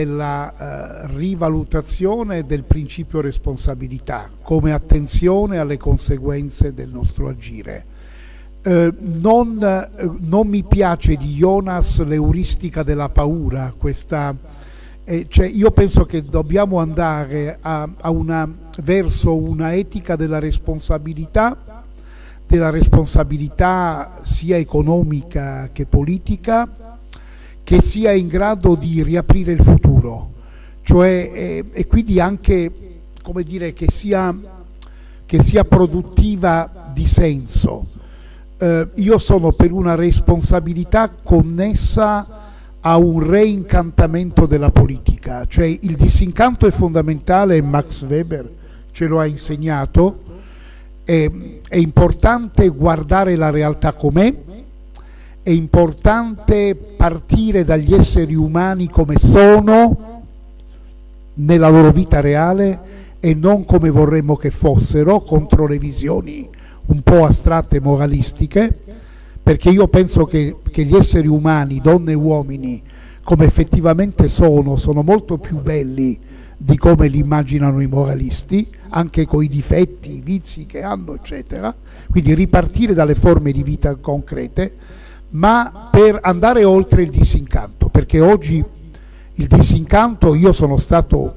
della uh, rivalutazione del principio responsabilità come attenzione alle conseguenze del nostro agire. Uh, non, uh, non mi piace di Jonas l'euristica della paura, questa, eh, cioè io penso che dobbiamo andare a, a una, verso una etica della responsabilità, della responsabilità sia economica che politica, che sia in grado di riaprire il futuro, cioè eh, e quindi anche, come dire, che sia, che sia produttiva di senso. Eh, io sono per una responsabilità connessa a un reincantamento della politica, cioè il disincanto è fondamentale, e Max Weber ce lo ha insegnato. È, è importante guardare la realtà com'è, è importante partire dagli esseri umani come sono nella loro vita reale e non come vorremmo che fossero, contro le visioni un po' astratte e moralistiche, perché io penso che, che gli esseri umani, donne e uomini, come effettivamente sono, sono molto più belli di come li immaginano i moralisti, anche con i difetti, i vizi che hanno, eccetera. Quindi ripartire dalle forme di vita concrete, ma per andare oltre il disincanto, perché oggi il disincanto, io sono stato,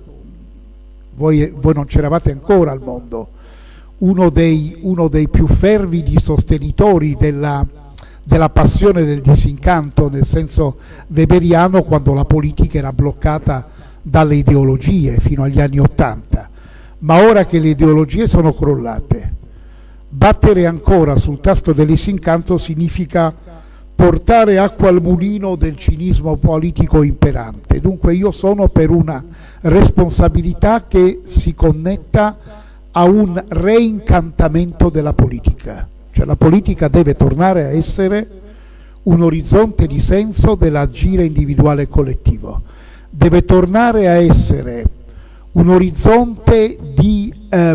voi, voi non c'eravate ancora al mondo, uno dei, uno dei più fervidi sostenitori della, della passione del disincanto, nel senso weberiano, quando la politica era bloccata dalle ideologie fino agli anni Ottanta. Ma ora che le ideologie sono crollate, battere ancora sul tasto del disincanto significa portare acqua al mulino del cinismo politico imperante. Dunque io sono per una responsabilità che si connetta a un reincantamento della politica, cioè la politica deve tornare a essere un orizzonte di senso dell'agire individuale e collettivo, deve tornare a essere un orizzonte di eh,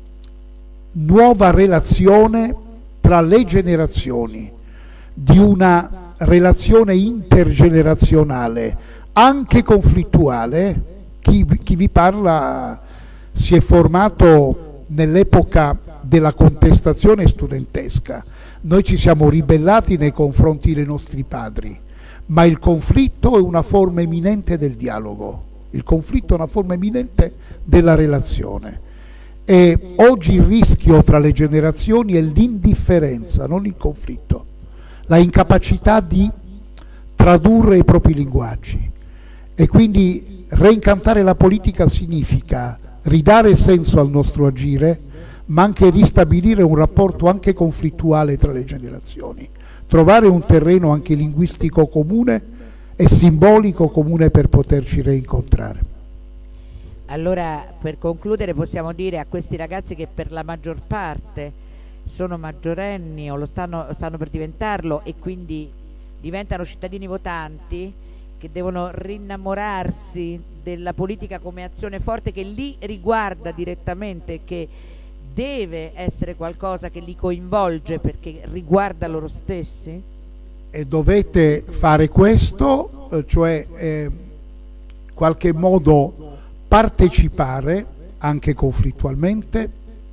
nuova relazione tra le generazioni, di una relazione intergenerazionale, anche conflittuale. Chi, chi vi parla si è formato nell'epoca della contestazione studentesca. Noi ci siamo ribellati nei confronti dei nostri padri, ma il conflitto è una forma eminente del dialogo, il conflitto è una forma eminente della relazione. E oggi il rischio tra le generazioni è l'indifferenza, non il conflitto, la incapacità di tradurre i propri linguaggi. E quindi reincantare la politica significa ridare senso al nostro agire, ma anche ristabilire un rapporto anche conflittuale tra le generazioni, trovare un terreno anche linguistico comune e simbolico comune per poterci reincontrare. Allora, per concludere, possiamo dire a questi ragazzi che per la maggior parte sono maggiorenni o lo stanno, stanno per diventarlo e quindi diventano cittadini votanti, che devono rinnamorarsi della politica come azione forte che li riguarda direttamente, che deve essere qualcosa che li coinvolge perché riguarda loro stessi? E dovete fare questo, eh, cioè eh, in qualche modo partecipare anche conflittualmente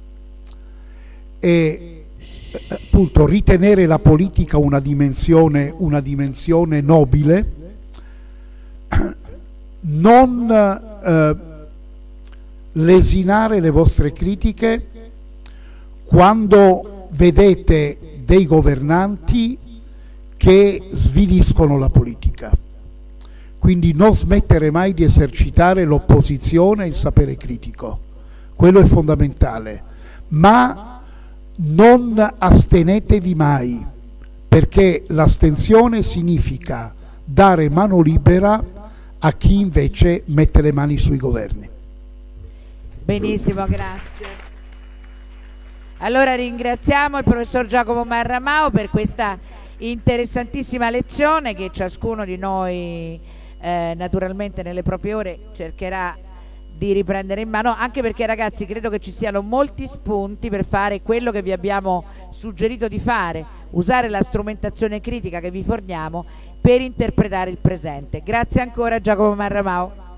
e appunto ritenere la politica una dimensione, una dimensione nobile, non eh, lesinare le vostre critiche quando vedete dei governanti che sviliscono la politica. Quindi non smettere mai di esercitare l'opposizione e il sapere critico, quello è fondamentale, ma non astenetevi mai, perché l'astensione significa dare mano libera a chi invece mette le mani sui governi. Benissimo, grazie. Allora ringraziamo il professor Giacomo Marramao per questa interessantissima lezione che ciascuno di noi eh, naturalmente nelle proprie ore cercherà di riprendere in mano, anche perché ragazzi credo che ci siano molti spunti per fare quello che vi abbiamo suggerito di fare, usare la strumentazione critica che vi forniamo per interpretare il presente. Grazie ancora Giacomo Marramao.